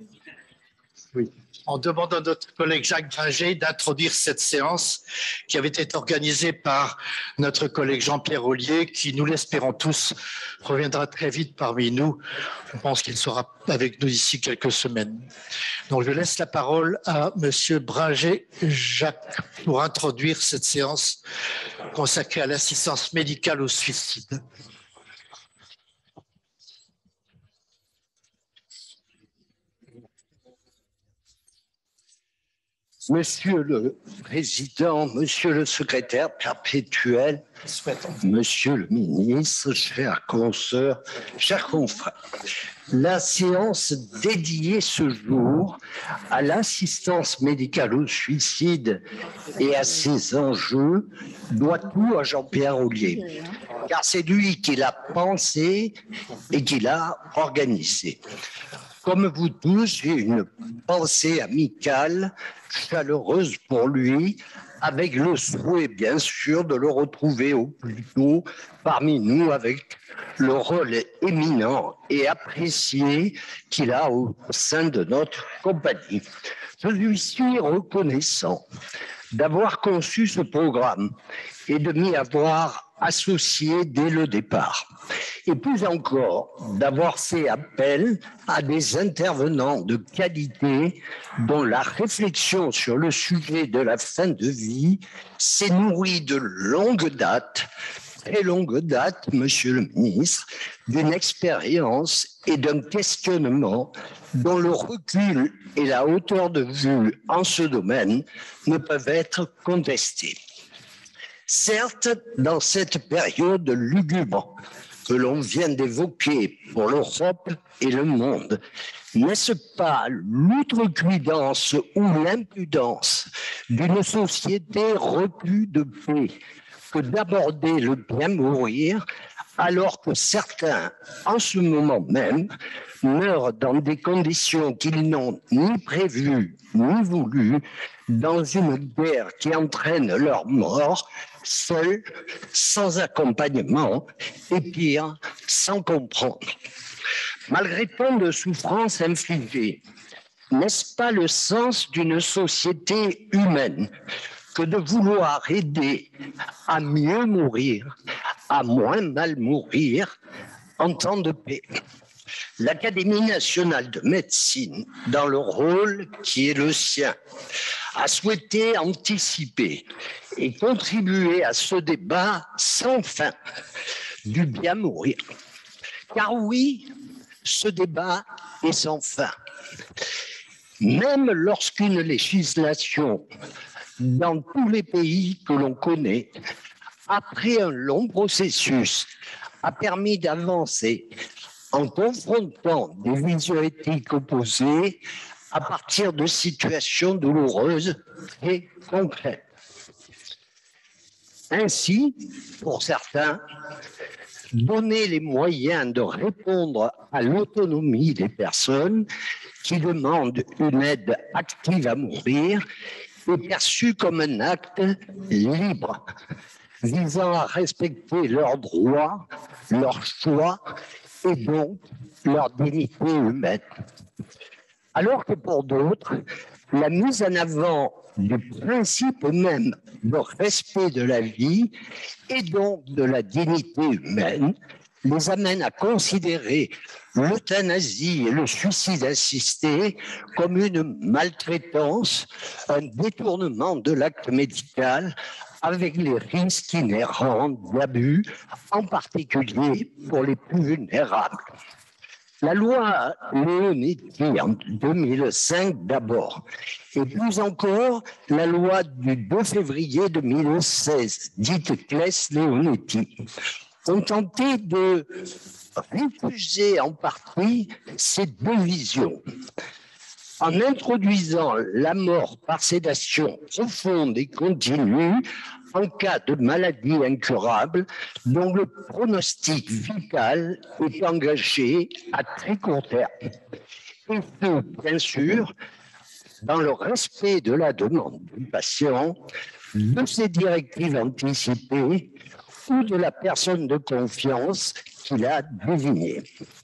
Oui. En demandant à notre collègue Jacques Bringer d'introduire cette séance qui avait été organisée par notre collègue Jean-Pierre Ollier, qui, nous l'espérons tous, reviendra très vite parmi nous. Je pense qu'il sera avec nous d'ici quelques semaines. Donc, je laisse la parole à Monsieur Bringer Jacques pour introduire cette séance consacrée à l'assistance médicale au suicide. Monsieur le Président, Monsieur le Secrétaire perpétuel, Monsieur le Ministre, chers consoeurs, chers confrères, la séance dédiée ce jour à l'assistance médicale au suicide et à ses enjeux doit tout à Jean-Pierre Ollier, car c'est lui qui l'a pensé et qui l'a organisé. Comme vous tous, j'ai une pensée amicale, chaleureuse pour lui, avec le souhait, bien sûr, de le retrouver au plus tôt parmi nous avec le rôle éminent et apprécié qu'il a au sein de notre compagnie. Je lui suis reconnaissant d'avoir conçu ce programme et de m'y avoir associé dès le départ. Et plus encore, d'avoir fait appel à des intervenants de qualité dont la réflexion sur le sujet de la fin de vie s'est nourrie de longue date, très longue date, Monsieur le Ministre, d'une expérience et d'un questionnement dont le recul et la hauteur de vue en ce domaine ne peuvent être contestés. Certes, dans cette période lugubre que l'on vient d'évoquer pour l'Europe et le monde, n'est-ce pas l'outrecuidance ou l'impudence d'une société repue de paix que d'aborder le bien mourir alors que certains, en ce moment même, meurent dans des conditions qu'ils n'ont ni prévues ni voulues, dans une guerre qui entraîne leur mort, seuls, sans accompagnement, et pire, sans comprendre. Malgré tant de souffrances infligées, n'est-ce pas le sens d'une société humaine que de vouloir aider à mieux mourir, à moins mal mourir en temps de paix? L'Académie nationale de médecine, dans le rôle qui est le sien, a souhaité anticiper et contribuer à ce débat sans fin du bien mourir. Car oui, ce débat est sans fin. Même lorsqu'une législation, dans tous les pays que l'on connaît, après un long processus, a permis d'avancer en confrontant des visions éthiques opposées à partir de situations douloureuses et concrètes. Ainsi, pour certains, donner les moyens de répondre à l'autonomie des personnes qui demandent une aide active à mourir est perçu comme un acte libre, visant à respecter leurs droits, leurs choix et donc leur dignité humaine. Alors que pour d'autres, la mise en avant du principe même de respect de la vie et donc de la dignité humaine les amène à considérer l'euthanasie et le suicide assisté comme une maltraitance, un détournement de l'acte médical avec les risques inhérents d'abus, en particulier pour les plus vulnérables. La loi Leonetti en 2005 d'abord, et plus encore la loi du 2 février 2016, dite Claes-Leonetti, ont tenté de refuser en partie ces deux visions. En introduisant la mort par sédation profonde et continue en cas de maladie incurable dont le pronostic vital est engagé à très court terme. Et ce, bien sûr, dans le respect de la demande du patient, de ses directives anticipées ou de la personne de confiance qu'il a désignée.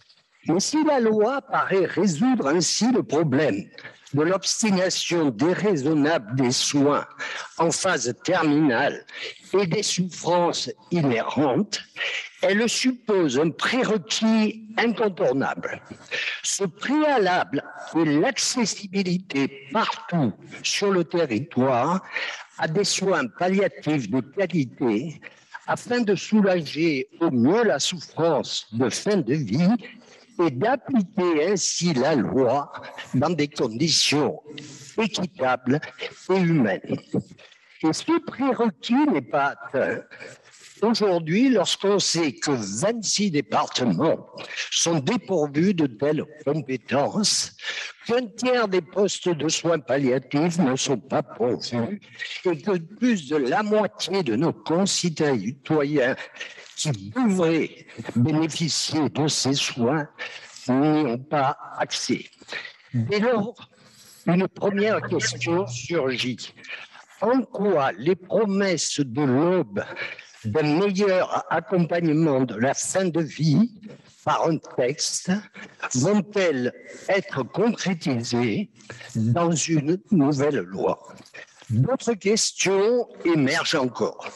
Mais si la loi paraît résoudre ainsi le problème de l'obstination déraisonnable des soins en phase terminale et des souffrances inhérentes, elle suppose un prérequis incontournable. Ce préalable est l'accessibilité partout sur le territoire à des soins palliatifs de qualité afin de soulager au mieux la souffrance de fin de vie et d'appliquer ainsi la loi dans des conditions équitables et humaines. Et ce prérequis n'est pas atteint aujourd'hui lorsqu'on sait que 26 départements sont dépourvus de telles compétences, qu'un tiers des postes de soins palliatifs ne sont pas pourvus et que plus de la moitié de nos concitoyens qui devraient bénéficier de ces soins n'y ont pas accès. Dès lors, une première question surgit. En quoi les promesses de l'aube d'un meilleur accompagnement de la fin de vie par un texte vont-elles être concrétisées dans une nouvelle loi? D'autres questions émergent encore.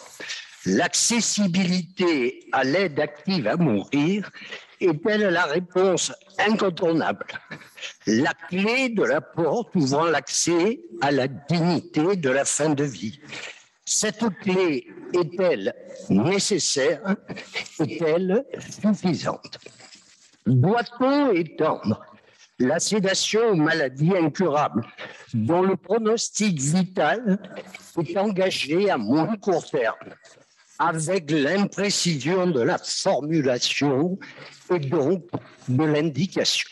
L'accessibilité à l'aide active à mourir est-elle la réponse incontournable? La clé de la porte ouvrant l'accès à la dignité de la fin de vie. Cette clé est-elle nécessaire? Est-elle suffisante? Doit-on étendre la sédation aux maladies incurables dont le pronostic vital est engagé à moins court terme, avec l'imprécision de la formulation et donc de l'indication?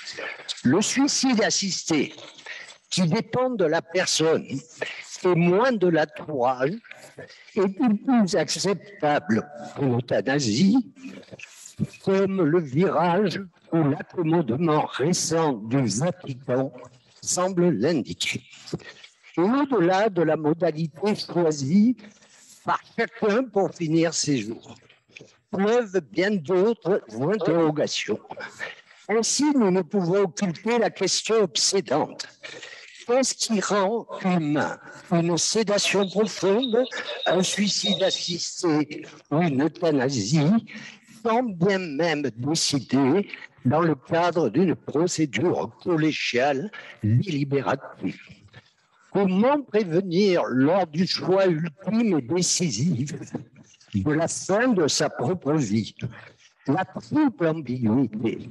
Le suicide assisté, qui dépend de la personne et moins de l'entourage, est-il plus acceptable que l'euthanasie, comme le virage ou l'accommodement récent du Vatican semble l'indiquer? Et au-delà de la modalité choisie par chacun pour finir ses jours, pleuvent bien d'autres interrogations. Ainsi, nous ne pouvons occulter la question obsédante. Qu'est-ce qui rend humain? Une sédation profonde, un suicide assisté ou une euthanasie, quand bien même décidée dans le cadre d'une procédure collégiale délibérative? Comment prévenir lors du choix ultime et décisif de la fin de sa propre vie la triple ambiguïté,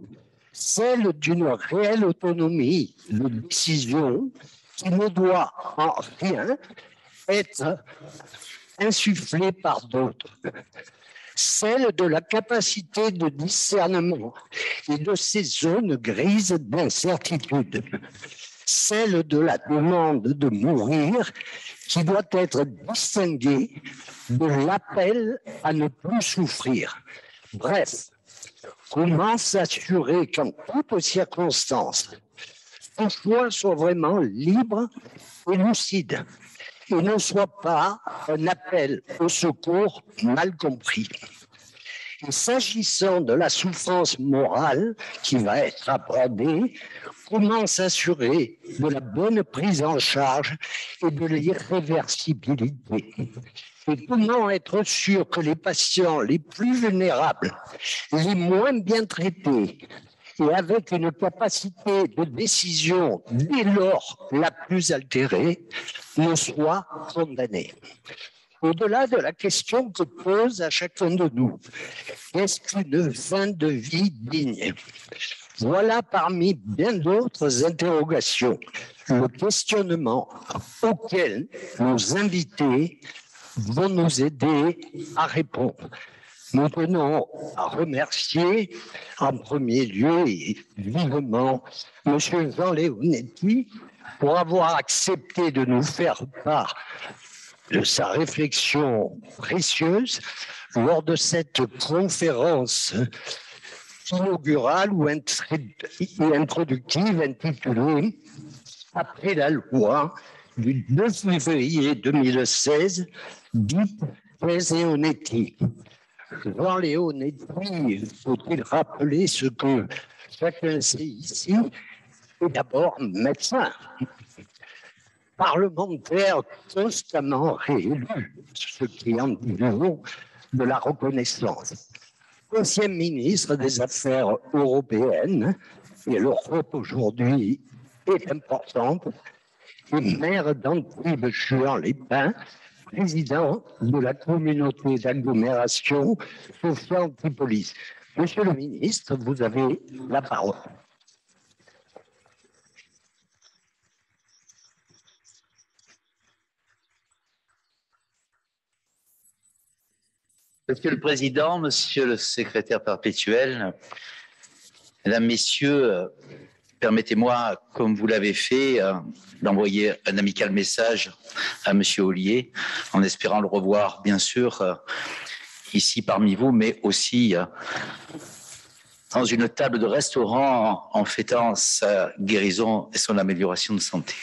celle d'une réelle autonomie de décision qui ne doit en rien être insufflée par d'autres, celle de la capacité de discernement et de ces zones grises d'incertitude, celle de la demande de mourir qui doit être distinguée de l'appel à ne plus souffrir. Bref, comment s'assurer qu'en toutes circonstances, son choix soit vraiment libre et lucide et ne soit pas un appel au secours mal compris? Et s'agissant de la souffrance morale qui va être abordée, comment s'assurer de la bonne prise en charge et de l'irréversibilité? Et comment être sûr que les patients les plus vulnérables, les moins bien traités, et avec une capacité de décision dès lors la plus altérée, ne soient condamnés? Au-delà de la question que pose à chacun de nous, qu'est-ce qu'une fin de vie digne? Voilà parmi bien d'autres interrogations le questionnement auquel nos invités vont nous aider à répondre. Nous tenons à remercier en premier lieu et vivement M. Jean Leonetti pour avoir accepté de nous faire part de sa réflexion précieuse lors de cette conférence inaugurale ou introductive intitulée « Après la loi » du 2 février 2016, dite Leonetti. Jean Leonetti, faut-il rappeler ce que chacun sait ici, est d'abord médecin, parlementaire constamment réélu, ce qui en dit long de la reconnaissance. Ancien ministre des Affaires européennes, et l'Europe aujourd'hui est importante, et maire d'Antibes-Juan-les-Pins, président de la communauté d'agglomération Sophia Antipolis. Monsieur le ministre, vous avez la parole. Monsieur le Président, Monsieur le Secrétaire perpétuel, Mesdames, Messieurs, permettez-moi, comme vous l'avez fait, d'envoyer un amical message à Monsieur Ollier, en espérant le revoir, bien sûr, ici parmi vous, mais aussi dans une table de restaurant en fêtant sa guérison et son amélioration de santé.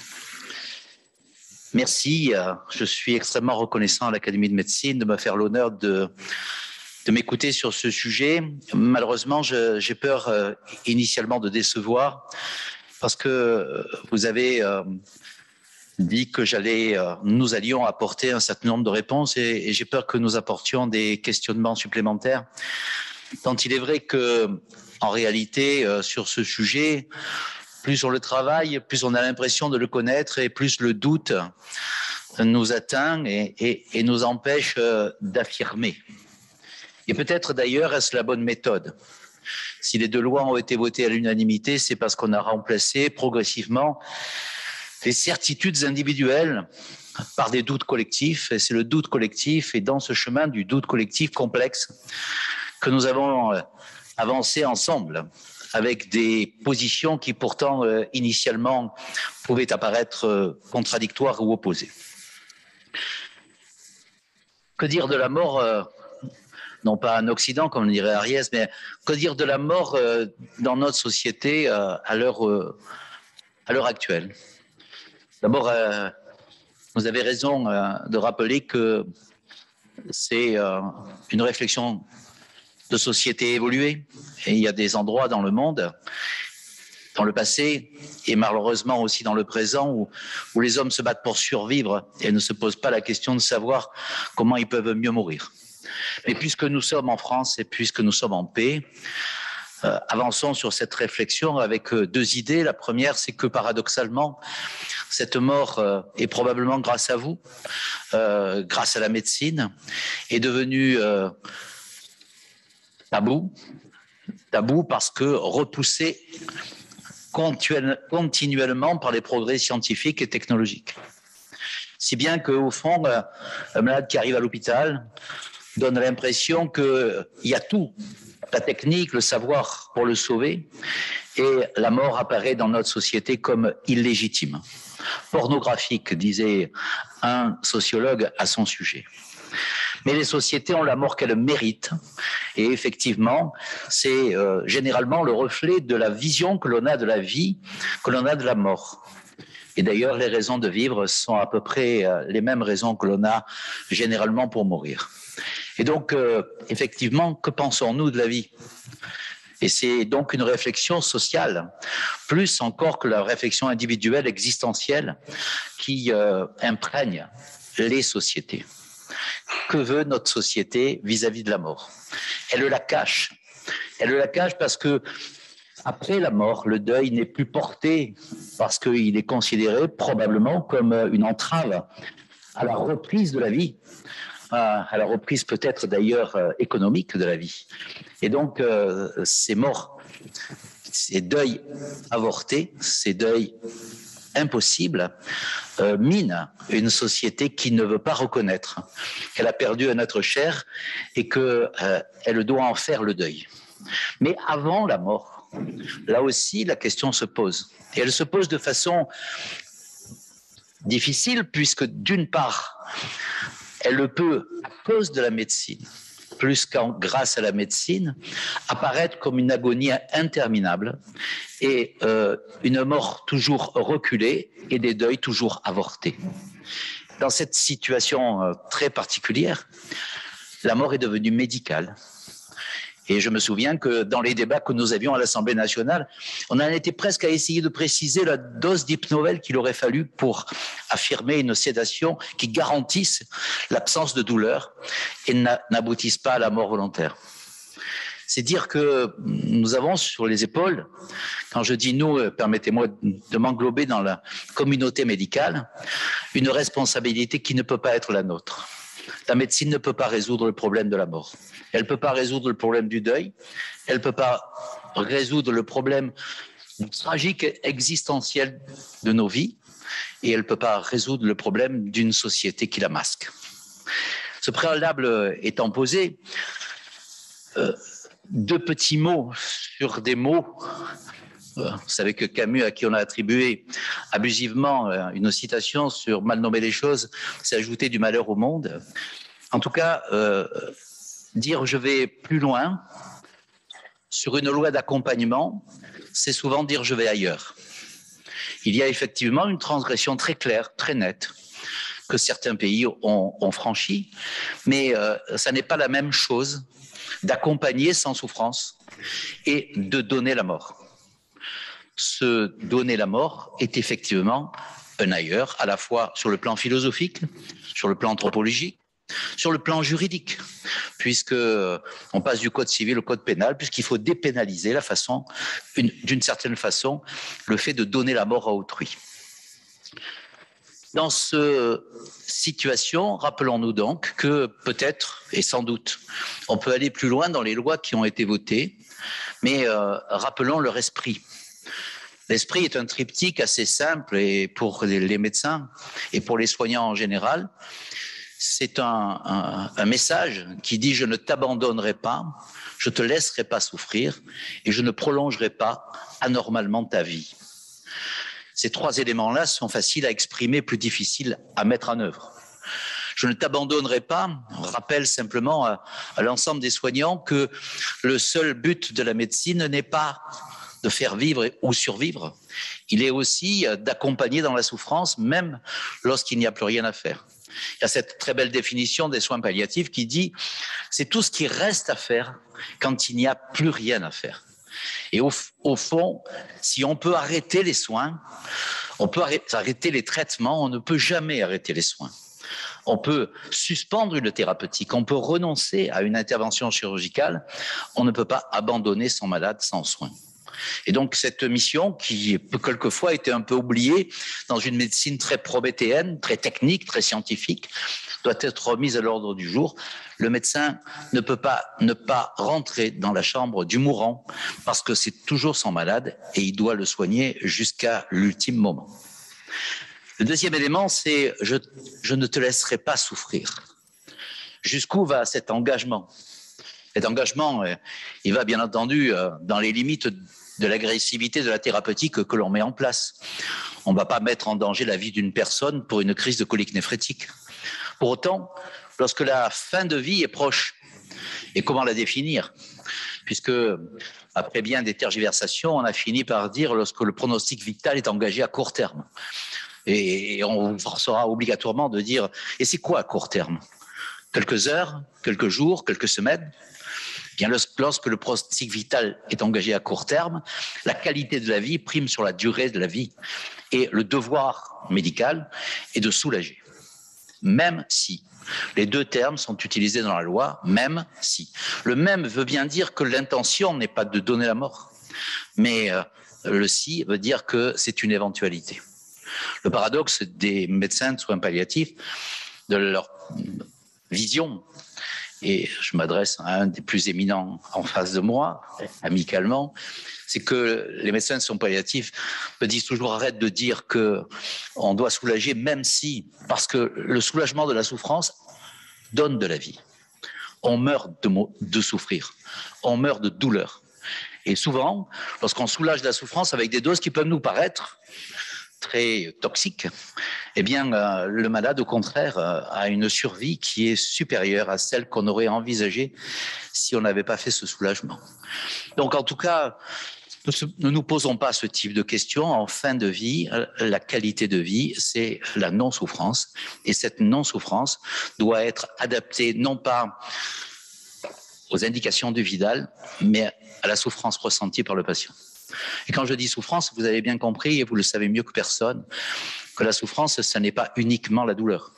Merci, je suis extrêmement reconnaissant à l'Académie de médecine de me faire l'honneur de m'écouter sur ce sujet. Malheureusement, j'ai peur initialement de décevoir parce que vous avez dit que nous allions apporter un certain nombre de réponses et j'ai peur que nous apportions des questionnements supplémentaires. Tant il est vrai que, en réalité, sur ce sujet, plus on le travaille, plus on a l'impression de le connaître et plus le doute nous atteint et nous empêche d'affirmer. Et peut-être d'ailleurs est-ce la bonne méthode. Si les deux lois ont été votées à l'unanimité, c'est parce qu'on a remplacé progressivement les certitudes individuelles par des doutes collectifs. Et c'est le doute collectif et dans ce chemin du doute collectif complexe que nous avons avancé ensemble, avec des positions qui pourtant initialement pouvaient apparaître contradictoires ou opposées. Que dire de la mort, non pas en Occident comme le dirait Ariès, mais que dire de la mort dans notre société à l'heure actuelle? D'abord, vous avez raison de rappeler que c'est une réflexion de société évoluée. Et il y a des endroits dans le monde, dans le passé et malheureusement aussi dans le présent, où les hommes se battent pour survivre et ne se posent pas la question de savoir comment ils peuvent mieux mourir. Mais puisque nous sommes en France et puisque nous sommes en paix, avançons sur cette réflexion avec deux idées. La première, c'est que paradoxalement, cette mort est probablement grâce à vous, grâce à la médecine, est devenue tabou parce que repoussé continuellement par les progrès scientifiques et technologiques. Si bien qu'au fond, un malade qui arrive à l'hôpital donne l'impression qu'il y a tout, la technique, le savoir pour le sauver, et la mort apparaît dans notre société comme illégitime. Pornographique, disait un sociologue à son sujet. Mais les sociétés ont la mort qu'elles méritent. Et effectivement, c'est généralement le reflet de la vision que l'on a de la vie, que l'on a de la mort. Et d'ailleurs, les raisons de vivre sont à peu près les mêmes raisons que l'on a généralement pour mourir. Et donc, effectivement, que pensons-nous de la vie ? Et c'est donc une réflexion sociale, plus encore que la réflexion individuelle existentielle qui imprègne les sociétés. Que veut notre société vis-à-vis de la mort? Elle la cache. Elle la cache parce que après la mort, le deuil n'est plus porté parce qu'il est considéré probablement comme une entrave à la reprise de la vie, à la reprise peut-être d'ailleurs économique de la vie. Et donc ces morts, ces deuils avortés, ces deuils impossibles, mine une société qui ne veut pas reconnaître qu'elle a perdu un être cher et qu'elle doit en faire le deuil. Mais avant la mort, là aussi, la question se pose. Et elle se pose de façon difficile puisque d'une part, elle peut, à cause de la médecine, plus qu'en grâce à la médecine, apparaître comme une agonie interminable et une mort toujours reculée et des deuils toujours avortés. Dans cette situation très particulière, la mort est devenue médicale. Et je me souviens que dans les débats que nous avions à l'Assemblée nationale, on en était presque à essayer de préciser la dose d'hypnovel qu'il aurait fallu pour affirmer une sédation qui garantisse l'absence de douleur et n'aboutisse pas à la mort volontaire. C'est dire que nous avons sur les épaules, quand je dis nous, permettez-moi de m'englober dans la communauté médicale, une responsabilité qui ne peut pas être la nôtre. La médecine ne peut pas résoudre le problème de la mort. Elle ne peut pas résoudre le problème du deuil. Elle ne peut pas résoudre le problème tragique et existentiel de nos vies. Et elle ne peut pas résoudre le problème d'une société qui la masque. Ce préalable étant posé, deux petits mots sur des mots. Vous savez que Camus, à qui on a attribué abusivement une citation sur mal nommer les choses, c'est ajouter du malheur au monde. En tout cas, dire je vais plus loin sur une loi d'accompagnement, c'est souvent dire je vais ailleurs. Il y a effectivement une transgression très claire, très nette, que certains pays ont franchie, mais ça n'est pas la même chose d'accompagner sans souffrance et de donner la mort. Se donner la mort est effectivement un ailleurs, à la fois sur le plan philosophique, sur le plan anthropologique, sur le plan juridique, puisque on passe du code civil au code pénal, puisqu'il faut dépénaliser la façon, d'une certaine façon, le fait de donner la mort à autrui. Dans cette situation, rappelons-nous donc que peut-être, et sans doute, on peut aller plus loin dans les lois qui ont été votées, mais rappelons leur esprit. L'esprit est un triptyque assez simple et pour les médecins et pour les soignants en général. C'est un message qui dit « je ne t'abandonnerai pas, je ne te laisserai pas souffrir et je ne prolongerai pas anormalement ta vie ». Ces trois éléments-là sont faciles à exprimer, plus difficiles à mettre en œuvre. Je ne t'abandonnerai pas, on rappelle simplement à l'ensemble des soignants que le seul but de la médecine n'est pas de faire vivre ou survivre, il est aussi d'accompagner dans la souffrance, même lorsqu'il n'y a plus rien à faire. Il y a cette très belle définition des soins palliatifs qui dit « c'est tout ce qui reste à faire quand il n'y a plus rien à faire ». Et au fond, si on peut arrêter les soins, on peut arrêter les traitements, on ne peut jamais arrêter les soins. On peut suspendre une thérapeutique, on peut renoncer à une intervention chirurgicale, on ne peut pas abandonner son malade sans soin. Et donc cette mission qui peut quelquefois été un peu oubliée dans une médecine très probétéenne, très technique, très scientifique, doit être remise à l'ordre du jour. Le médecin ne peut pas ne pas rentrer dans la chambre du mourant parce que c'est toujours son malade et il doit le soigner jusqu'à l'ultime moment. Le deuxième élément, c'est je ne te laisserai pas souffrir. Jusqu'où va cet engagement? Cet engagement, il va bien entendu dans les limites de l'agressivité de la thérapeutique que l'on met en place. On ne va pas mettre en danger la vie d'une personne pour une crise de colique néphrétique. Pour autant, lorsque la fin de vie est proche, et comment la définir? Puisque, après bien des tergiversations, on a fini par dire lorsque le pronostic vital est engagé à court terme. Et on forcera obligatoirement de dire, et c'est quoi à court terme? Quelques heures, quelques jours, quelques semaines? Bien, lorsque le pronostic vital est engagé à court terme, la qualité de la vie prime sur la durée de la vie. Et le devoir médical est de soulager. Même si, les deux termes sont utilisés dans la loi, même si. Le même veut bien dire que l'intention n'est pas de donner la mort, mais le si veut dire que c'est une éventualité. Le paradoxe des médecins de soins palliatifs, de leur vision, et je m'adresse à un des plus éminents en face de moi, amicalement, c'est que les médecins de soins palliatifs me disent toujours arrête de dire qu'on doit soulager même si, parce que le soulagement de la souffrance donne de la vie. On meurt de souffrir, on meurt de douleur. Et souvent, lorsqu'on soulage la souffrance avec des doses qui peuvent nous paraître très toxiques, eh bien, le malade, au contraire, a une survie qui est supérieure à celle qu'on aurait envisagée si on n'avait pas fait ce soulagement. Donc, en tout cas, Ne nous posons pas ce type de questions. En fin de vie, la qualité de vie, c'est la non-souffrance. Et cette non-souffrance doit être adaptée non pas aux indications du Vidal, mais à la souffrance ressentie par le patient. Et quand je dis souffrance, vous avez bien compris, et vous le savez mieux que personne, que la souffrance, ce n'est pas uniquement la douleur.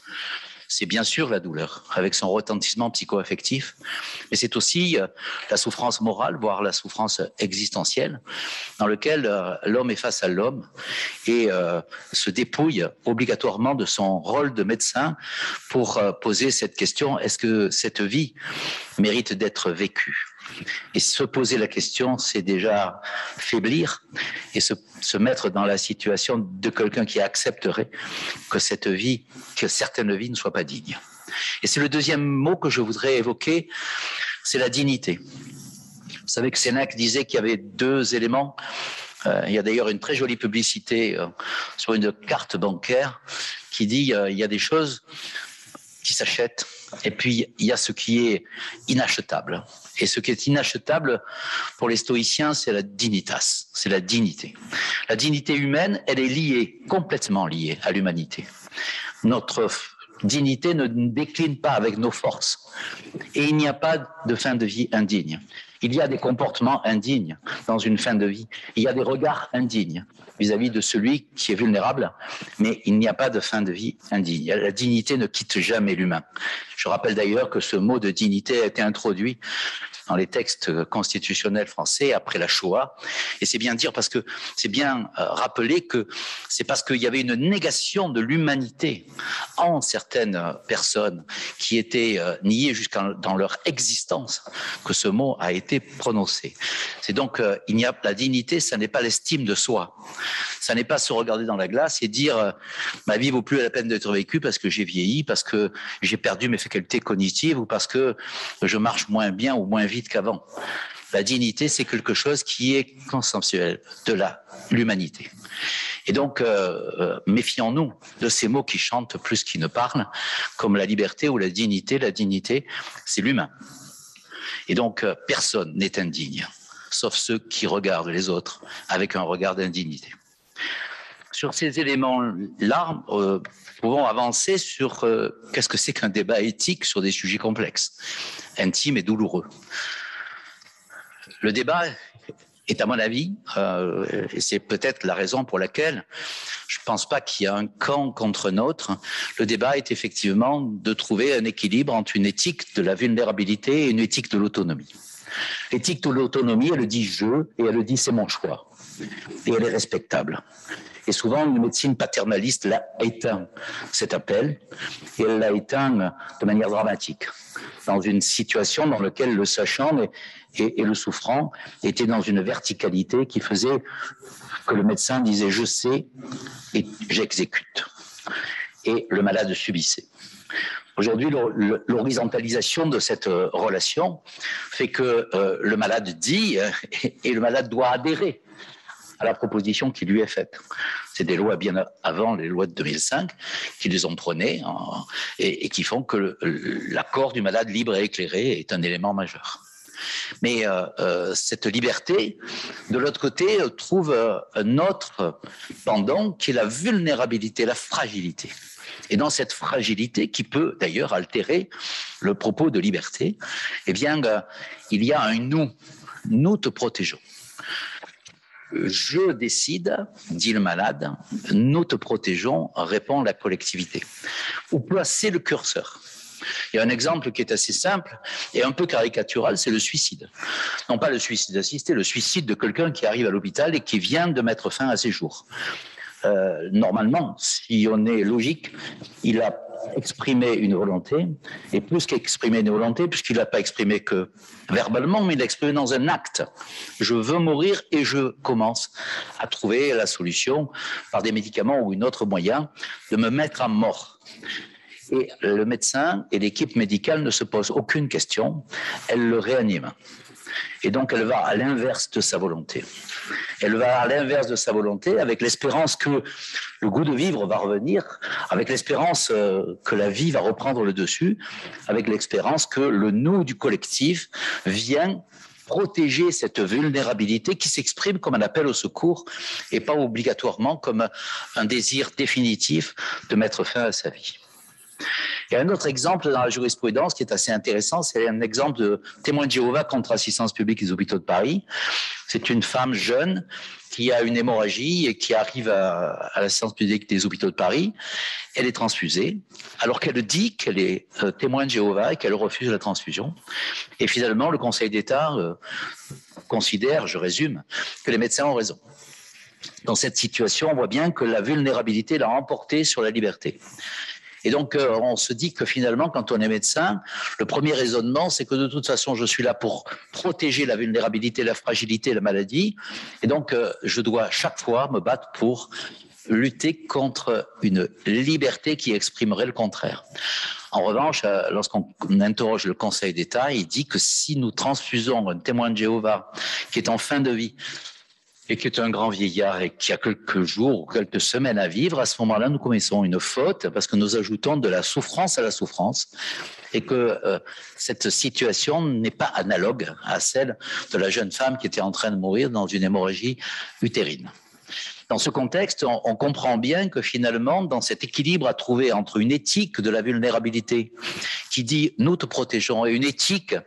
C'est bien sûr la douleur, avec son retentissement psycho-affectif, mais c'est aussi la souffrance morale, voire la souffrance existentielle, dans laquelle l'homme est face à l'homme et se dépouille obligatoirement de son rôle de médecin pour poser cette question, est-ce que cette vie mérite d'être vécue ? Et se poser la question, c'est déjà faiblir et se mettre dans la situation de quelqu'un qui accepterait que cette vie, que certaines vies ne soient pas dignes. Et c'est le deuxième mot que je voudrais évoquer, c'est la dignité. Vous savez que Sénèque disait qu'il y avait deux éléments. Il y a d'ailleurs une très jolie publicité sur une carte bancaire qui dit il y a des choses qui s'achètent et puis il y a ce qui est inachetable. Et ce qui est inachetable pour les stoïciens, c'est la dignitas, c'est la dignité. La dignité humaine, elle est liée, complètement liée à l'humanité. Notre dignité ne décline pas avec nos forces. Et il n'y a pas de fin de vie indigne. Il y a des comportements indignes dans une fin de vie. Il y a des regards indignes vis-à-vis de celui qui est vulnérable, mais il n'y a pas de fin de vie indigne. La dignité ne quitte jamais l'humain. Je rappelle d'ailleurs que ce mot de dignité a été introduit dans les textes constitutionnels français après la Shoah. Et c'est bien dire parce que c'est bien rappeler que c'est parce qu'il y avait une négation de l'humanité en certaines personnes qui étaient niées jusqu'à dans leur existence que ce mot a été prononcé. C'est donc il n'y a la dignité, ça n'est pas l'estime de soi. Ça n'est pas se regarder dans la glace et dire ma vie vaut plus la peine d'être vécue parce que j'ai vieilli, parce que j'ai perdu mes facultés cognitives ou parce que je marche moins bien ou moins vite qu'avant. La dignité, c'est quelque chose qui est consensuel de l'humanité. Et donc, méfions-nous de ces mots qui chantent plus qu'ils ne parlent, comme la liberté ou la dignité. La dignité, c'est l'humain. Et donc, personne n'est indigne, sauf ceux qui regardent les autres avec un regard d'indignité. Sur ces éléments-là, nous pouvons avancer sur qu'est-ce que c'est qu'un débat éthique sur des sujets complexes, intimes et douloureux. Le débat est, à mon avis, et c'est peut-être la raison pour laquelle je ne pense pas qu'il y a un camp contre un autre, le débat est effectivement de trouver un équilibre entre une éthique de la vulnérabilité et une éthique de l'autonomie. L'éthique de l'autonomie, elle dit je et elle dit c'est mon choix. Et elle est respectable. Et souvent, une médecine paternaliste l'a éteint, cet appel, et elle l'a éteint de manière dramatique, dans une situation dans laquelle le sachant et le souffrant étaient dans une verticalité qui faisait que le médecin disait « je sais et j'exécute ». Et le malade subissait. Aujourd'hui, l'horizontalisation de cette relation fait que le malade dit et le malade doit adhérer à la proposition qui lui est faite. C'est des lois bien avant les lois de 2005 qui les ont prônées et qui font que l'accord du malade libre et éclairé est un élément majeur. Mais cette liberté, de l'autre côté, trouve un autre pendant qui est la vulnérabilité, la fragilité. Et dans cette fragilité, qui peut d'ailleurs altérer le propos de liberté, eh bien, il y a un nous. Nous te protégeons. Je décide, dit le malade, nous te protégeons, répond la collectivité. Où placer le curseur ? Il y a un exemple qui est assez simple et un peu caricatural, c'est le suicide. Non pas le suicide assisté, le suicide de quelqu'un qui arrive à l'hôpital et qui vient de mettre fin à ses jours. Normalement, si on est logique, il a exprimé une volonté, et plus qu'exprimer une volonté, puisqu'il n'a pas exprimé que verbalement, mais il l'a exprimé dans un acte. Je veux mourir et je commence à trouver la solution par des médicaments ou un autre moyen de me mettre à mort. Et le médecin et l'équipe médicale ne se posent aucune question, elle le réanime. Et donc, elle va à l'inverse de sa volonté. Elle va à l'inverse de sa volonté avec l'espérance que le goût de vivre va revenir, avec l'espérance que la vie va reprendre le dessus, avec l'espérance que le nous du collectif vient protéger cette vulnérabilité qui s'exprime comme un appel au secours et pas obligatoirement comme un désir définitif de mettre fin à sa vie. Il y a un autre exemple dans la jurisprudence qui est assez intéressant, c'est un exemple de témoin de Jéhovah contre Assistance publique des hôpitaux de Paris. C'est une femme jeune qui a une hémorragie et qui arrive à l'assistance publique des hôpitaux de Paris. Elle est transfusée, alors qu'elle dit qu'elle est témoin de Jéhovah et qu'elle refuse la transfusion. Et finalement, le Conseil d'État considère, je résume, que les médecins ont raison. Dans cette situation, on voit bien que la vulnérabilité l'a emporté sur la liberté. Et donc, on se dit que finalement, quand on est médecin, le premier raisonnement, c'est que de toute façon, je suis là pour protéger la vulnérabilité, la fragilité, la maladie. Et donc, je dois chaque fois me battre pour lutter contre une liberté qui exprimerait le contraire. En revanche, lorsqu'on interroge le Conseil d'État, il dit que si nous transfusons un témoin de Jéhovah qui est en fin de vie, et qui est un grand vieillard et qui a quelques jours ou quelques semaines à vivre, à ce moment-là, nous commettons une faute parce que nous ajoutons de la souffrance à la souffrance et que cette situation n'est pas analogue à celle de la jeune femme qui était en train de mourir dans une hémorragie utérine. Dans ce contexte, on comprend bien que finalement, dans cet équilibre à trouver entre une éthique de la vulnérabilité qui dit « nous te protégeons » et une éthique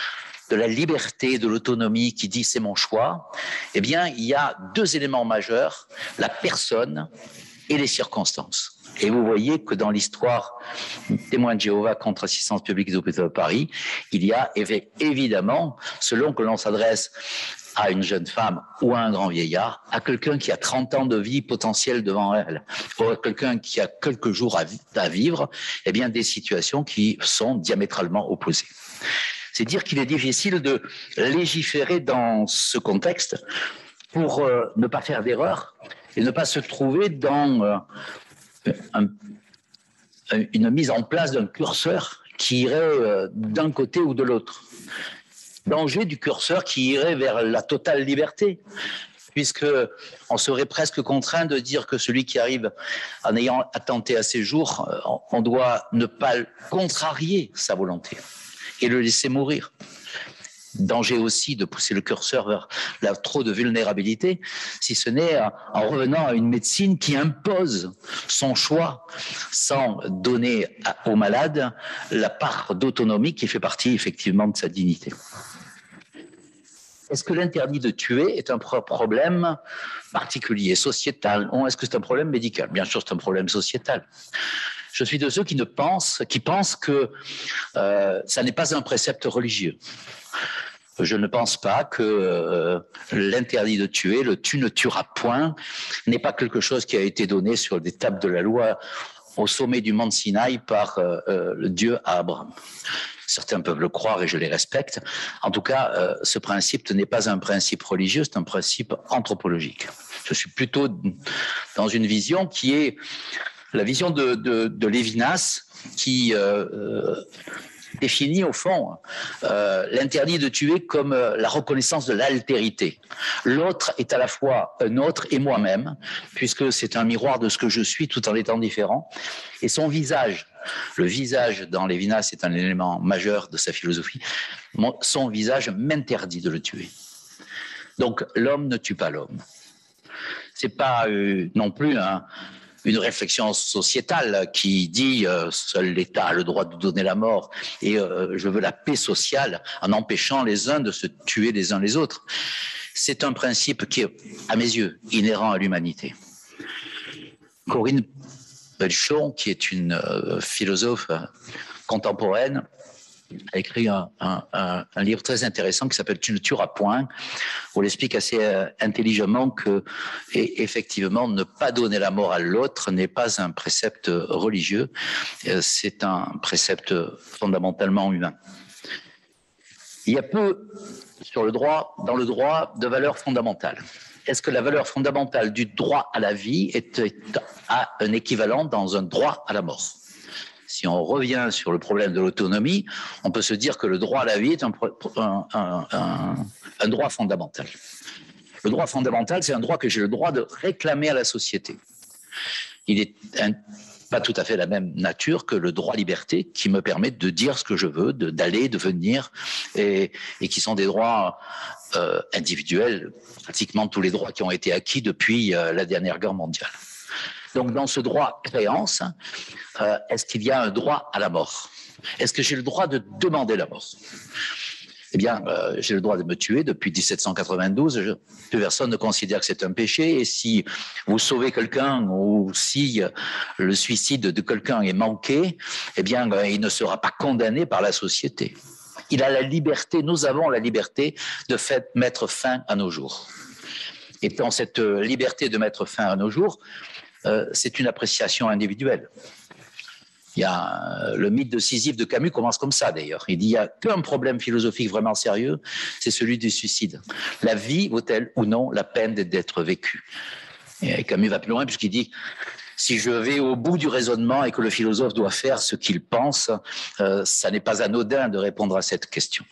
de la liberté, de l'autonomie qui dit c'est mon choix, eh bien, il y a deux éléments majeurs, la personne et les circonstances. Et vous voyez que dans l'histoire témoin de Jéhovah contre Assistance publique des hôpitaux de Paris, il y a évidemment, selon que l'on s'adresse à une jeune femme ou à un grand vieillard, à quelqu'un qui a 30 ans de vie potentielle devant elle, ou à quelqu'un qui a quelques jours à vivre, eh bien, des situations qui sont diamétralement opposées. C'est dire qu'il est difficile de légiférer dans ce contexte pour ne pas faire d'erreur et ne pas se trouver dans une mise en place d'un curseur qui irait d'un côté ou de l'autre. Danger du curseur qui irait vers la totale liberté, puisque on serait presque contraint de dire que celui qui arrive en ayant attenté à ses jours, on doit ne pas contrarier sa volonté et le laisser mourir. Danger aussi de pousser le curseur vers trop de vulnérabilité, si ce n'est en revenant à une médecine qui impose son choix sans donner au malade la part d'autonomie qui fait partie effectivement de sa dignité. Est-ce que l'interdit de tuer est un problème particulier, sociétal, ou est-ce que c'est un problème médical? Bien sûr, c'est un problème sociétal. Je suis de ceux qui pensent que ça n'est pas un précepte religieux. Je ne pense pas que l'interdit de tuer, le tu ne tueras point, n'est pas quelque chose qui a été donné sur des tables de la loi au sommet du mont Sinaï par le Dieu à Abraham. Certains peuvent le croire et je les respecte. En tout cas, ce principe n'est pas un principe religieux, c'est un principe anthropologique. Je suis plutôt dans une vision qui est la vision de Lévinas, qui définit au fond l'interdit de tuer comme la reconnaissance de l'altérité. L'autre est à la fois un autre et moi-même, puisque c'est un miroir de ce que je suis tout en étant différent. Et son visage, le visage dans Lévinas est un élément majeur de sa philosophie, son visage m'interdit de le tuer. Donc l'homme ne tue pas l'homme. C'est pas non plus une réflexion sociétale qui dit seul l'État a le droit de donner la mort et je veux la paix sociale en empêchant les uns de se tuer les uns les autres. C'est un principe qui est, à mes yeux, inhérent à l'humanité. Corinne Belchon, qui est une philosophe contemporaine, a écrit un livre très intéressant qui s'appelle « Tu ne tueras point », où elle explique assez intelligemment que, et effectivement, ne pas donner la mort à l'autre n'est pas un précepte religieux, c'est un précepte fondamentalement humain. Il y a peu sur le droit, dans le droit, de valeurs fondamentales. Est-ce que la valeur fondamentale du droit à la vie a un équivalent dans un droit à la mort ? Si on revient sur le problème de l'autonomie, on peut se dire que le droit à la vie est un droit fondamental. Le droit fondamental, c'est un droit que j'ai le droit de réclamer à la société. Il est pas tout à fait la même nature que le droit à liberté qui me permet de dire ce que je veux, d'aller, de venir, et qui sont des droits individuels, pratiquement tous les droits qui ont été acquis depuis la dernière guerre mondiale. Donc dans ce droit créance, est-ce qu'il y a un droit à la mort? Est-ce que j'ai le droit de demander la mort? Eh bien, j'ai le droit de me tuer depuis 1792. Plus personne ne considère que c'est un péché. Et si vous sauvez quelqu'un ou si le suicide de quelqu'un est manqué, eh bien, il ne sera pas condamné par la société. Il a la liberté, nous avons la liberté de mettre fin à nos jours. Et dans cette liberté de mettre fin à nos jours, c'est une appréciation individuelle. Il y a le mythe de Sisyphe de Camus commence comme ça d'ailleurs. Il dit il n'y a qu'un problème philosophique vraiment sérieux, c'est celui du suicide. La vie vaut-elle ou non la peine d'être vécue? Et Camus va plus loin puisqu'il dit si je vais au bout du raisonnement et que le philosophe doit faire ce qu'il pense, ça n'est pas anodin de répondre à cette question.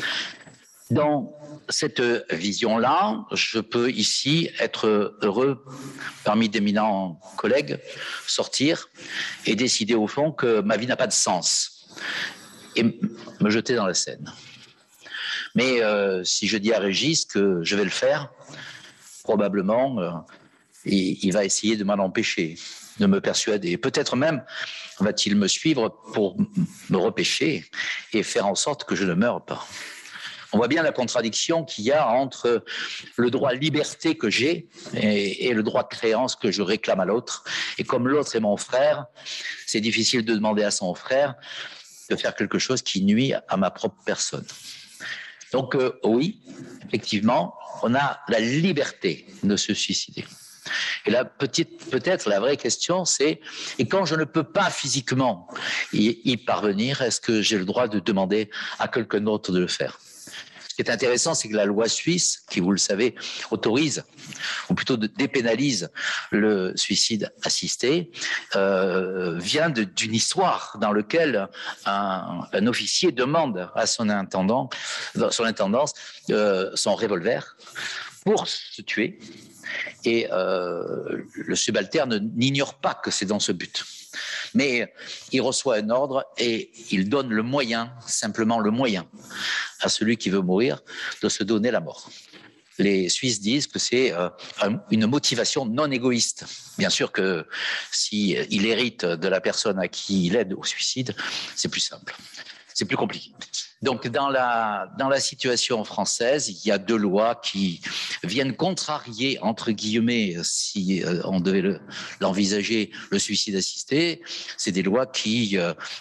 Dans cette vision-là, je peux ici être heureux parmi d'éminents collègues, sortir et décider au fond que ma vie n'a pas de sens et me jeter dans la Seine. Mais si je dis à Régis que je vais le faire, probablement il va essayer de m'en empêcher, de me persuader. Peut-être même va-t-il me suivre pour me repêcher et faire en sorte que je ne meure pas. On voit bien la contradiction qu'il y a entre le droit à liberté que j'ai et le droit de créance que je réclame à l'autre. Et comme l'autre est mon frère, c'est difficile de demander à son frère de faire quelque chose qui nuit à ma propre personne. Donc oui, effectivement, on a la liberté de se suicider. Et là, peut-être la vraie question, c'est et quand je ne peux pas physiquement y parvenir, est-ce que j'ai le droit de demander à quelqu'un d'autre de le faire? Ce qui est intéressant, c'est que la loi suisse, qui, vous le savez, autorise, ou plutôt dépénalise le suicide assisté, vient d'une histoire dans laquelle un officier demande à son intendant, son intendance, son revolver pour se tuer. Et le subalterne n'ignore pas que c'est dans ce but. Mais il reçoit un ordre et il donne le moyen, simplement le moyen, à celui qui veut mourir de se donner la mort. Les Suisses disent que c'est une motivation non égoïste. Bien sûr que s'il hérite de la personne à qui il aide au suicide, c'est plus simple. C'est plus compliqué. Donc, dans la situation française, il y a deux lois qui viennent contrarier, entre guillemets, si on devait l'envisager, le suicide assisté. C'est des lois qui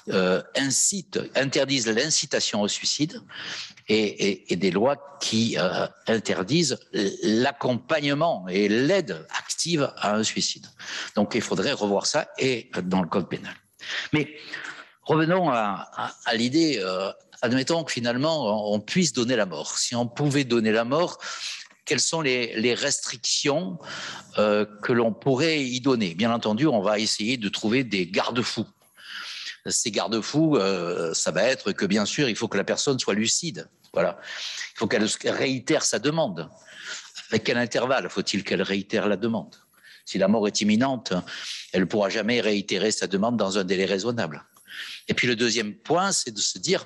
interdisent l'incitation au suicide et des lois qui interdisent l'accompagnement et l'aide active à un suicide. Donc, il faudrait revoir ça et dans le code pénal. Mais revenons à l'idée, admettons que finalement on puisse donner la mort. Si on pouvait donner la mort, quelles sont les restrictions que l'on pourrait y donner? Bien entendu, on va essayer de trouver des garde-fous. Ces garde-fous, ça va être que bien sûr, il faut que la personne soit lucide. Voilà. Il faut qu'elle réitère sa demande. Avec quel intervalle faut-il qu'elle réitère la demande? Si la mort est imminente, elle ne pourra jamais réitérer sa demande dans un délai raisonnable. Et puis le deuxième point, c'est de se dire,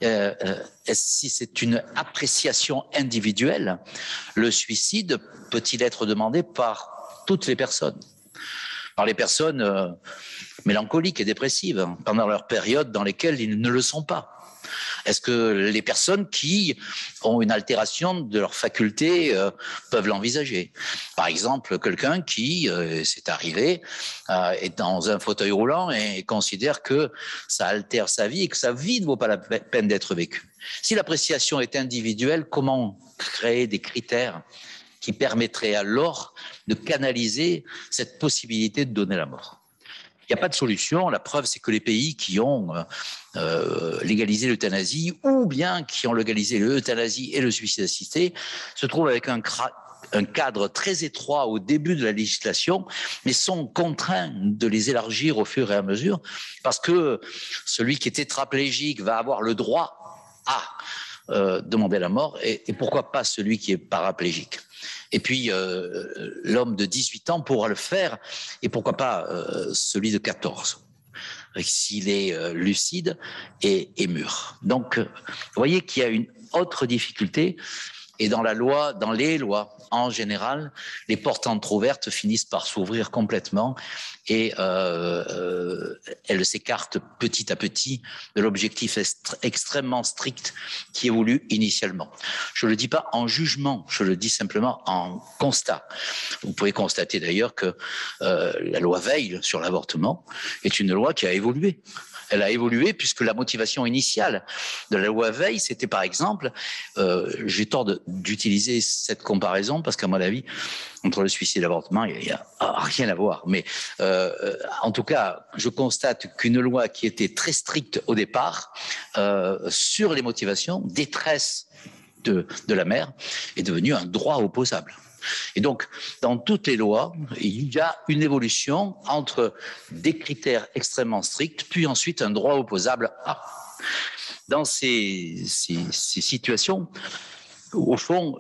si c'est une appréciation individuelle, le suicide peut-il être demandé par toutes les personnes? Par les personnes mélancoliques et dépressives, pendant leur période dans lesquelles ils ne le sont pas. Est-ce que les personnes qui ont une altération de leurs facultés peuvent l'envisager? Par exemple, quelqu'un qui, c'est arrivé, est dans un fauteuil roulant et considère que ça altère sa vie et que sa vie ne vaut pas la peine d'être vécue. Si l'appréciation est individuelle, comment créer des critères qui permettraient alors de canaliser cette possibilité de donner la mort? Il n'y a pas de solution. La preuve, c'est que les pays qui ont légalisé l'euthanasie ou bien qui ont légalisé l'euthanasie et le suicide assisté se trouvent avec un cadre très étroit au début de la législation, mais sont contraints de les élargir au fur et à mesure parce que celui qui est tétraplégique va avoir le droit à demander la mort et pourquoi pas celui qui est paraplégique. Et puis, l'homme de 18 ans pourra le faire, et pourquoi pas celui de 14, s'il est lucide et mûr. Donc, vous voyez qu'il y a une autre difficulté, et dans les lois, en général, les portes entrouvertes finissent par s'ouvrir complètement et elles s'écartent petit à petit de l'objectif extrêmement strict qui est voulu initialement. Je ne le dis pas en jugement, je le dis simplement en constat. Vous pouvez constater d'ailleurs que la loi Veil sur l'avortement est une loi qui a évolué. Elle a évolué puisque la motivation initiale de la loi Veil, c'était par exemple, j'ai tort d'utiliser cette comparaison parce qu'à mon avis, entre le suicide et l'avortement, il n'y a rien à voir. Mais en tout cas, je constate qu'une loi qui était très stricte au départ sur les motivations, détresse de la mère, est devenue un droit opposable. Et donc, dans toutes les lois, il y a une évolution entre des critères extrêmement stricts, puis ensuite un droit opposable à. Dans ces situations, au fond,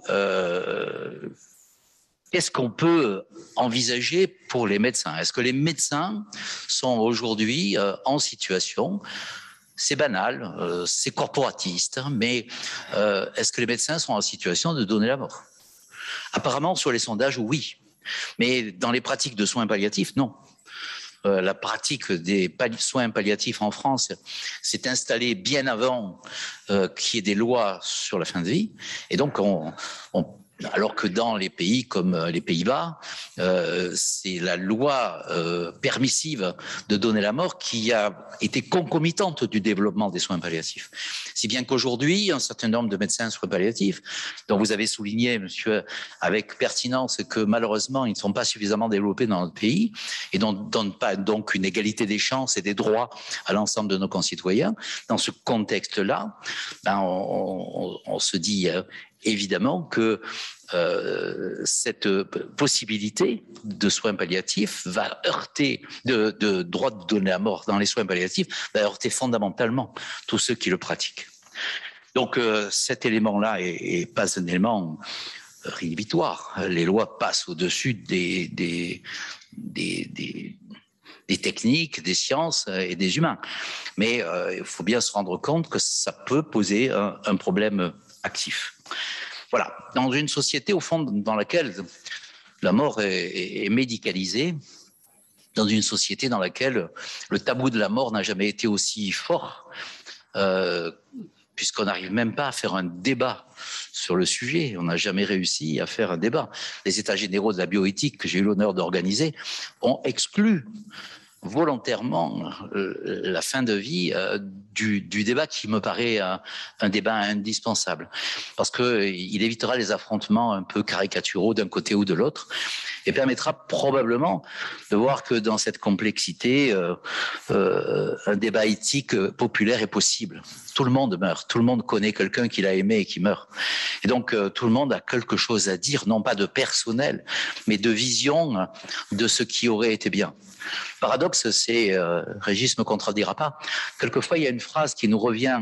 qu'est-ce qu'on peut envisager pour les médecins? Est-ce que les médecins sont aujourd'hui en situation, c'est banal, c'est corporatiste, mais est-ce que les médecins sont en situation de donner la mort? Apparemment, sur les sondages, oui. Mais dans les pratiques de soins palliatifs, non. La pratique des soins palliatifs en France s'est installée bien avant qu'il y ait des lois sur la fin de vie. Et donc, alors que dans les pays comme les Pays-Bas, c'est la loi permissive de donner la mort qui a été concomitante du développement des soins palliatifs. Si bien qu'aujourd'hui, un certain nombre de médecins soins palliatifs, dont vous avez souligné, monsieur, avec pertinence que malheureusement, ils ne sont pas suffisamment développés dans notre pays et ne donnent pas donc une égalité des chances et des droits à l'ensemble de nos concitoyens, dans ce contexte-là, on se dit évidemment que cette possibilité de soins palliatifs va heurter, de droit de donner la mort dans les soins palliatifs, va heurter fondamentalement tous ceux qui le pratiquent. Donc cet élément-là est pas un élément rédhibitoire. Les lois passent au-dessus des techniques, des sciences et des humains. Mais il faut bien se rendre compte que ça peut poser un problème actif. Voilà, dans une société, au fond, dans laquelle la mort est médicalisée, dans une société dans laquelle le tabou de la mort n'a jamais été aussi fort, puisqu'on n'arrive même pas à faire un débat sur le sujet. On n'a jamais réussi à faire un débat. Les États généraux de la bioéthique que j'ai eu l'honneur d'organiser ont exclu volontairement la fin de vie du débat qui me paraît un débat indispensable parce qu'il évitera les affrontements un peu caricaturaux d'un côté ou de l'autre et permettra probablement de voir que dans cette complexité, un débat éthique populaire est possible. Tout le monde meurt, tout le monde connaît quelqu'un qu'il a aimé et qui meurt. Et donc tout le monde a quelque chose à dire, non pas de personnel, mais de vision de ce qui aurait été bien. Le paradoxe, c'est, Régis ne me contredira pas, quelquefois il y a une phrase qui nous revient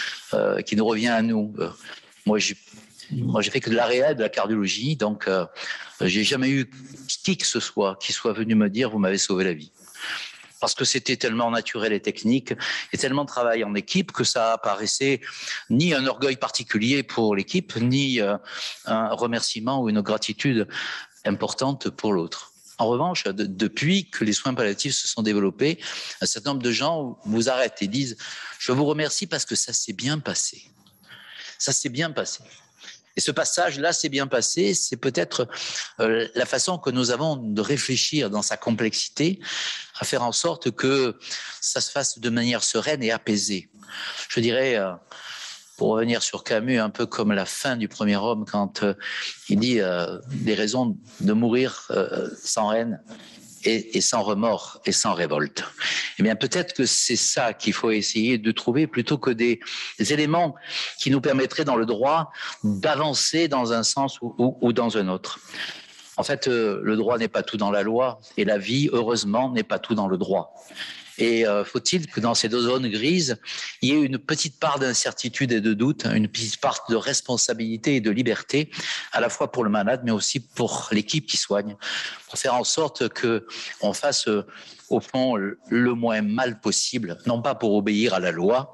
à nous. Moi, j'ai fait que de l'AREA, de la cardiologie, donc j'ai jamais eu qui que ce soit qui soit venu me dire « vous m'avez sauvé la vie ». Parce que c'était tellement naturel et technique et tellement de travail en équipe que ça apparaissait ni un orgueil particulier pour l'équipe, ni un remerciement ou une gratitude importante pour l'autre. En revanche, depuis que les soins palliatifs se sont développés, un certain nombre de gens vous arrêtent et disent « je vous remercie parce que ça s'est bien passé ». Ça s'est bien passé. Et ce passage-là s'est bien passé, c'est peut-être la façon que nous avons de réfléchir dans sa complexité, à faire en sorte que ça se fasse de manière sereine et apaisée. Je dirais, pour revenir sur Camus, un peu comme la fin du premier homme, quand il dit des raisons de mourir sans haine et sans remords et sans révolte. Eh bien, peut-être que c'est ça qu'il faut essayer de trouver plutôt que des éléments qui nous permettraient dans le droit d'avancer dans un sens ou dans un autre. En fait, le droit n'est pas tout dans la loi et la vie, heureusement, n'est pas tout dans le droit. Et faut-il que dans ces deux zones grises, il y ait une petite part d'incertitude et de doute, une petite part de responsabilité et de liberté, à la fois pour le malade, mais aussi pour l'équipe qui soigne, pour faire en sorte qu'on fasse au fond le moins mal possible, non pas pour obéir à la loi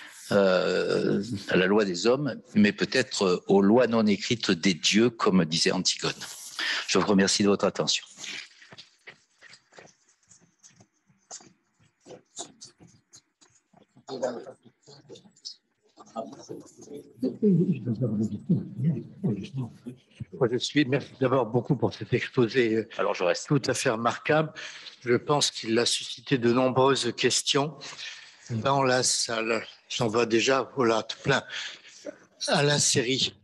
des hommes, mais peut-être aux lois non écrites des dieux, comme disait Antigone. Je vous remercie de votre attention. Merci d'abord beaucoup pour cet exposé. Alors je reste. Tout à fait remarquable. Je pense qu'il a suscité de nombreuses questions dans la salle. J'en vois déjà, voilà, tout plein. Alain Séry.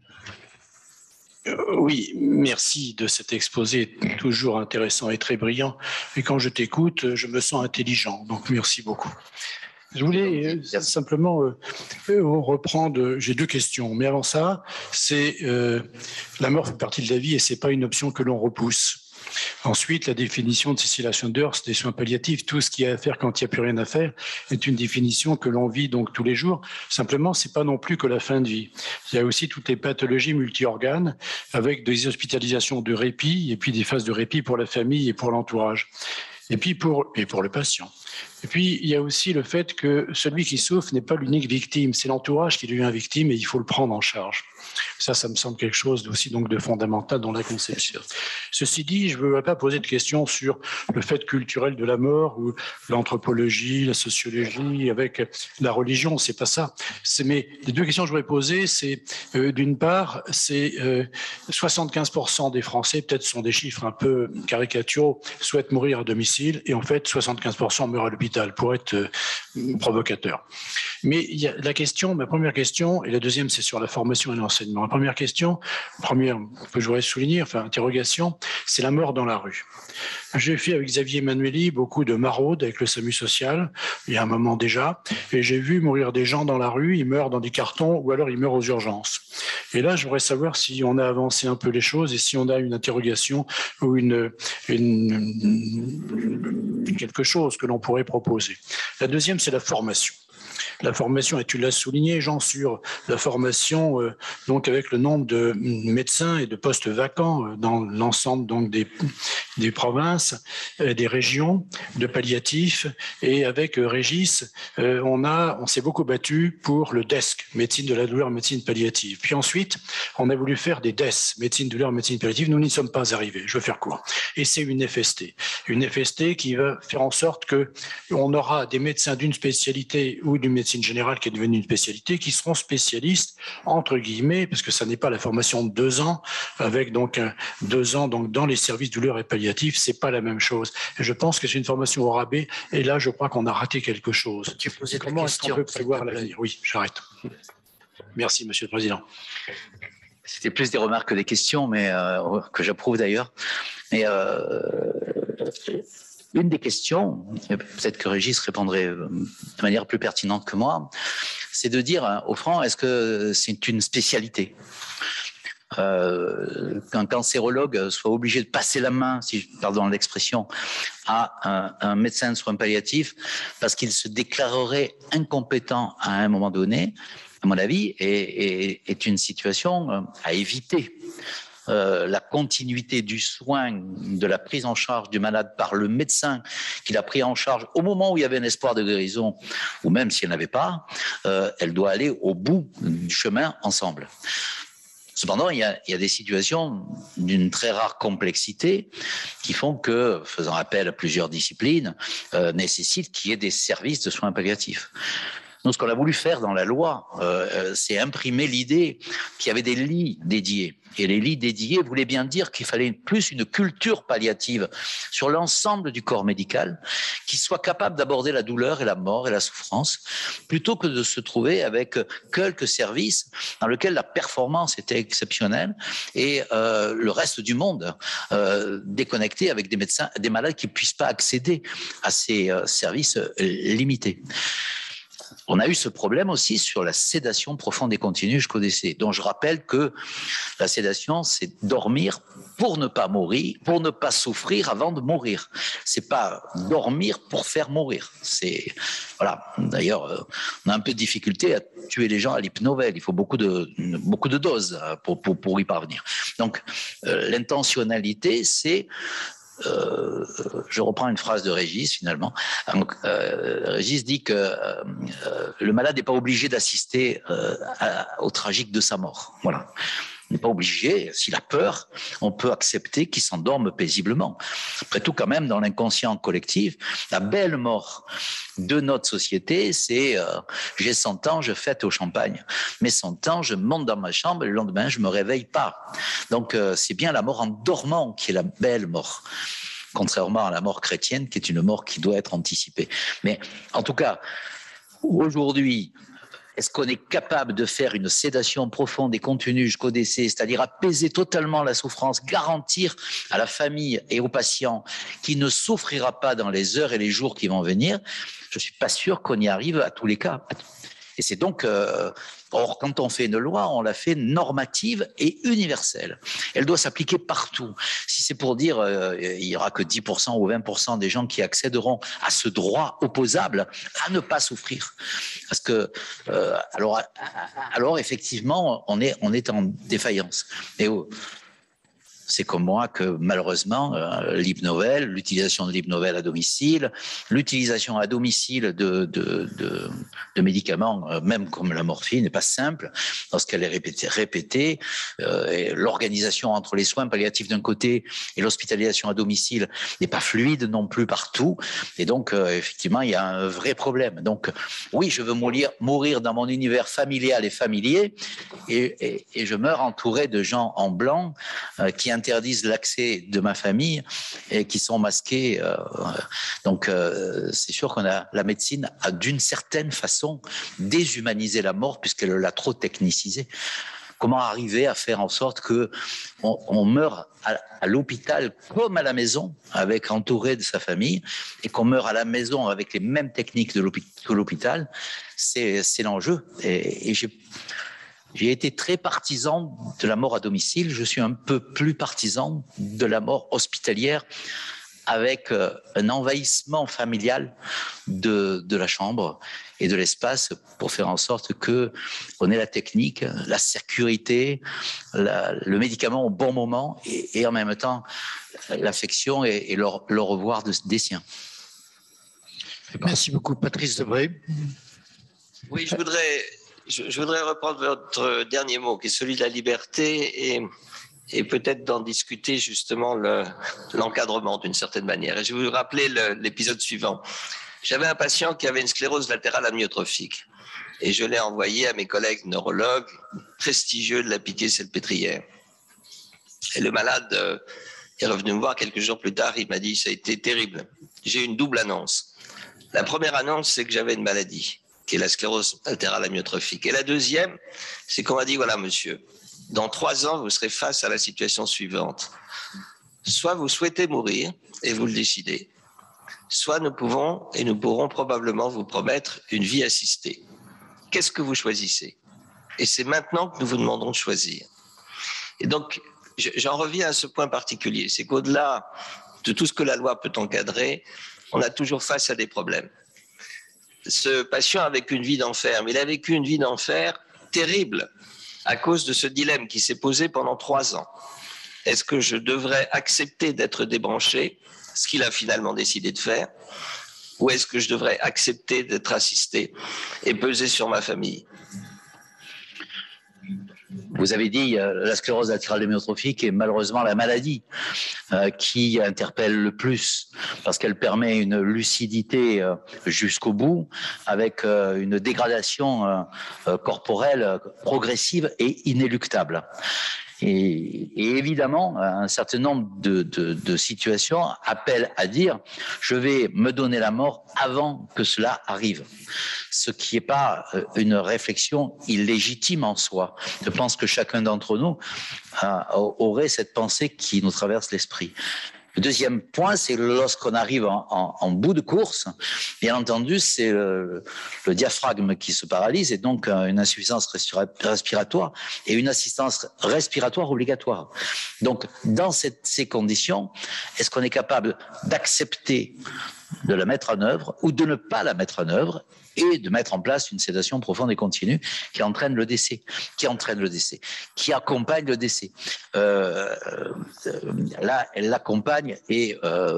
Oui, merci de cet exposé toujours intéressant et très brillant. Et quand je t'écoute, je me sens intelligent. Donc merci beaucoup. Je voulais simplement reprendre, j'ai deux questions, mais avant ça, c'est la mort fait partie de la vie et c'est pas une option que l'on repousse. Ensuite, la définition de Cecilia Saunders des soins palliatifs, tout ce qu'il y a à faire quand il n'y a plus rien à faire, est une définition que l'on vit donc tous les jours. Simplement, c'est pas non plus que la fin de vie. Il y a aussi toutes les pathologies multi-organes avec des hospitalisations de répit et puis des phases de répit pour la famille et pour l'entourage. Et puis pour le patient. Et puis, il y a aussi le fait que celui qui souffre n'est pas l'unique victime, c'est l'entourage qui devient victime et il faut le prendre en charge. Ça me semble quelque chose aussi donc de fondamental dans la conception. Ceci dit, je ne veux pas poser de questions sur le fait culturel de la mort ou l'anthropologie, la sociologie avec la religion, c'est pas ça. Mais les deux questions que je voudrais poser, c'est d'une part, c'est 75% des Français, peut-être ce sont des chiffres un peu caricaturaux, souhaitent mourir à domicile et en fait 75% meurent à l'hôpital pour être provocateur. Mais il y a la question, ma première question, et la deuxième c'est sur la formation et l'enseignement. La première question, que je voudrais souligner, enfin interrogation, c'est la mort dans la rue. J'ai fait avec Xavier Emmanueli beaucoup de maraudes avec le SAMU social, il y a un moment déjà, et j'ai vu mourir des gens dans la rue, ils meurent dans des cartons ou alors ils meurent aux urgences. Et là, je voudrais savoir si on a avancé un peu les choses et si on a une interrogation ou quelque chose que l'on pourrait proposer. La deuxième, c'est la formation. La formation, et tu l'as souligné, Jean, sur la formation, donc avec le nombre de médecins et de postes vacants dans l'ensemble donc des provinces, des régions, de palliatifs, et avec Régis, on s'est beaucoup battu pour le DESC, médecine de la douleur, médecine palliative. Puis ensuite, on a voulu faire des DES, médecine de douleur, médecine palliative. Nous n'y sommes pas arrivés. Je veux faire court. Et c'est une FST qui va faire en sorte que on aura des médecins d'une spécialité ou d'une médecine générale qui est devenue une spécialité, qui seront spécialistes, entre guillemets, parce que ça n'est pas la formation de 2 ans, avec donc 2 ans donc dans les services douleur et palliatifs, c'est pas la même chose. Et je pense que c'est une formation au rabais, et là, je crois qu'on a raté quelque chose. Comment est-ce qu'on peut prévoir l'avenir? Oui, j'arrête. Merci, Monsieur le Président. C'était plus des remarques que des questions, mais que j'approuve d'ailleurs. Mais une des questions, peut-être que Régis répondrait de manière plus pertinente que moi, c'est de dire, au fond, est-ce que c'est une spécialité ? Qu'un cancérologue soit obligé de passer la main, pardon l'expression, à un médecin de soins palliatifs parce qu'il se déclarerait incompétent à un moment donné, à mon avis, est une situation à éviter. La continuité du soin, de la prise en charge du malade par le médecin qui l'a pris en charge au moment où il y avait un espoir de guérison, ou même si elle n'avait pas, elle doit aller au bout du chemin ensemble. Cependant, il y a des situations d'une très rare complexité qui font que, faisant appel à plusieurs disciplines, nécessitent qu'il y ait des services de soins palliatifs. Donc, ce qu'on a voulu faire dans la loi, c'est imprimer l'idée qu'il y avait des lits dédiés. Et les lits dédiés voulaient bien dire qu'il fallait plus une culture palliative sur l'ensemble du corps médical qui soit capable d'aborder la douleur et la mort et la souffrance, plutôt que de se trouver avec quelques services dans lesquels la performance était exceptionnelle et le reste du monde déconnecté avec des médecins, des malades qui ne puissent pas accéder à ces services limités. On a eu ce problème aussi sur la sédation profonde et continue jusqu'au décès. Donc je rappelle que la sédation, c'est dormir pour ne pas mourir, pour ne pas souffrir avant de mourir. C'est pas dormir pour faire mourir. C'est voilà. D'ailleurs, on a un peu de difficulté à tuer les gens à l'hypnovèle. Il faut beaucoup de doses pour y parvenir. Donc l'intentionnalité, c'est je reprends une phrase de Régis finalement. Donc, Régis dit que le malade n'est pas obligé d'assister au tragique de sa mort. Voilà. Il n'est pas obligé, s'il a peur, on peut accepter qu'il s'endorme paisiblement. Après tout, quand même, dans l'inconscient collectif, la belle mort de notre société, c'est j'ai 100 ans, je fête au champagne. Mais 100 ans, je monte dans ma chambre et le lendemain, je ne me réveille pas. Donc, c'est bien la mort en dormant qui est la belle mort. Contrairement à la mort chrétienne, qui est une mort qui doit être anticipée. Mais en tout cas, aujourd'hui, est-ce qu'on est capable de faire une sédation profonde et continue jusqu'au décès, c'est-à-dire apaiser totalement la souffrance, garantir à la famille et au patient qu'il ne souffrira pas dans les heures et les jours qui vont venir? Je ne suis pas sûr qu'on y arrive à tous les cas. Et c'est donc, or, quand on fait une loi, on la fait normative et universelle. Elle doit s'appliquer partout. Si c'est pour dire il n'y aura que 10% ou 20% des gens qui accéderont à ce droit opposable à ne pas souffrir. Parce que, alors effectivement, on est en défaillance. Et c'est comme moi que malheureusement, l'hypnovèle, l'utilisation de l'hypnovèle à domicile, l'utilisation à domicile de médicaments, même comme la morphine, n'est pas simple lorsqu'elle est répétée. Et l'organisation entre les soins palliatifs d'un côté et l'hospitalisation à domicile n'est pas fluide non plus partout. Et donc, effectivement, il y a un vrai problème. Donc, oui, je veux mourir dans mon univers familial et familier, et je meurs entouré de gens en blanc qui interdisent l'accès de ma famille et qui sont masqués. Donc, c'est sûr qu'on a la médecine a d'une certaine façon déshumanisé la mort puisqu'elle l'a trop technicisé. Comment arriver à faire en sorte que on meure à l'hôpital comme à la maison, avec entouré de sa famille, et qu'on meure à la maison avec les mêmes techniques que l'hôpital, c'est l'enjeu. Et j'ai été très partisan de la mort à domicile. Je suis un peu plus partisan de la mort hospitalière, avec un envahissement familial de la chambre et de l'espace pour faire en sorte qu'on ait la technique, la sécurité, le médicament au bon moment et en même temps l'affection et le revoir des siens. Merci beaucoup, Patrice Debré. Oui, je voudrais reprendre votre dernier mot, qui est celui de la liberté, et peut-être d'en discuter justement l'encadrement d'une certaine manière. Et je vais vous rappeler l'épisode suivant. J'avais un patient qui avait une sclérose latérale amyotrophique, et je l'ai envoyé à mes collègues neurologues prestigieux de la Pitié-Salpêtrière. Et le malade est revenu me voir quelques jours plus tard. Il m'a dit: ça a été terrible. J'ai une double annonce. La première annonce, c'est que j'avais une maladie, qui est la sclérose latérale amyotrophique. Et la deuxième, c'est qu'on m'a dit: voilà, monsieur, dans 3 ans, vous serez face à la situation suivante. Soit vous souhaitez mourir, et vous le décidez, soit nous pouvons et nous pourrons probablement vous promettre une vie assistée. Qu'est-ce que vous choisissez? Et c'est maintenant que nous vous demandons de choisir. Et donc, j'en reviens à ce point particulier, c'est qu'au-delà de tout ce que la loi peut encadrer, on a toujours face à des problèmes. Ce patient a vécu une vie d'enfer, mais il a vécu une vie d'enfer terrible à cause de ce dilemme qui s'est posé pendant 3 ans. Est-ce que je devrais accepter d'être débranché, ce qu'il a finalement décidé de faire, ou est-ce que je devrais accepter d'être assisté et peser sur ma famille? Vous avez dit la sclérose latérale amyotrophique est malheureusement la maladie qui interpelle le plus parce qu'elle permet une lucidité jusqu'au bout avec une dégradation corporelle progressive et inéluctable. Et évidemment, un certain nombre de situations appellent à dire « je vais me donner la mort avant que cela arrive », ce qui n'est pas une réflexion illégitime en soi. Je pense que chacun d'entre nous aurait cette pensée qui nous traverse l'esprit. Le deuxième point, c'est lorsqu'on arrive en bout de course, bien entendu, c'est le diaphragme qui se paralyse et donc une insuffisance respiratoire et une assistance respiratoire obligatoire. Donc, dans ces conditions, est-ce qu'on est capable d'accepter de la mettre en œuvre ou de ne pas la mettre en œuvre et de mettre en place une sédation profonde et continue qui entraîne le décès, qui accompagne le décès. Là, elle l'accompagne et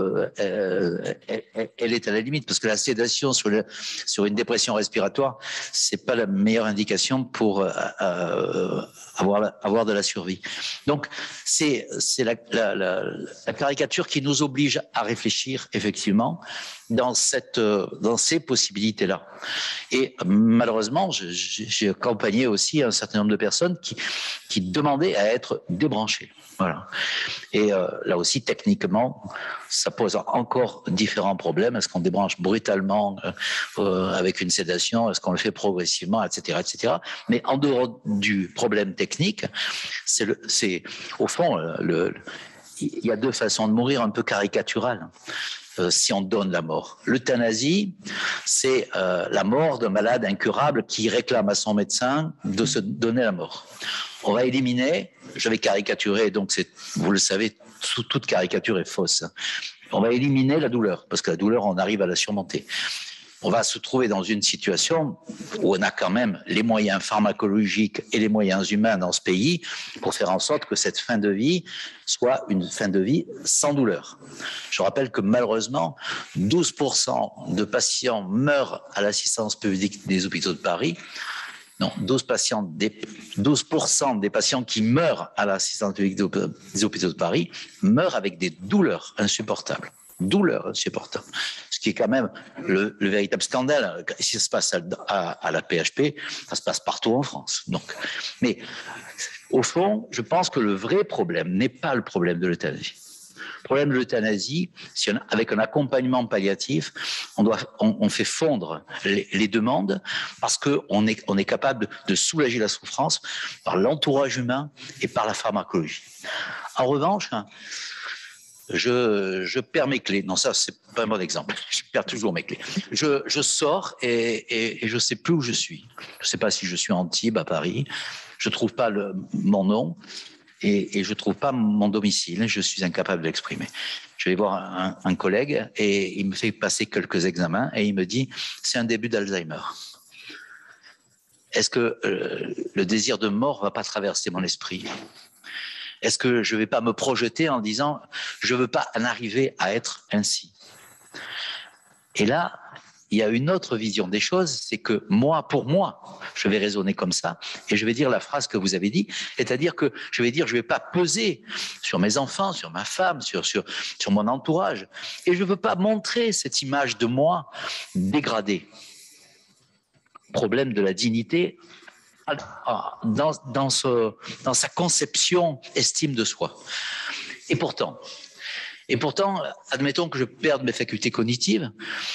elle est à la limite parce que la sédation sur une dépression respiratoire, c'est pas la meilleure indication pour avoir de la survie. Donc, c'est la caricature qui nous oblige à réfléchir effectivement dans ces possibilités-là. Et malheureusement, j'ai accompagné aussi un certain nombre de personnes qui demandaient à être débranchées. Voilà. Et là aussi, techniquement, ça pose encore différents problèmes. Est-ce qu'on débranche brutalement avec une sédation? Est-ce qu'on le fait progressivement, etc., etc. Mais en dehors du problème technique, c'est au fond, il y a deux façons de mourir un peu caricaturales. Si on donne la mort. L'euthanasie, c'est la mort d'un malade incurable qui réclame à son médecin de se donner la mort. On va éliminer, je vais caricaturer, donc vous le savez, toute caricature est fausse. On va éliminer la douleur, parce que la douleur, on arrive à la surmonter. On va se trouver dans une situation où on a quand même les moyens pharmacologiques et les moyens humains dans ce pays pour faire en sorte que cette fin de vie soit une fin de vie sans douleur. Je rappelle que malheureusement, 12% de patients meurent à l'assistance publique des hôpitaux de Paris. Non, 12% des patients qui meurent à l'assistance publique des hôpitaux de Paris meurent avec des douleurs insupportables. Douleur insupportable. Ce qui est quand même le véritable scandale. Si ça se passe à la PHP, ça se passe partout en France. Donc, mais au fond, je pense que le vrai problème n'est pas le problème de l'euthanasie. Le problème de l'euthanasie, avec un accompagnement palliatif, on fait fondre les demandes parce qu'on est capable de soulager la souffrance par l'entourage humain et par la pharmacologie. En revanche, je perds mes clés. Non, ça, c'est pas un bon exemple. Je perds toujours mes clés. Je sors et je sais plus où je suis. Je sais pas si je suis à Antibes, à Paris. Je trouve pas mon nom et je trouve pas mon domicile. Je suis incapable de l'exprimer. Je vais voir un collègue et il me fait passer quelques examens et il me dit c'est un début d'Alzheimer. Est-ce que le désir de mort va pas traverser mon esprit? Est-ce que je ne vais pas me projeter en disant « je ne veux pas en arriver à être ainsi ». Et là, il y a une autre vision des choses, c'est que pour moi, je vais raisonner comme ça et je vais dire la phrase que vous avez dit, c'est-à-dire que je vais dire je ne vais pas peser sur mes enfants, sur ma femme, sur mon entourage et je ne veux pas montrer cette image de moi dégradée. Problème de la dignité dans sa conception estime de soi. Et pourtant, admettons que je perde mes facultés cognitives,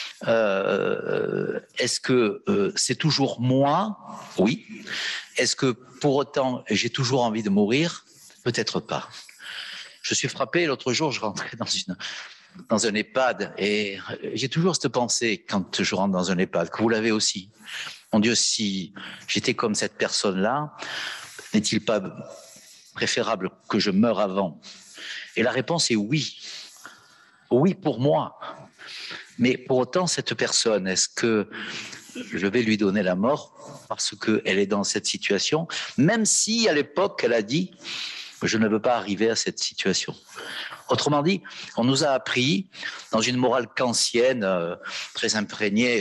est-ce que c'est toujours moi? Oui. Est-ce que pour autant j'ai toujours envie de mourir? Peut-être pas. Je suis frappé, l'autre jour je rentrais dans un EHPAD et j'ai toujours cette pensée quand je rentre dans un EHPAD, que vous l'avez aussi. Mon Dieu, si j'étais comme cette personne-là, n'est-il pas préférable que je meure avant? Et la réponse est oui. Oui pour moi. Mais pour autant, cette personne, est-ce que je vais lui donner la mort parce qu'elle est dans cette situation, même si à l'époque elle a dit « je ne veux pas arriver à cette situation ». Autrement dit, on nous a appris, dans une morale kantienne très imprégnée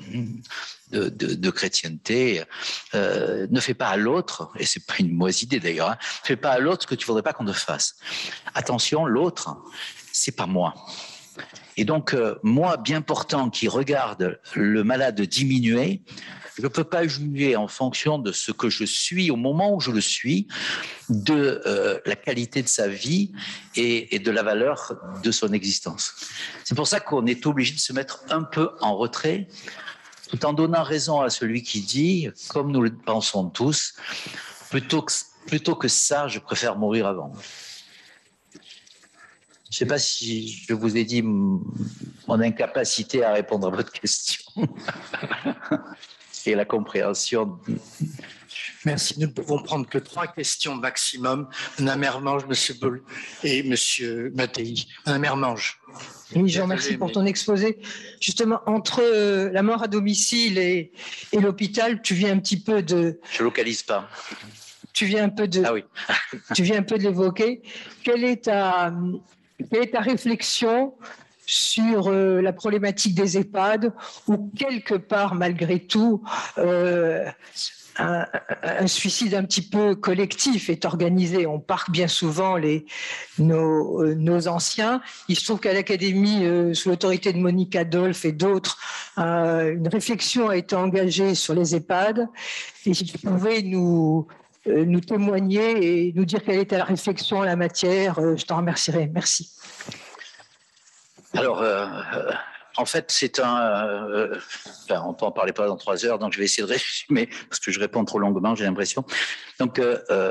de chrétienté, ne fais pas à l'autre, et c'est pas une mauvaise idée d'ailleurs, ne fais pas à l'autre ce que tu voudrais pas qu'on te fasse. Attention, l'autre, c'est pas moi. Et donc, moi, bien portant, qui regarde le malade diminuer, je ne peux pas juger en fonction de ce que je suis au moment où je le suis, de la qualité de sa vie et de la valeur de son existence. C'est pour ça qu'on est obligé de se mettre un peu en retrait, tout en donnant raison à celui qui dit, comme nous le pensons tous, plutôt que ça, je préfère mourir avant. Je ne sais pas si je vous ai dit mon incapacité à répondre à votre question et la compréhension. Merci. Nous ne pouvons prendre que 3 questions maximum. Madame Hermange, Monsieur Boll et Monsieur Mattei. Madame Hermange. Oui, je vous remercie pour ton exposé. Justement, entre la mort à domicile et l'hôpital, tu viens un petit peu de... Je localise pas. Tu viens un peu de... Ah oui. Tu viens un peu de l'évoquer. Quelle est ta réflexion sur la problématique des EHPAD, où quelque part, malgré tout, un suicide un petit peu collectif est organisé. On parque bien souvent nos anciens. Il se trouve qu'à l'Académie, sous l'autorité de Monique Adolphe et d'autres, une réflexion a été engagée sur les EHPAD. Et si tu pouvais nous témoigner et nous dire quelle était la réflexion en la matière, je t'en remercierais. Merci. Alors, en fait, c'est on peut en parler pas dans 3 heures, donc je vais essayer de résumer, parce que je réponds trop longuement, j'ai l'impression. Donc,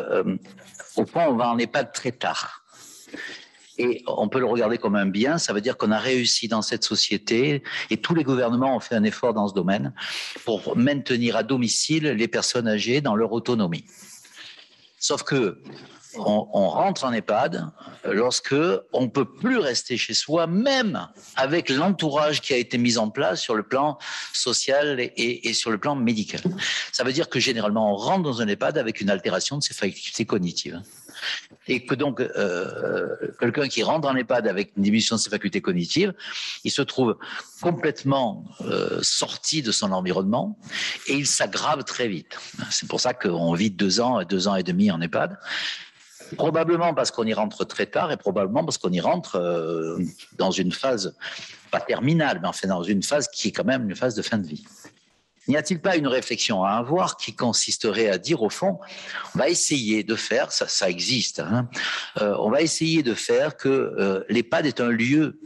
au fond, on va en EHPAD très tard. Et on peut le regarder comme un bien, ça veut dire qu'on a réussi dans cette société, et tous les gouvernements ont fait un effort dans ce domaine, pour maintenir à domicile les personnes âgées dans leur autonomie. Sauf que on rentre en EHPAD lorsque on ne peut plus rester chez soi, même avec l'entourage qui a été mis en place sur le plan social et sur le plan médical. Ça veut dire que généralement, on rentre dans un EHPAD avec une altération de ses facultés cognitives. Et que donc, quelqu'un qui rentre en EHPAD avec une diminution de ses facultés cognitives, il se trouve complètement sorti de son environnement et il s'aggrave très vite. C'est pour ça qu'on vit 2 ans et demi en EHPAD. Probablement parce qu'on y rentre très tard et probablement parce qu'on y rentre dans une phase, pas terminale, mais enfin dans une phase qui est quand même une phase de fin de vie. N'y a-t-il pas une réflexion à avoir qui consisterait à dire, au fond, on va essayer de faire, ça existe, hein, on va essayer de faire que l'EHPAD est un lieu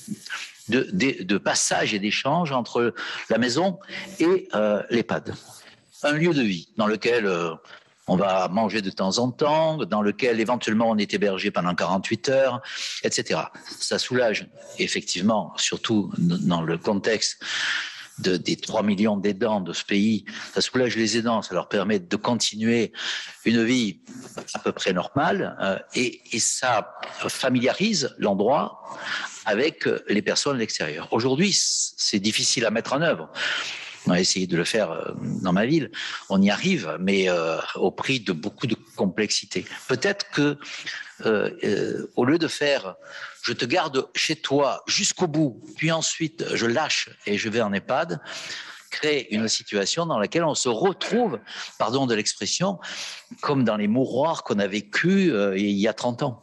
de passage et d'échange entre la maison et l'EHPAD. Un lieu de vie dans lequel on va manger de temps en temps, dans lequel éventuellement on est hébergé pendant 48 heures, etc. Ça soulage effectivement, surtout dans le contexte des 3 millions d'aidants de ce pays, ça soulage les aidants, ça leur permet de continuer une vie à peu près normale et ça familiarise l'endroit avec les personnes de l'extérieur. Aujourd'hui, c'est difficile à mettre en œuvre. On a essayé de le faire dans ma ville, on y arrive, mais au prix de beaucoup de complexité. Peut-être que au lieu de faire je te garde chez toi jusqu'au bout, puis ensuite je lâche et je vais en EHPAD, crée une situation dans laquelle on se retrouve, pardon de l'expression, comme dans les mouroirs qu'on a vécus il y a 30 ans.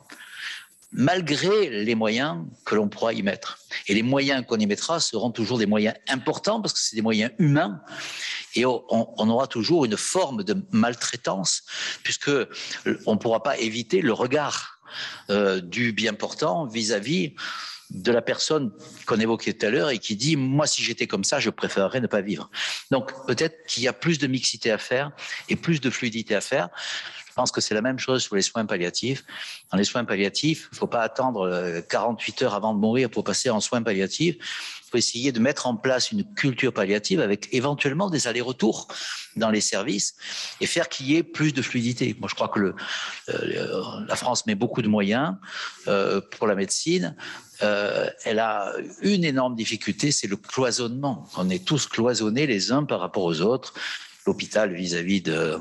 Malgré les moyens que l'on pourra y mettre. Et les moyens qu'on y mettra seront toujours des moyens importants parce que c'est des moyens humains et on aura toujours une forme de maltraitance puisque on ne pourra pas éviter le regard du bien portant vis-à-vis de la personne qu'on évoquait tout à l'heure et qui dit « moi, si j'étais comme ça, je préférerais ne pas vivre ». Donc, peut-être qu'il y a plus de mixité à faire et plus de fluidité à faire. Je pense que c'est la même chose sur les soins palliatifs. Dans les soins palliatifs, il ne faut pas attendre 48 heures avant de mourir pour passer en soins palliatifs. Il faut essayer de mettre en place une culture palliative avec éventuellement des allers-retours dans les services et faire qu'il y ait plus de fluidité. Moi, je crois que la France met beaucoup de moyens pour la médecine. Elle a une énorme difficulté, c'est le cloisonnement. On est tous cloisonnés les uns par rapport aux autres. L'hôpital vis-à-vis de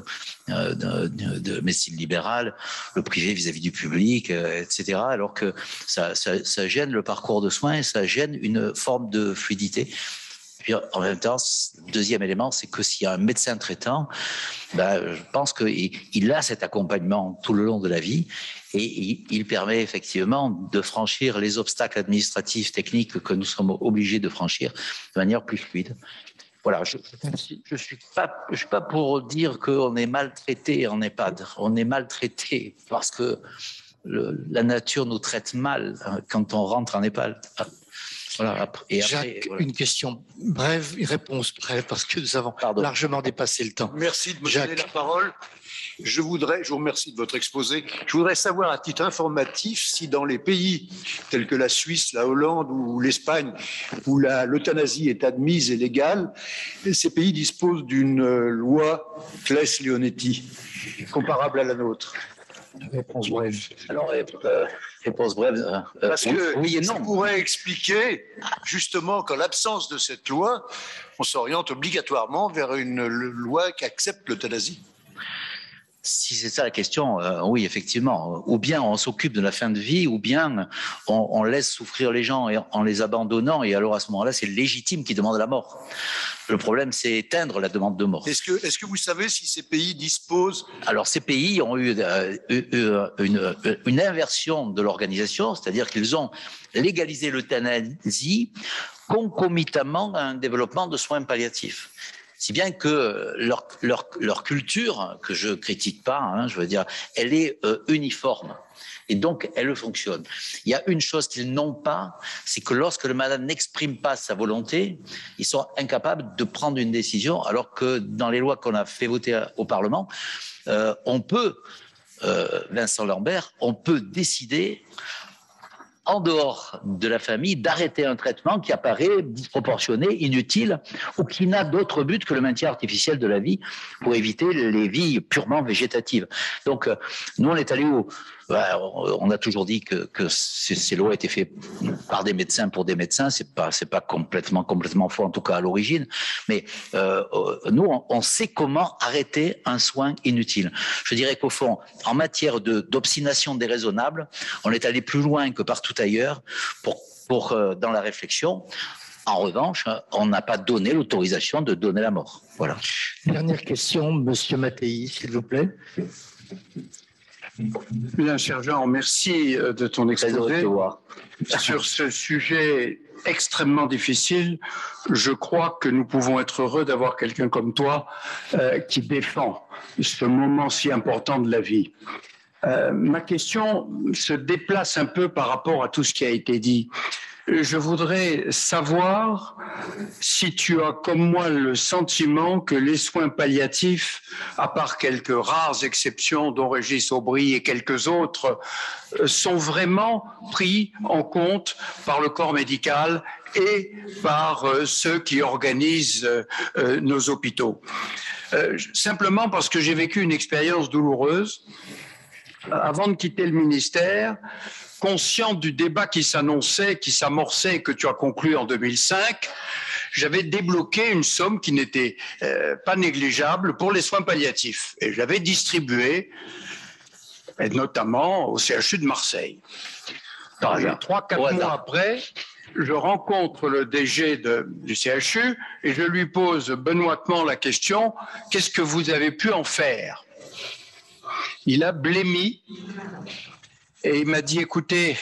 médecine libérale, le privé vis-à-vis du public, etc. Alors que ça gêne le parcours de soins et ça gêne une forme de fluidité. Puis en même temps, deuxième élément, c'est que s'il y a un médecin traitant, je pense qu'il a cet accompagnement tout le long de la vie et il permet effectivement de franchir les obstacles administratifs, techniques que nous sommes obligés de franchir de manière plus fluide. Voilà, je suis pas pour dire qu'on est maltraité en EHPAD. On est maltraité parce que la nature nous traite mal quand on rentre en EHPAD. Voilà, Jacques, voilà. une question brève, une réponse brève, parce que nous avons largement dépassé le temps. Merci de me donner la parole. Je vous remercie de votre exposé. Je voudrais savoir à titre informatif si dans les pays tels que la Suisse, la Hollande ou l'Espagne, où l'euthanasie est admise et légale, ces pays disposent d'une loi Claes-Leonetti, comparable à la nôtre. Réponse brève. Alors, réponse brève. Parce que oui et ça non. pourrait expliquer justement qu'en l'absence de cette loi, on s'oriente obligatoirement vers une loi qui accepte l'euthanasie. Si c'est ça la question, oui, effectivement. Ou bien on s'occupe de la fin de vie, ou bien on laisse souffrir les gens en les abandonnant, et alors à ce moment-là, c'est légitime qu'ils demandent la mort. Le problème, c'est éteindre la demande de mort. Est-ce que vous savez si ces pays disposent... Alors, ces pays ont eu une inversion de l'organisation, c'est-à-dire qu'ils ont légalisé l'euthanasie concomitamment à un développement de soins palliatifs. Si bien que leur culture, que je critique pas, hein, je veux dire, elle est uniforme. Et donc, elle fonctionne. Il y a une chose qu'ils n'ont pas, c'est que lorsque le malade n'exprime pas sa volonté, ils sont incapables de prendre une décision, alors que dans les lois qu'on a fait voter au Parlement, on peut, Vincent Lambert, on peut décider en dehors de la famille, d'arrêter un traitement qui apparaît disproportionné, inutile, ou qui n'a d'autre but que le maintien artificiel de la vie pour éviter les vies purement végétatives. Donc, nous, on est allé on a toujours dit que ces lois étaient faites par des médecins pour des médecins. C'est pas complètement faux, en tout cas à l'origine. Mais nous, on sait comment arrêter un soin inutile. Je dirais qu'au fond, en matière d'obstination déraisonnable, on est allé plus loin que partout ailleurs dans la réflexion. En revanche, on n'a pas donné l'autorisation de donner la mort. Voilà. Dernière question, Monsieur Mattei, s'il vous plaît. Bien, cher Jean, merci de ton exposé. Sur ce sujet extrêmement difficile, je crois que nous pouvons être heureux d'avoir quelqu'un comme toi qui défend ce moment si important de la vie. Ma question se déplace un peu par rapport à tout ce qui a été dit. Je voudrais savoir si tu as comme moi le sentiment que les soins palliatifs, à part quelques rares exceptions dont Régis Aubry et quelques autres, sont vraiment pris en compte par le corps médical et par ceux qui organisent nos hôpitaux. Simplement parce que j'ai vécu une expérience douloureuse. Avant de quitter le ministère, conscient du débat qui s'annonçait, qui s'amorçait et que tu as conclu en 2005, j'avais débloqué une somme qui n'était pas négligeable pour les soins palliatifs. Et je l'avais distribuée, et notamment au CHU de Marseille. 3-4 mois après, je rencontre le DG du CHU et je lui pose benoîtement la question « Qu'est-ce que vous avez pu en faire ?» Il a blêmi et il m'a dit, écoutez,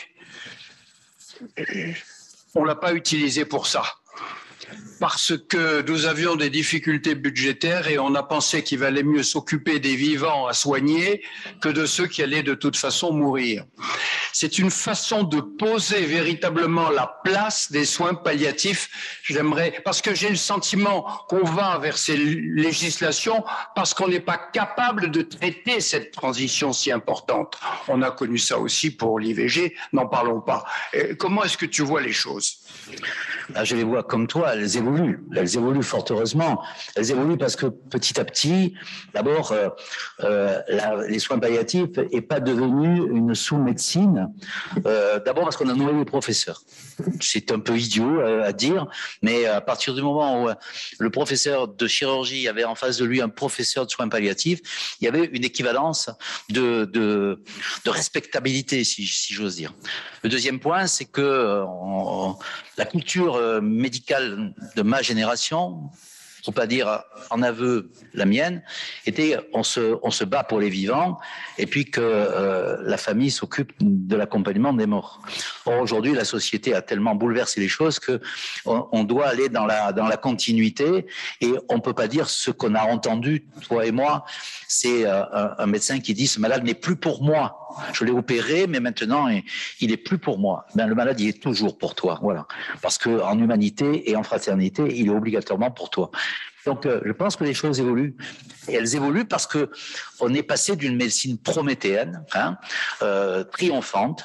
on ne l'a pas utilisé pour ça, parce que nous avions des difficultés budgétaires et on a pensé qu'il valait mieux s'occuper des vivants à soigner que de ceux qui allaient de toute façon mourir. C'est une façon de poser véritablement la place des soins palliatifs. Parce que j'ai le sentiment qu'on va vers ces législations parce qu'on n'est pas capable de traiter cette transition si importante. On a connu ça aussi pour l'IVG, n'en parlons pas. Comment est-ce que tu vois les choses ? Je les vois comme toi, elles évoluent fort heureusement. Elles évoluent parce que petit à petit, d'abord, les soins palliatifs n'est pas devenu une sous-médecine. D'abord parce qu'on a nommé les professeurs. C'est un peu idiot à dire, mais à partir du moment où le professeur de chirurgie avait en face de lui un professeur de soins palliatifs, il y avait une équivalence de respectabilité, si j'ose dire. Le deuxième point, c'est que la culture médicale de ma génération, pour pas dire en aveu la mienne, était on se bat pour les vivants et puis que la famille s'occupe de l'accompagnement des morts. Or aujourd'hui, la société a tellement bouleversé les choses que on doit aller dans la continuité et on peut pas dire ce qu'on a entendu toi et moi. C'est un médecin qui dit ce malade n'est plus pour moi. Je l'ai opéré, mais maintenant, il est plus pour moi. Ben, le malade, il est toujours pour toi. Voilà. Parce qu'en humanité et en fraternité, il est obligatoirement pour toi. Donc, je pense que les choses évoluent. Et elles évoluent parce que on est passé d'une médecine prométhéenne, triomphante,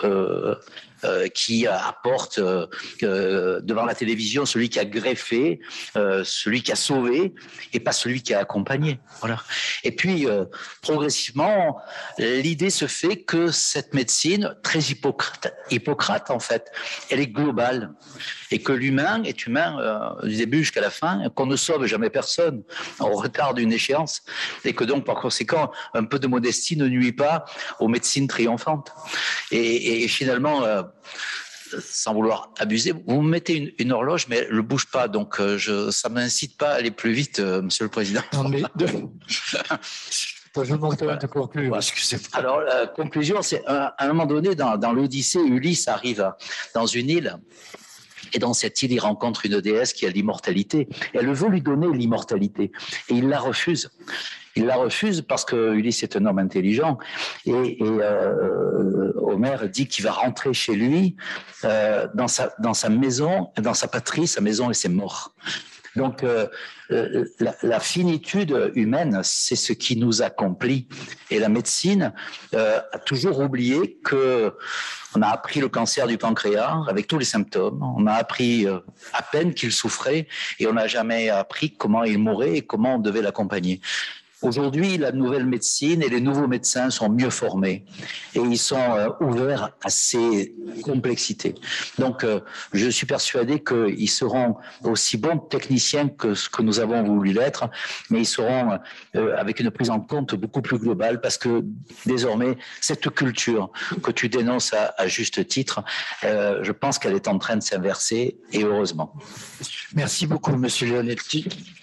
qui apporte devant la télévision celui qui a greffé, celui qui a sauvé, et pas celui qui a accompagné. Voilà. Et puis, progressivement, l'idée se fait que cette médecine, très Hippocrate en fait, elle est globale, et que l'humain est humain du début jusqu'à la fin, qu'on ne sauve jamais personne, on retarde une échéance, et que donc, par conséquent, un peu de modestie ne nuit pas aux médecines triomphantes. Et finalement, sans vouloir abuser, vous me mettez une horloge, mais elle ne bouge pas, donc ça ne m'incite pas à aller plus vite, Monsieur le Président. Non, mais je vous demande quand même de conclure. Excusez-moi. Alors, la conclusion, c'est à un moment donné, dans l'Odyssée, Ulysse arrive dans une île. Et dans cette île, il rencontre une déesse qui a l'immortalité. Elle veut lui donner l'immortalité. Et il la refuse. Il la refuse parce que Ulysse est un homme intelligent. Et Homère dit qu'il va rentrer chez lui dans sa maison, dans sa patrie, sa maison et ses morts. Donc, la finitude humaine, c'est ce qui nous accomplit. Et la médecine a toujours oublié que on a appris le cancer du pancréas avec tous les symptômes. On a appris à peine qu'il souffrait et on n'a jamais appris comment il mourait et comment on devait l'accompagner. Aujourd'hui, la nouvelle médecine et les nouveaux médecins sont mieux formés et ils sont ouverts à ces complexités. Donc, je suis persuadé qu'ils seront aussi bons techniciens que ce que nous avons voulu l'être, mais ils seront avec une prise en compte beaucoup plus globale parce que désormais, cette culture que tu dénonces à juste titre, je pense qu'elle est en train de s'inverser et heureusement. Merci beaucoup, Monsieur Leonetti.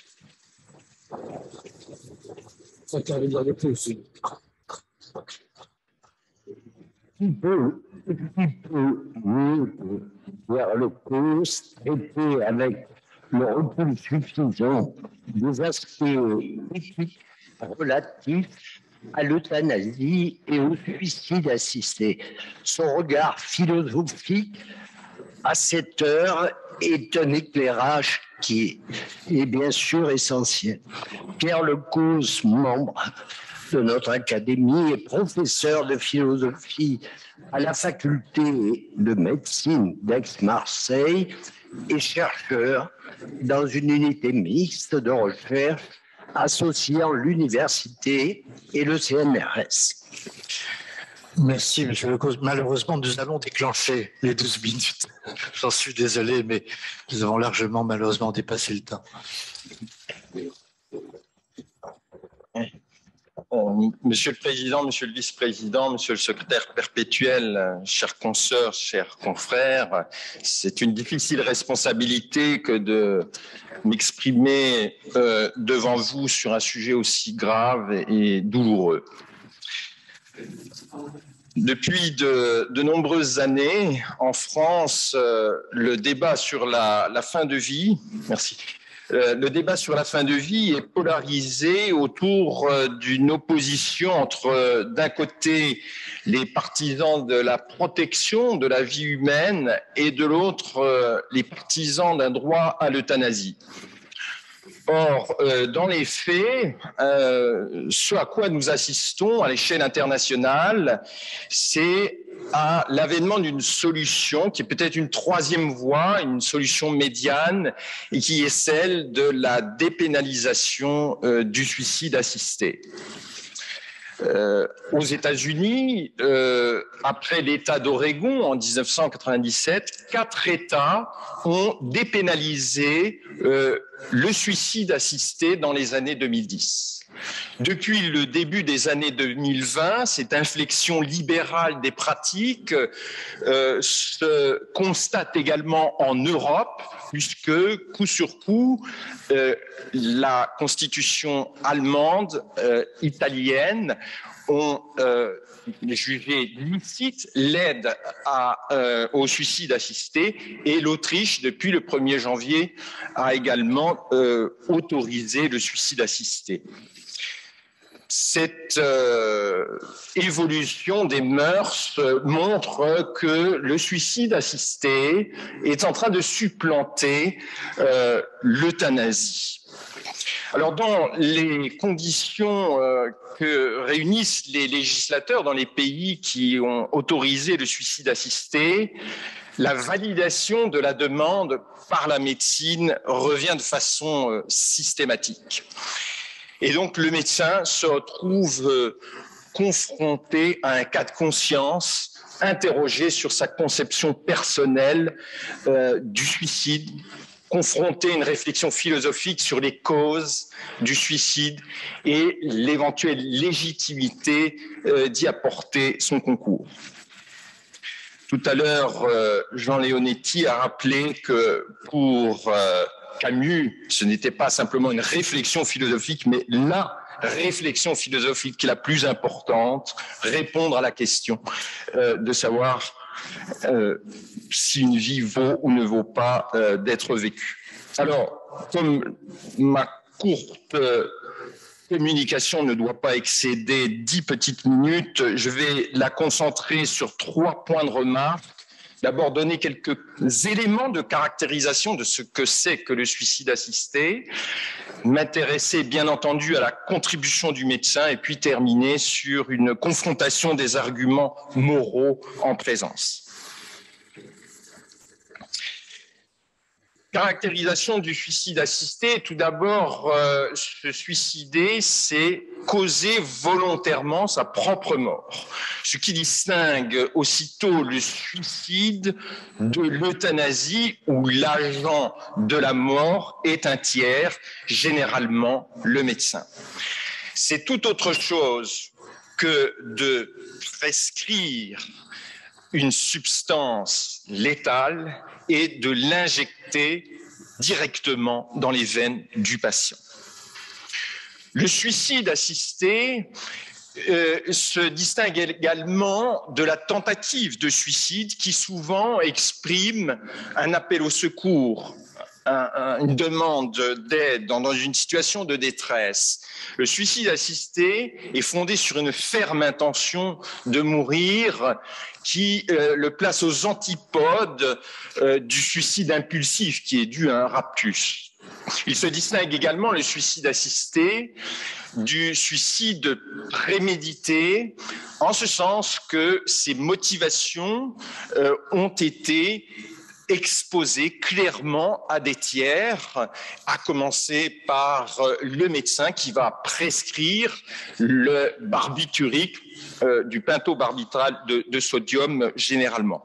Qui peut faire le cause, traiter avec le recul suffisant des aspects éthiques relatifs à l'euthanasie et au suicide assisté. Son regard philosophique à cette heure est un éclairage qui est bien sûr essentiel. Pierre Lecause, membre de notre académie et professeur de philosophie à la faculté de médecine d'Aix-Marseille et chercheur dans une unité mixte de recherche associant l'université et le CNRS. Merci, Monsieur Lecause. Malheureusement, nous allons déclencher les 12 minutes. J'en suis désolé, mais nous avons largement, malheureusement, dépassé le temps. Monsieur le Président, Monsieur le Vice-président, Monsieur le Secrétaire perpétuel, chers consoeurs, chers confrères, c'est une difficile responsabilité que de m'exprimer devant vous sur un sujet aussi grave et douloureux. Depuis de nombreuses années, en France, le débat sur la fin de vie, merci. Le débat sur la fin de vie est polarisé autour d'une opposition entre, d'un côté, les partisans de la protection de la vie humaine et de l'autre, les partisans d'un droit à l'euthanasie. Or, dans les faits, ce à quoi nous assistons à l'échelle internationale, c'est à l'avènement d'une solution qui est peut-être une troisième voie, une solution médiane, et qui est celle de la dépénalisation du suicide assisté. Aux États-Unis, après l'État d'Oregon en 1997, 4 États ont dépénalisé le suicide assisté dans les années 2010. Depuis le début des années 2020, cette inflexion libérale des pratiques se constate également en Europe, puisque coup sur coup, la constitution allemande, italienne, ont jugé licite l'aide au suicide assisté, et l'Autriche, depuis le 1er janvier, a également autorisé le suicide assisté. cette évolution des mœurs montre que le suicide assisté est en train de supplanter l'euthanasie. Alors, dans les conditions que réunissent les législateurs dans les pays qui ont autorisé le suicide assisté, la validation de la demande par la médecine revient de façon systématique. Et donc, le médecin se retrouve confronté à un cas de conscience, interrogé sur sa conception personnelle du suicide, confronté à une réflexion philosophique sur les causes du suicide et l'éventuelle légitimité d'y apporter son concours. Tout à l'heure, Jean Leonetti a rappelé que pour Camus, ce n'était pas simplement une réflexion philosophique, mais la réflexion philosophique la plus importante, répondre à la question de savoir si une vie vaut ou ne vaut pas d'être vécue. Alors, comme ma courte communication ne doit pas excéder 10 petites minutes, je vais la concentrer sur 3 points de remarque. D'abord, donner quelques éléments de caractérisation de ce que c'est que le suicide assisté, m'intéresser bien entendu à la contribution du médecin et puis terminer sur une confrontation des arguments moraux en présence. Caractérisation du suicide assisté. Tout d'abord, se suicider, c'est causer volontairement sa propre mort. Ce qui distingue aussitôt le suicide de l'euthanasie où l'agent de la mort est un tiers, généralement le médecin. C'est tout autre chose que de prescrire une substance létale et de l'injecter directement dans les veines du patient. Le suicide assisté se distingue également de la tentative de suicide qui souvent exprime un appel au secours, une demande d'aide dans une situation de détresse. Le suicide assisté est fondé sur une ferme intention de mourir qui le place aux antipodes du suicide impulsif qui est dû à un raptus. Il se distingue également, le suicide assisté, du suicide prémédité, en ce sens que ses motivations ont été exposées clairement à des tiers, à commencer par le médecin qui va prescrire le barbiturique, du pentobarbital de sodium généralement.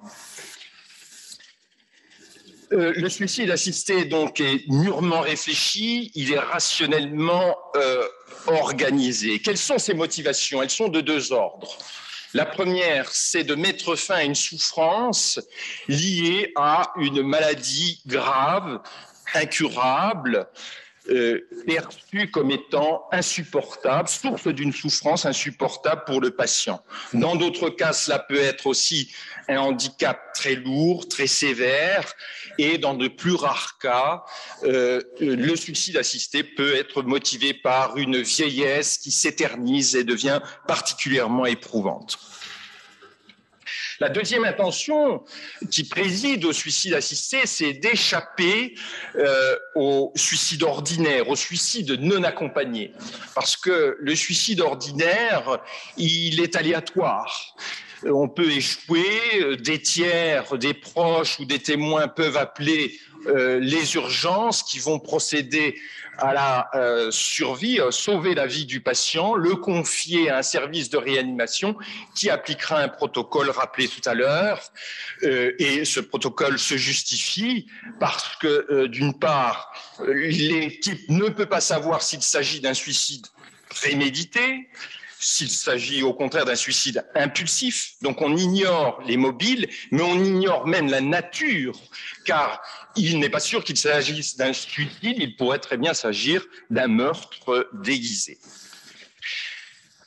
Le suicide assisté donc est mûrement réfléchi, il est rationnellement organisé. Quelles sont ses motivations? Elles sont de 2 ordres. La première, c'est de mettre fin à une souffrance liée à une maladie grave, incurable, perçue comme étant insupportable, source d'une souffrance insupportable pour le patient. Dans d'autres cas, cela peut être aussi un handicap très lourd, très sévère, et dans de plus rares cas, le suicide assisté peut être motivé par une vieillesse qui s'éternise et devient particulièrement éprouvante. La deuxième intention qui préside au suicide assisté, c'est d'échapper au suicide ordinaire, au suicide non accompagné. Parce que le suicide ordinaire, il est aléatoire. On peut échouer, des tiers, des proches ou des témoins peuvent appeler les urgences qui vont procéder à la survie, sauver la vie du patient, le confier à un service de réanimation qui appliquera un protocole rappelé tout à l'heure. Et ce protocole se justifie parce que, d'une part, l'équipe ne peut pas savoir s'il s'agit d'un suicide prémédité, s'il s'agit au contraire d'un suicide impulsif. Donc on ignore les mobiles, mais on ignore même la nature, car il n'est pas sûr qu'il s'agisse d'un suicide, il pourrait très bien s'agir d'un meurtre déguisé.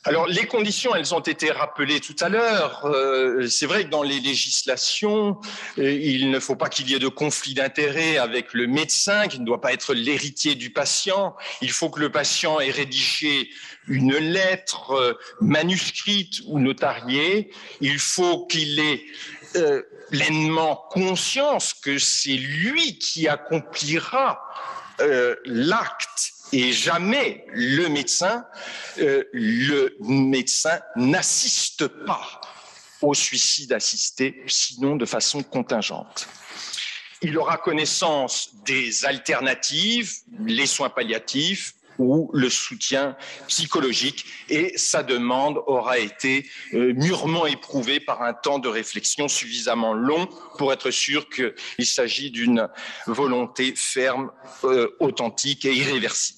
Alors, les conditions, elles ont été rappelées tout à l'heure. C'est vrai que dans les législations, il ne faut pas qu'il y ait de conflit d'intérêts avec le médecin, qui ne doit pas être l'héritier du patient. Il faut que le patient ait rédigé une lettre manuscrite ou notariée. Il faut qu'il ait pleinement conscience que c'est lui qui accomplira l'acte et jamais le médecin. Le médecin n'assiste pas au suicide assisté, sinon de façon contingente. Il aura connaissance des alternatives, les soins palliatifs ou le soutien psychologique, et sa demande aura été mûrement éprouvée par un temps de réflexion suffisamment long pour être sûr qu'il s'agit d'une volonté ferme, authentique et irréversible.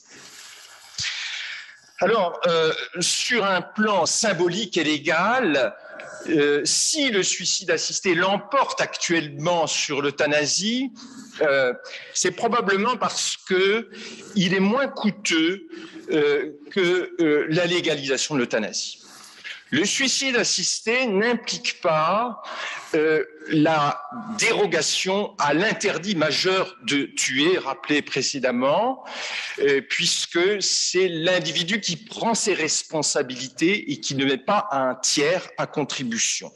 Alors, sur un plan symbolique et légal, si le suicide assisté l'emporte actuellement sur l'euthanasie, c'est probablement parce qu'il est moins coûteux que la légalisation de l'euthanasie. Le suicide assisté n'implique pas la dérogation à l'interdit majeur de tuer, rappelé précédemment, puisque c'est l'individu qui prend ses responsabilités et qui ne met pas un tiers à contribution.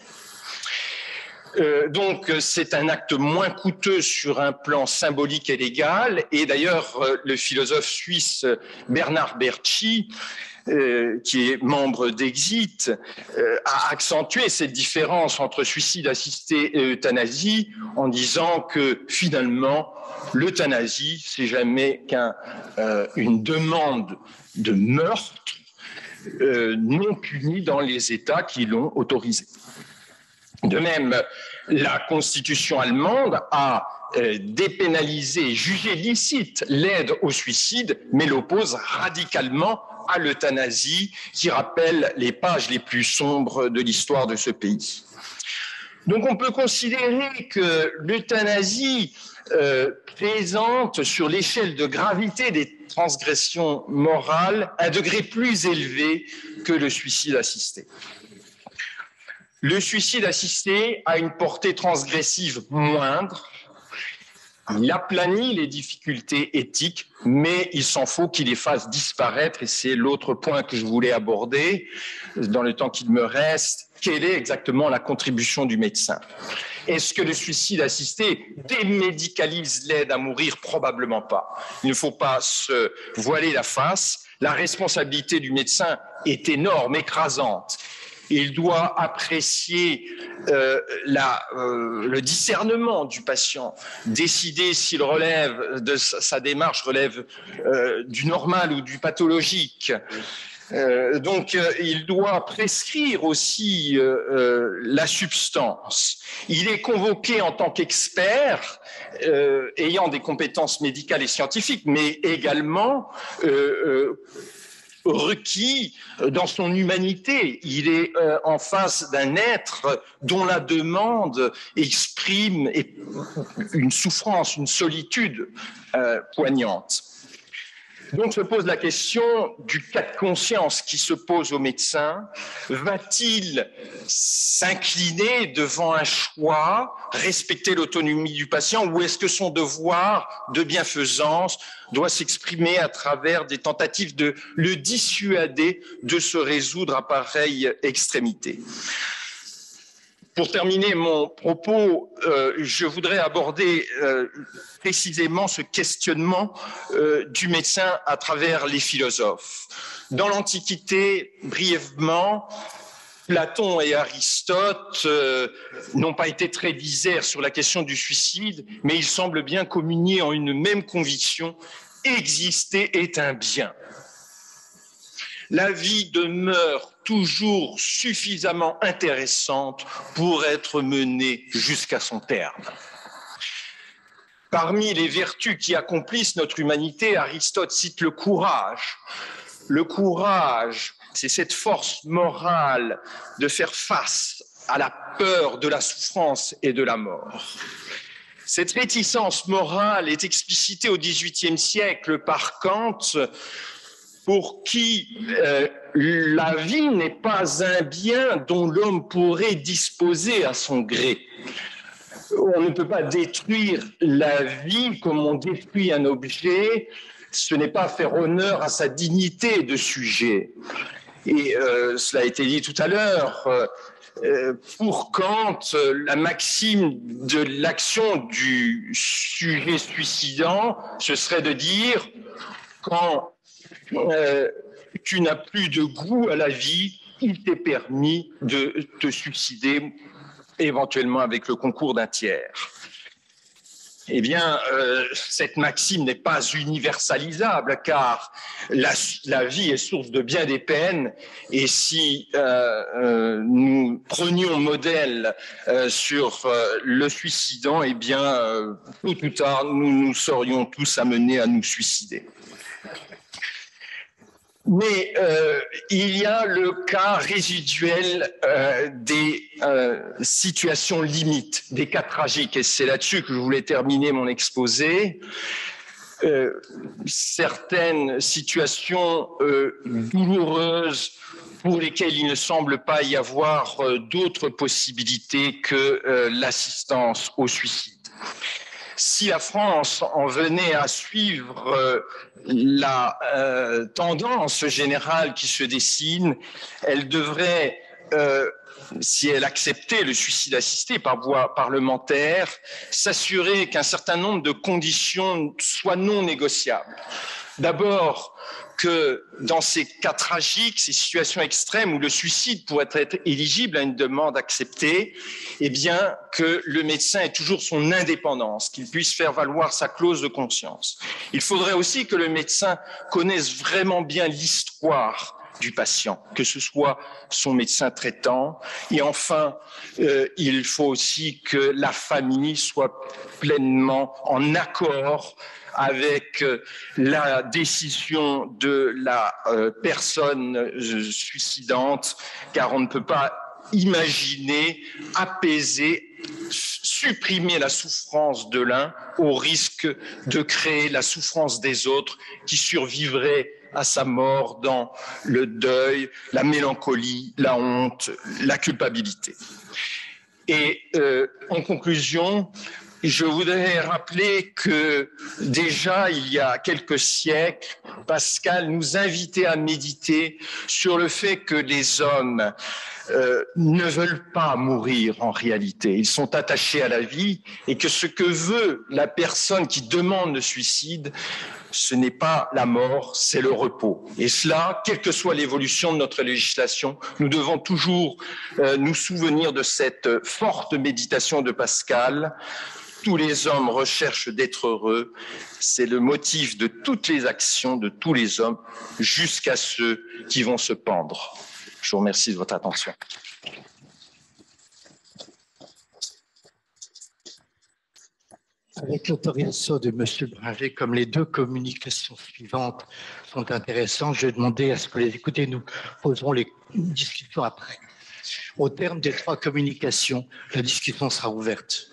Donc, c'est un acte moins coûteux sur un plan symbolique et légal. Et d'ailleurs, le philosophe suisse Bernard Bertschi, qui est membre d'Exit, a accentué cette différence entre suicide assisté et euthanasie en disant que finalement, l'euthanasie, c'est jamais qu'une demande de meurtre non punie dans les États qui l'ont autorisé. De même, la Constitution allemande a dépénalisé et jugé licite l'aide au suicide, mais l'oppose radicalement à l'euthanasie, qui rappelle les pages les plus sombres de l'histoire de ce pays. Donc on peut considérer que l'euthanasie présente sur l'échelle de gravité des transgressions morales un degré plus élevé que le suicide assisté. Le suicide assisté a une portée transgressive moindre. Il aplanit les difficultés éthiques, mais il s'en faut qu'il les fasse disparaître, et c'est l'autre point que je voulais aborder dans le temps qu'il me reste. Quelle est exactement la contribution du médecin? Est-ce que le suicide assisté démédicalise l'aide à mourir? Probablement pas. Il ne faut pas se voiler la face. La responsabilité du médecin est énorme, écrasante. Il doit apprécier le discernement du patient, décider s'il relève de sa démarche, relève du normal ou du pathologique. Donc, il doit prescrire aussi la substance. Il est convoqué en tant qu'expert, ayant des compétences médicales et scientifiques, mais également requis dans son humanité. Il est en face d'un être dont la demande exprime une souffrance, une solitude poignante. Donc se pose la question du cas de conscience qui se pose au médecin. Va-t-il s'incliner devant un choix, respecter l'autonomie du patient, ou est-ce que son devoir de bienfaisance doit s'exprimer à travers des tentatives de le dissuader de se résoudre à pareille extrémité? Pour terminer mon propos, je voudrais aborder précisément ce questionnement du médecin à travers les philosophes. Dans l'Antiquité, brièvement, Platon et Aristote n'ont pas été très diserts sur la question du suicide, mais ils semblent bien communier en une même conviction: exister est un bien. La vie demeure toujours suffisamment intéressante pour être menée jusqu'à son terme. Parmi les vertus qui accomplissent notre humanité, Aristote cite le courage. Le courage, c'est cette force morale de faire face à la peur de la souffrance et de la mort. Cette réticence morale est explicitée au XVIIIe siècle par Kant pour qui la vie n'est pas un bien dont l'homme pourrait disposer à son gré. On ne peut pas détruire la vie comme on détruit un objet. Ce n'est pas faire honneur à sa dignité de sujet. Et cela a été dit tout à l'heure. Pour Kant, la maxime de l'action du sujet suicidant, ce serait de dire quand tu n'as plus de goût à la vie, il t'est permis de te suicider, éventuellement avec le concours d'un tiers. Eh bien, cette maxime n'est pas universalisable car la vie est source de bien des peines et si nous prenions modèle sur le suicidant, eh bien, tôt ou tard, nous serions tous amenés à nous suicider. Mais il y a le cas résiduel des situations limites, des cas tragiques, et c'est là-dessus que je voulais terminer mon exposé. Certaines situations douloureuses pour lesquelles il ne semble pas y avoir d'autres possibilités que l'assistance au suicide. Si la France en venait à suivre la tendance générale qui se dessine, elle devrait, si elle acceptait le suicide assisté par voie parlementaire, s'assurer qu'un certain nombre de conditions soient non négociables. D'abord, que dans ces cas tragiques, ces situations extrêmes où le suicide pourrait être éligible à une demande acceptée, eh bien, que le médecin ait toujours son indépendance, qu'il puisse faire valoir sa clause de conscience. Il faudrait aussi que le médecin connaisse vraiment bien l'histoire du patient, que ce soit son médecin traitant. Et enfin, il faut aussi que la famille soit pleinement en accord avec la décision de la personne suicidante, car on ne peut pas imaginer, apaiser, supprimer la souffrance de l'un au risque de créer la souffrance des autres qui survivraient à sa mort dans le deuil, la mélancolie, la honte, la culpabilité. Et en conclusion, je voudrais rappeler que déjà, il y a quelques siècles, Pascal nous invitait à méditer sur le fait que les hommes ne veulent pas mourir en réalité. Ils sont attachés à la vie et que ce que veut la personne qui demande le suicide, ce n'est pas la mort, c'est le repos. Et cela, quelle que soit l'évolution de notre législation, nous devons toujours nous souvenir de cette forte méditation de Pascal. Tous les hommes recherchent d'être heureux. C'est le motif de toutes les actions de tous les hommes, jusqu'à ceux qui vont se pendre. Je vous remercie de votre attention. Avec l'autorisation de M. Bringer, comme les deux communications suivantes sont intéressantes, je vais demander à ce que les écoutez, nous poserons les discussions après. Au terme des trois communications, la discussion sera ouverte.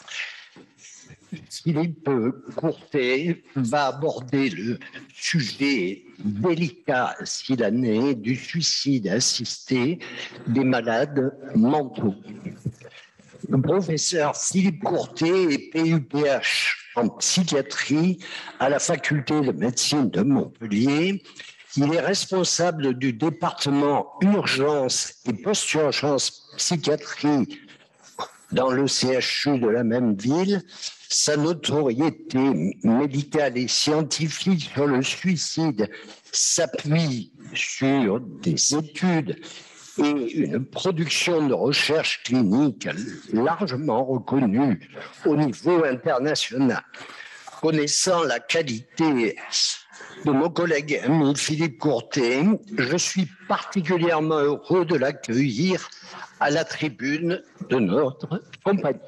Philippe Courtet va aborder le sujet délicat s'il en est du suicide assisté des malades mentaux. Le professeur Philippe Courtet est PUPH en psychiatrie à la faculté de médecine de Montpellier. Il est responsable du département urgence et post-urgence psychiatrie dans le CHU de la même ville. Sa notoriété médicale et scientifique sur le suicide s'appuie sur des études et une production de recherche clinique largement reconnue au niveau international. Connaissant la qualité de mon collègue ami Philippe Courtet, je suis particulièrement heureux de l'accueillir à la tribune de notre compagnie.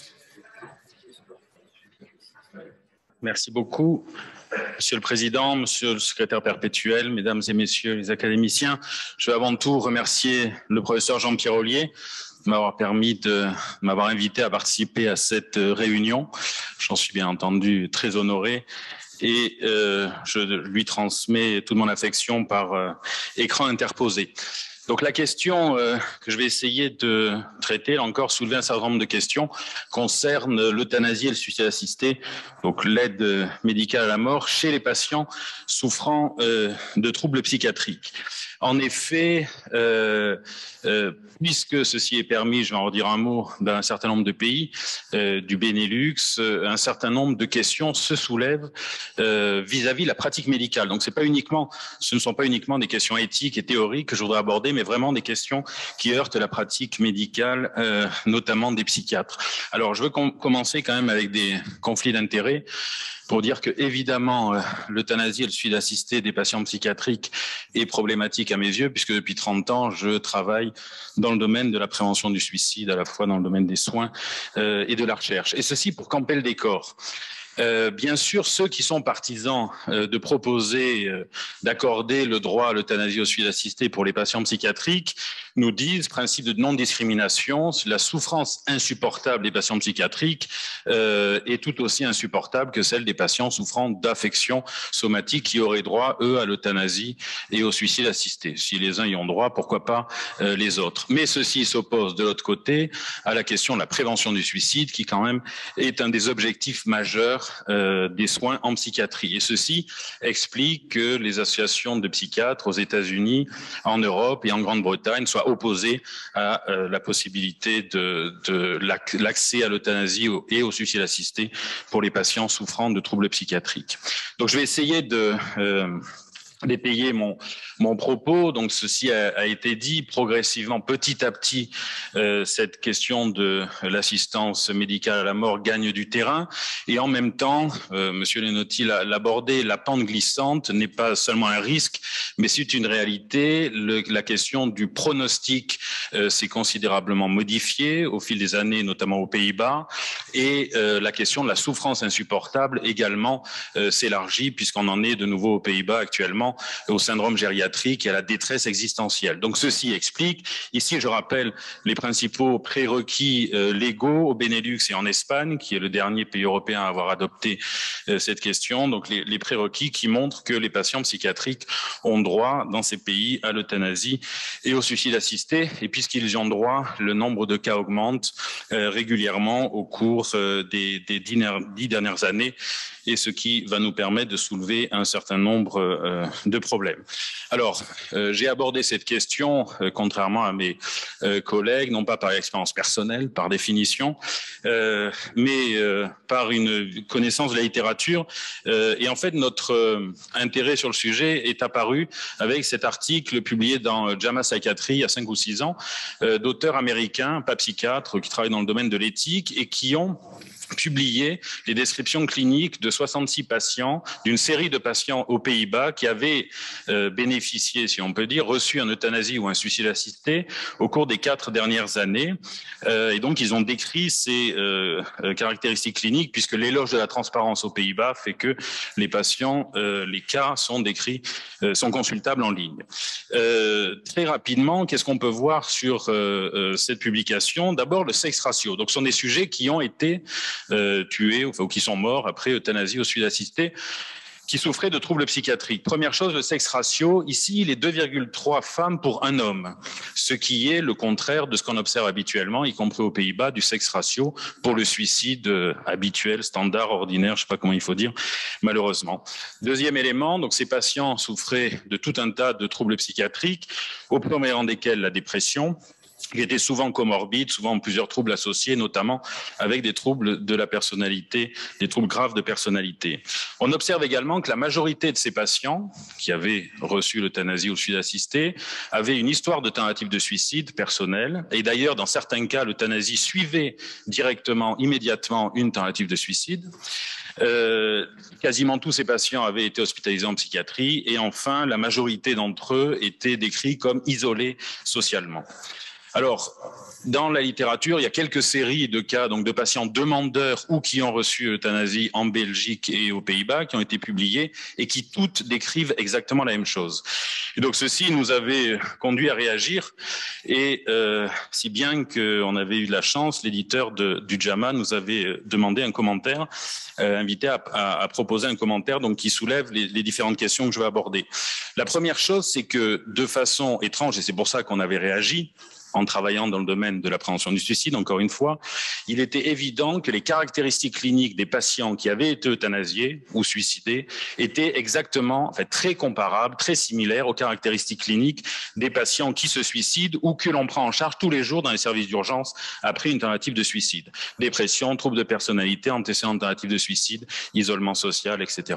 Merci beaucoup, Monsieur le Président, Monsieur le Secrétaire perpétuel, Mesdames et Messieurs les académiciens. Je veux avant tout remercier le professeur Jean-Pierre Ollier de m'avoir invité à participer à cette réunion. J'en suis bien entendu très honoré et je lui transmets toute mon affection par écran interposé. Donc la question que je vais essayer de traiter, encore soulever un certain nombre de questions, concerne l'euthanasie et le suicide assisté, donc l'aide médicale à la mort chez les patients souffrant de troubles psychiatriques. En effet, puisque ceci est permis, je vais en redire un mot, dans un certain nombre de pays, du Benelux, un certain nombre de questions se soulèvent vis-à-vis la pratique médicale. Donc ce ne sont pas uniquement des questions éthiques et théoriques que je voudrais aborder, mais vraiment des questions qui heurtent la pratique médicale, notamment des psychiatres. Alors je veux commencer quand même avec des conflits d'intérêts, pour dire que évidemment l'euthanasie et le suicide assisté des patients psychiatriques est problématique à mes yeux, puisque depuis 30 ans, je travaille dans le domaine de la prévention du suicide, à la fois dans le domaine des soins et de la recherche. Et ceci pour camper le décor. Bien sûr, ceux qui sont partisans de proposer d'accorder le droit à l'euthanasie au suicide assisté pour les patients psychiatriques nous disent, principe de non-discrimination, la souffrance insupportable des patients psychiatriques est tout aussi insupportable que celle des patients souffrant d'affections somatiques qui auraient droit, eux, à l'euthanasie et au suicide assisté. Si les uns y ont droit, pourquoi pas les autres? Mais ceci s'oppose de l'autre côté à la question de la prévention du suicide, qui quand même est un des objectifs majeurs des soins en psychiatrie. Et ceci explique que les associations de psychiatres aux États-Unis, en Europe et en Grande-Bretagne soient opposées à la possibilité de l'accès à l'euthanasie et au suicide assisté pour les patients souffrant de troubles psychiatriques. Donc je vais essayer d'étayer mon propos. Donc ceci a été dit progressivement, petit à petit, cette question de l'assistance médicale à la mort gagne du terrain, et en même temps, Monsieur Lenotti l'a abordé, la pente glissante n'est pas seulement un risque, mais c'est une réalité. La question du pronostic s'est considérablement modifiée au fil des années, notamment aux Pays-Bas, et la question de la souffrance insupportable également s'élargit, puisqu'on en est de nouveau aux Pays-Bas actuellement au syndrome gériatrique et à la détresse existentielle. Donc ceci explique, ici je rappelle les principaux prérequis légaux au Benelux et en Espagne, qui est le dernier pays européen à avoir adopté cette question, donc les prérequis qui montrent que les patients psychiatriques ont droit dans ces pays à l'euthanasie et au suicide assisté, et puisqu'ils y ont droit, le nombre de cas augmente régulièrement au cours des 10 dernières années, et ce qui va nous permettre de soulever un certain nombre de problèmes. Alors, j'ai abordé cette question, contrairement à mes collègues, non pas par expérience personnelle, par définition, mais par une connaissance de la littérature. Et en fait, notre intérêt sur le sujet est apparu avec cet article publié dans JAMA Psychiatry il y a 5 ou 6 ans, d'auteurs américains, pas psychiatres, qui travaillent dans le domaine de l'éthique et qui ont publié les descriptions cliniques de 66 patients, d'une série de patients aux Pays-Bas qui avaient bénéficié, si on peut dire, reçu un euthanasie ou un suicide assisté au cours des 4 dernières années. Et donc, ils ont décrit ces caractéristiques cliniques, puisque l'éloge de la transparence aux Pays-Bas fait que les patients, les cas sont décrits, sont consultables en ligne. Très rapidement, qu'est-ce qu'on peut voir sur cette publication? D'abord, le sex ratio. Donc, ce sont des sujets qui ont été tués ou qui sont morts après euthanasie au suicide assisté, qui souffraient de troubles psychiatriques. Première chose, le sex ratio, ici, il est 2,3 femmes pour 1 homme, ce qui est le contraire de ce qu'on observe habituellement, y compris aux Pays-Bas, du sex ratio pour le suicide habituel, standard, ordinaire, je ne sais pas comment il faut dire, malheureusement. Deuxième élément, donc ces patients souffraient de tout un tas de troubles psychiatriques, au premier rang desquels la dépression, qui étaient souvent comorbides, souvent plusieurs troubles associés, notamment avec des troubles de la personnalité, des troubles graves de personnalité. On observe également que la majorité de ces patients qui avaient reçu l'euthanasie ou le suicide assisté avaient une histoire de tentative de suicide personnelle, et d'ailleurs, dans certains cas, l'euthanasie suivait directement, immédiatement, une tentative de suicide. Quasiment tous ces patients avaient été hospitalisés en psychiatrie, et enfin, la majorité d'entre eux étaient décrits comme isolés socialement. Alors, dans la littérature, il y a quelques séries de cas donc de patients demandeurs ou qui ont reçu l'euthanasie en Belgique et aux Pays-Bas qui ont été publiées et qui toutes décrivent exactement la même chose. Et donc ceci nous avait conduit à réagir et si bien qu'on avait eu de la chance, l'éditeur du JAMA nous avait demandé un commentaire, invité à proposer un commentaire donc qui soulève les différentes questions que je vais aborder. La première chose, c'est que de façon étrange, et c'est pour ça qu'on avait réagi, en travaillant dans le domaine de la prévention du suicide, encore une fois, il était évident que les caractéristiques cliniques des patients qui avaient été euthanasiés ou suicidés étaient exactement, en fait, très comparables, très similaires aux caractéristiques cliniques des patients qui se suicident ou que l'on prend en charge tous les jours dans les services d'urgence après une tentative de suicide. Dépression, troubles de personnalité, antécédents de tentative de suicide, isolement social, etc.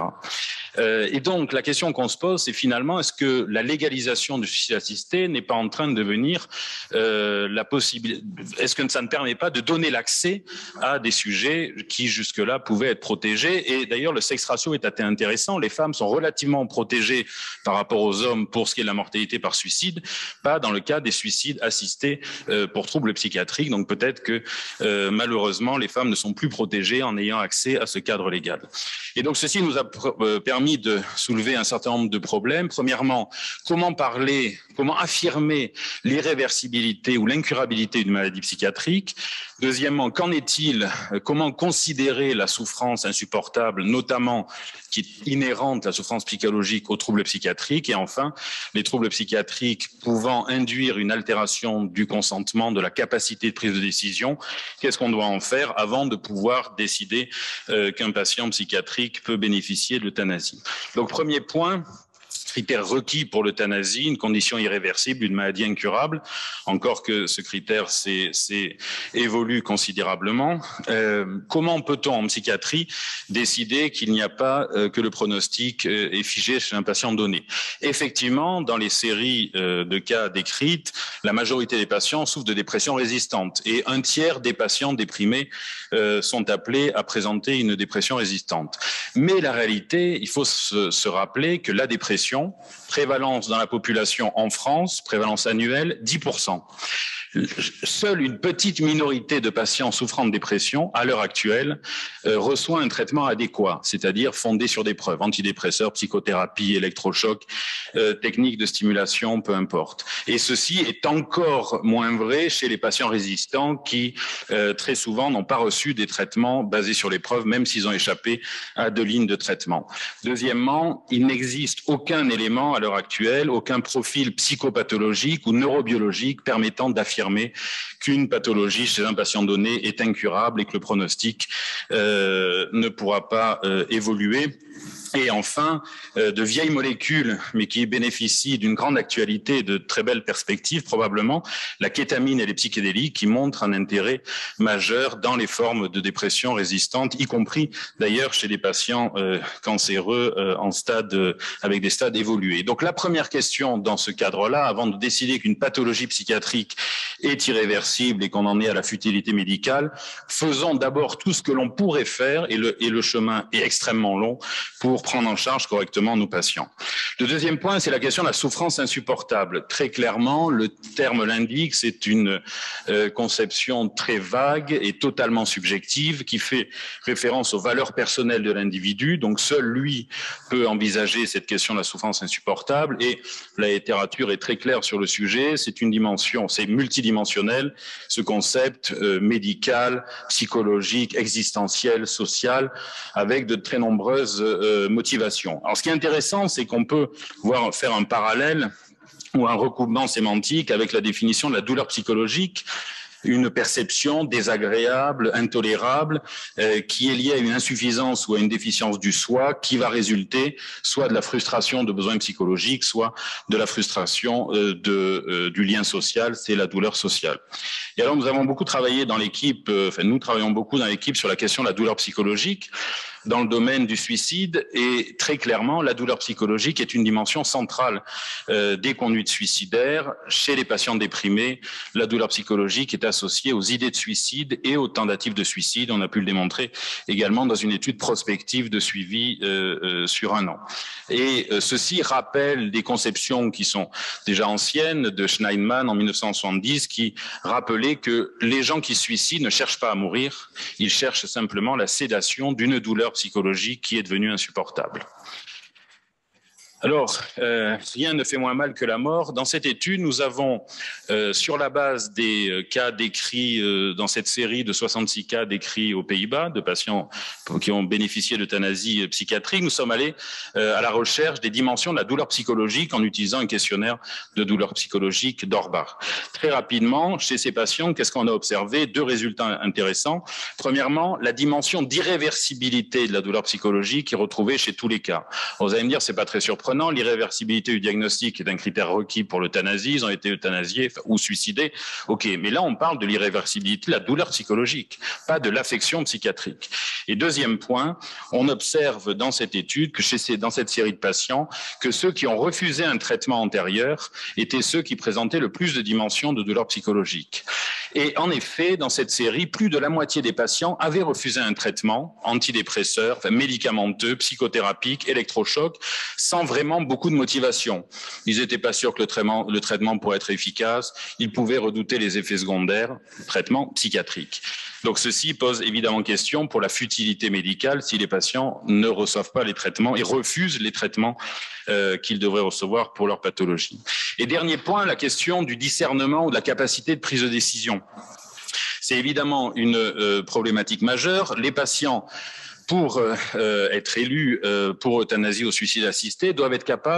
Et donc, la question qu'on se pose, c'est finalement, est-ce que la légalisation du suicide assisté n'est pas en train de devenir la possibilité, est-ce que ça ne permet pas de donner l'accès à des sujets qui jusque-là pouvaient être protégés? Et d'ailleurs, le sexe ratio est assez intéressant. Les femmes sont relativement protégées par rapport aux hommes pour ce qui est de la mortalité par suicide, pas dans le cas des suicides assistés pour troubles psychiatriques. Donc peut-être que malheureusement, les femmes ne sont plus protégées en ayant accès à ce cadre légal. Et donc ceci nous a permis de soulever un certain nombre de problèmes. Premièrement, comment affirmer l'irréversibilité ou l'incurabilité d'une maladie psychiatrique. Deuxièmement, qu'en est-il? Comment considérer la souffrance insupportable, notamment qui est inhérente, la souffrance psychologique, aux troubles psychiatriques? Et enfin, les troubles psychiatriques pouvant induire une altération du consentement, de la capacité de prise de décision. Qu'est-ce qu'on doit en faire avant de pouvoir décider qu'un patient psychiatrique peut bénéficier de l'euthanasie? Donc, premier point, critère requis pour l'euthanasie, une condition irréversible, une maladie incurable, encore que ce critère évolue considérablement. Comment peut-on en psychiatrie décider qu'il n'y a pas que le pronostic est figé chez un patient donné? Effectivement, dans les séries de cas décrites, la majorité des patients souffrent de dépression résistante et un tiers des patients déprimés sont appelés à présenter une dépression résistante. Mais la réalité, il faut se rappeler que la dépression, prévalence dans la population en France, prévalence annuelle, 10%. Seule une petite minorité de patients souffrant de dépression, à l'heure actuelle, reçoit un traitement adéquat, c'est-à-dire fondé sur des preuves, antidépresseurs, psychothérapie, électrochoc, techniques de stimulation, peu importe. Et ceci est encore moins vrai chez les patients résistants qui, très souvent, n'ont pas reçu des traitements basés sur les preuves, même s'ils ont échappé à 2 lignes de traitement. Deuxièmement, il n'existe aucun élément à l'heure actuelle, aucun profil psychopathologique ou neurobiologique permettant d'affirmer qu'une pathologie chez un patient donné est incurable et que le pronostic ne pourra pas évoluer. Et enfin, de vieilles molécules, mais qui bénéficient d'une grande actualité et de très belles perspectives, probablement, la kétamine et les psychédéliques, qui montrent un intérêt majeur dans les formes de dépression résistante, y compris d'ailleurs chez les patients cancéreux avec des stades évolués. Donc la première question dans ce cadre-là, avant de décider qu'une pathologie psychiatrique est irréversible et qu'on en est à la futilité médicale, faisons d'abord tout ce que l'on pourrait faire, et le chemin est extrêmement long, pour prendre en charge correctement nos patients. Le deuxième point, c'est la question de la souffrance insupportable. Très clairement, le terme l'indique, c'est une conception très vague et totalement subjective qui fait référence aux valeurs personnelles de l'individu. Donc seul lui peut envisager cette question de la souffrance insupportable, et la littérature est très claire sur le sujet. C'est une dimension, c'est multidimensionnel, ce concept médical, psychologique, existentiel, social, avec de très nombreuses motivation. Alors, ce qui est intéressant, c'est qu'on peut faire un parallèle ou un recoupement sémantique avec la définition de la douleur psychologique, une perception désagréable, intolérable, qui est liée à une insuffisance ou à une déficience du soi, qui va résulter soit de la frustration de besoins psychologiques, soit de la frustration du lien social, c'est la douleur sociale. Et alors, nous avons beaucoup travaillé dans l'équipe, nous travaillons beaucoup dans l'équipe sur la question de la douleur psychologique. dans le domaine du suicide et très clairement, la douleur psychologique est une dimension centrale des conduites suicidaires. Chez les patients déprimés, la douleur psychologique est associée aux idées de suicide et aux tentatives de suicide. On a pu le démontrer également dans une étude prospective de suivi sur 1 an. Et ceci rappelle des conceptions qui sont déjà anciennes de Schneiderman en 1970 qui rappelait que les gens qui se suicident ne cherchent pas à mourir, ils cherchent simplement la sédation d'une douleur psychologique qui est devenue insupportable. Alors, rien ne fait moins mal que la mort. Dans cette étude, nous avons, sur la base des cas décrits dans cette série de 66 cas décrits aux Pays-Bas, de patients qui ont bénéficié d'euthanasie psychiatrique, nous sommes allés à la recherche des dimensions de la douleur psychologique en utilisant un questionnaire de douleur psychologique d'Orbach. Très rapidement, chez ces patients, qu'est-ce qu'on a observé? 2 résultats intéressants. Premièrement, la dimension d'irréversibilité de la douleur psychologique est retrouvée chez tous les cas. Vous allez me dire, c'est pas très surprenant. L'irréversibilité du diagnostic est un critère requis pour l'euthanasie. Ils ont été euthanasiés ou suicidés. OK, mais là, on parle de l'irréversibilité de la douleur psychologique, pas de l'affection psychiatrique. Et deuxième point, on observe dans cette étude, dans cette série de patients, que ceux qui ont refusé un traitement antérieur étaient ceux qui présentaient le plus de dimensions de douleur psychologique. Et en effet, dans cette série, plus de la moitié des patients avaient refusé un traitement antidépresseur, médicamenteux, psychothérapique, électrochoc, sans vraiment beaucoup de motivation. Ils n'étaient pas sûrs que le traitement pourrait être efficace. Ils pouvaient redouter les effets secondaires du traitement psychiatrique. Donc ceci pose évidemment question pour la futilité médicale si les patients ne reçoivent pas les traitements et refusent les traitements qu'ils devraient recevoir pour leur pathologie. Et dernier point, la question du discernement ou de la capacité de prise de décision. C'est évidemment une problématique majeure. Les patients, pour être élus pour euthanasie ou suicide assisté, doivent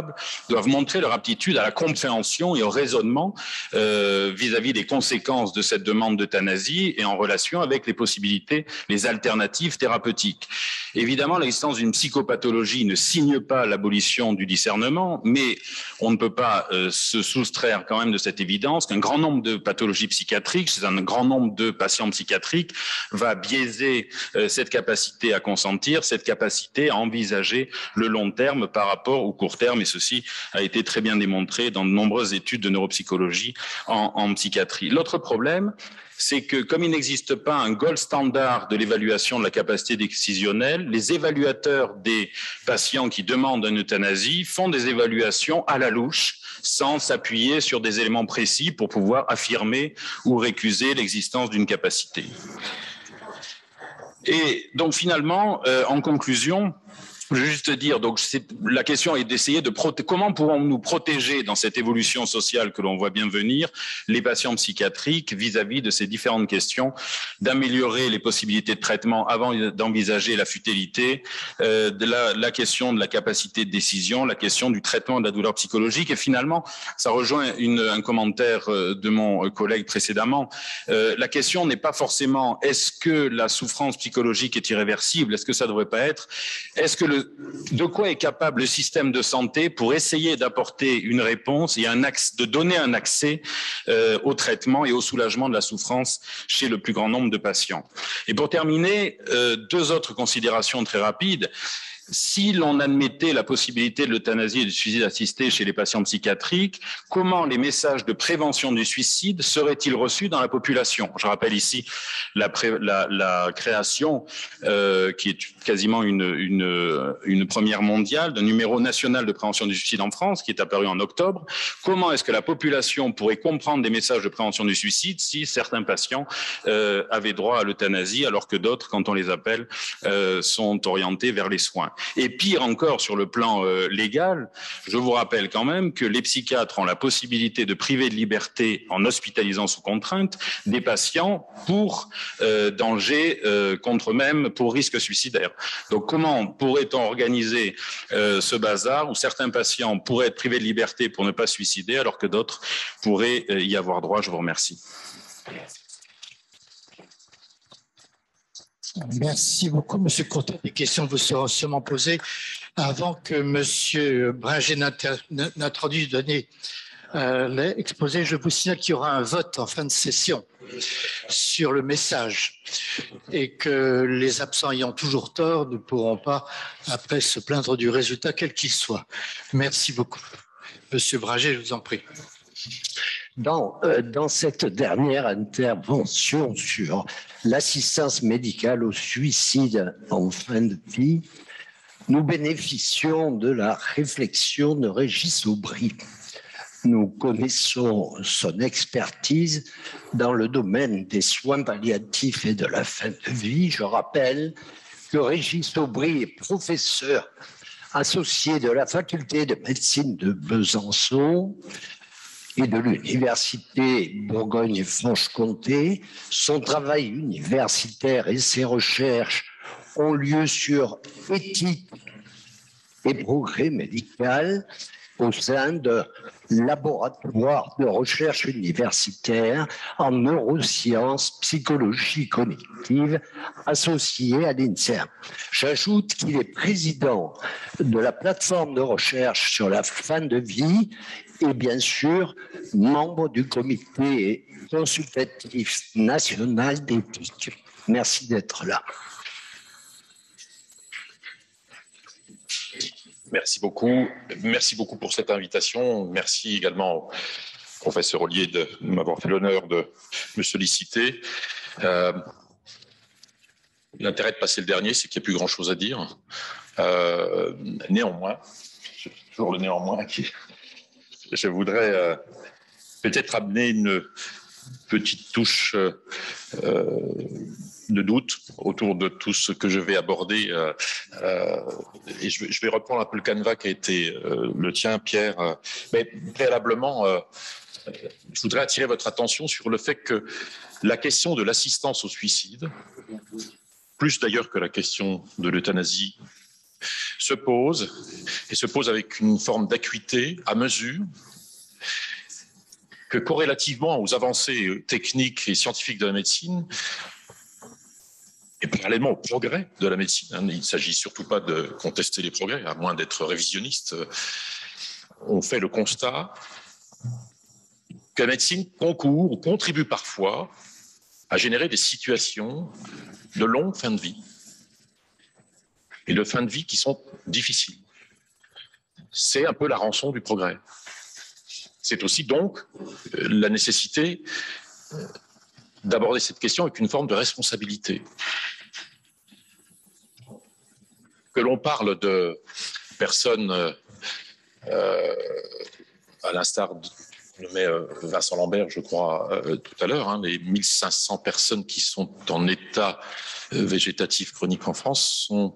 montrer leur aptitude à la compréhension et au raisonnement vis-à-vis des conséquences de cette demande d'euthanasie et en relation avec les possibilités, les alternatives thérapeutiques. Évidemment, l'existence d'une psychopathologie ne signe pas l'abolition du discernement, mais on ne peut pas se soustraire quand même de cette évidence qu'un grand nombre de pathologies psychiatriques, chez un grand nombre de patients psychiatriques, va biaiser cette capacité à consentir, cette capacité à envisager le long terme par rapport au court terme, et ceci a été très bien démontré dans de nombreuses études de neuropsychologie en psychiatrie. L'autre problème, c'est que comme il n'existe pas un gold standard de l'évaluation de la capacité décisionnelle, les évaluateurs des patients qui demandent une euthanasie font des évaluations à la louche, sans s'appuyer sur des éléments précis pour pouvoir affirmer ou récuser l'existence d'une capacité. Et donc finalement, en conclusion, je veux juste dire, donc la question est d'essayer de comment pouvons-nous protéger dans cette évolution sociale que l'on voit bien venir les patients psychiatriques vis-à-vis de ces différentes questions, d'améliorer les possibilités de traitement avant d'envisager la futilité, la question de la capacité de décision, la question du traitement de la douleur psychologique, et finalement, ça rejoint un commentaire de mon collègue précédemment. La question n'est pas forcément est-ce que la souffrance psychologique est irréversible, est-ce que ça ne devrait pas être, est-ce que de quoi est capable le système de santé pour essayer d'apporter une réponse et de donner un accès au traitement et au soulagement de la souffrance chez le plus grand nombre de patients. Et pour terminer, 2 autres considérations très rapides. Si l'on admettait la possibilité de l'euthanasie et du suicide assisté chez les patients psychiatriques, comment les messages de prévention du suicide seraient-ils reçus dans la population? Je rappelle ici la création, qui est quasiment une première mondiale, d'un numéro national de prévention du suicide en France, qui est apparu en octobre. Comment est-ce que la population pourrait comprendre des messages de prévention du suicide si certains patients avaient droit à l'euthanasie, alors que d'autres, quand on les appelle, sont orientés vers les soins? Et pire encore sur le plan légal, je vous rappelle quand même que les psychiatres ont la possibilité de priver de liberté en hospitalisant sous contrainte des patients pour danger contre eux-mêmes, pour risque suicidaire. Donc comment pourrait-on organiser ce bazar où certains patients pourraient être privés de liberté pour ne pas se suicider alors que d'autres pourraient y avoir droit? Je vous remercie. Merci beaucoup, M. Croteau. Des questions vous seront sûrement posées. Avant que M. Bringer n'introduise, donner l'exposé. Je vous signale qu'il y aura un vote en fin de session sur le message et que les absents ayant toujours tort ne pourront pas après se plaindre du résultat quel qu'il soit. Merci beaucoup. Monsieur Brager, je vous en prie. Dans cette dernière intervention sur l'assistance médicale au suicide en fin de vie, nous bénéficions de la réflexion de Régis Aubry. Nous connaissons son expertise dans le domaine des soins palliatifs et de la fin de vie. Je rappelle que Régis Aubry est professeur associé de la faculté de médecine de Besançon et de l'Université Bourgogne-Franche-Comté. Son travail universitaire et ses recherches ont lieu sur éthique et progrès médical au sein de laboratoires de recherche universitaire en neurosciences, psychologie cognitive associés à l'INSERM. J'ajoute qu'il est président de la plateforme de recherche sur la fin de vie et bien sûr membre du comité consultatif national d'éthique. Merci d'être là. Merci beaucoup. Merci beaucoup pour cette invitation. Merci également au professeur Ollier de m'avoir fait l'honneur de me solliciter. L'intérêt de passer le dernier, c'est qu'il n'y a plus grand-chose à dire. Néanmoins, toujours le néanmoins, je voudrais peut-être amener une petite touche de doute autour de tout ce que je vais aborder. Et je vais reprendre un peu le canevas qui a été le tien, Pierre. Mais préalablement, je voudrais attirer votre attention sur le fait que la question de l'assistance au suicide, plus d'ailleurs que la question de l'euthanasie, se pose, et se pose avec une forme d'acuité à mesure que corrélativement aux avancées techniques et scientifiques de la médecine, et parallèlement au progrès de la médecine, il ne s'agit surtout pas de contester les progrès, à moins d'être révisionniste, on fait le constat que la médecine concourt ou contribue parfois à générer des situations de longue fin de vie et de fin de vie qui sont difficiles. C'est un peu la rançon du progrès. C'est aussi donc la nécessité d'aborder cette question avec une forme de responsabilité. Que l'on parle de personnes, à l'instar de Vincent Lambert, je crois, tout à l'heure, les 1500 personnes qui sont en état végétatif chronique en France sont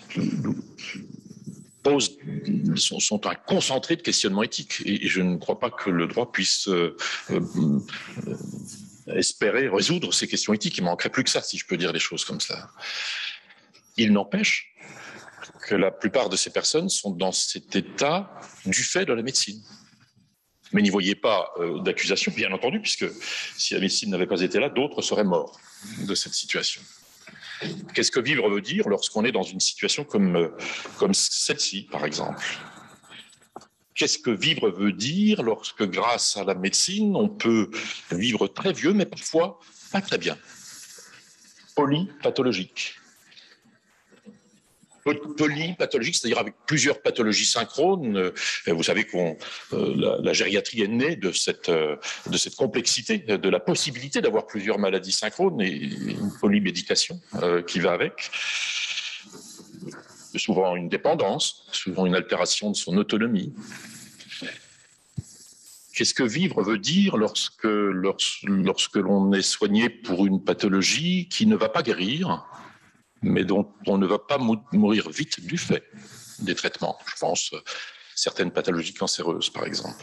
un concentré de questionnements éthiques. Et je ne crois pas que le droit puisse espérer résoudre ces questions éthiques. Il ne manquerait plus que ça, si je peux dire les choses comme ça. Il n'empêche que la plupart de ces personnes sont dans cet état du fait de la médecine. Mais n'y voyez pas d'accusation, bien entendu, puisque si la médecine n'avait pas été là, d'autres seraient morts de cette situation. Qu'est-ce que vivre veut dire lorsqu'on est dans une situation comme celle-ci, par exemple? Qu'est-ce que vivre veut dire lorsque, grâce à la médecine, on peut vivre très vieux, mais parfois pas très bien? Polypathologique. Polypathologique, c'est-à-dire avec plusieurs pathologies synchrones. Vous savez que la gériatrie est née de cette complexité, de la possibilité d'avoir plusieurs maladies synchrones et une polymédication qui va avec. Souvent une dépendance, souvent une altération de son autonomie. Qu'est-ce que vivre veut dire lorsque l'on est soigné pour une pathologie qui ne va pas guérir, mais dont on ne va pas mourir vite du fait des traitements? Je pense à certaines pathologies cancéreuses, par exemple.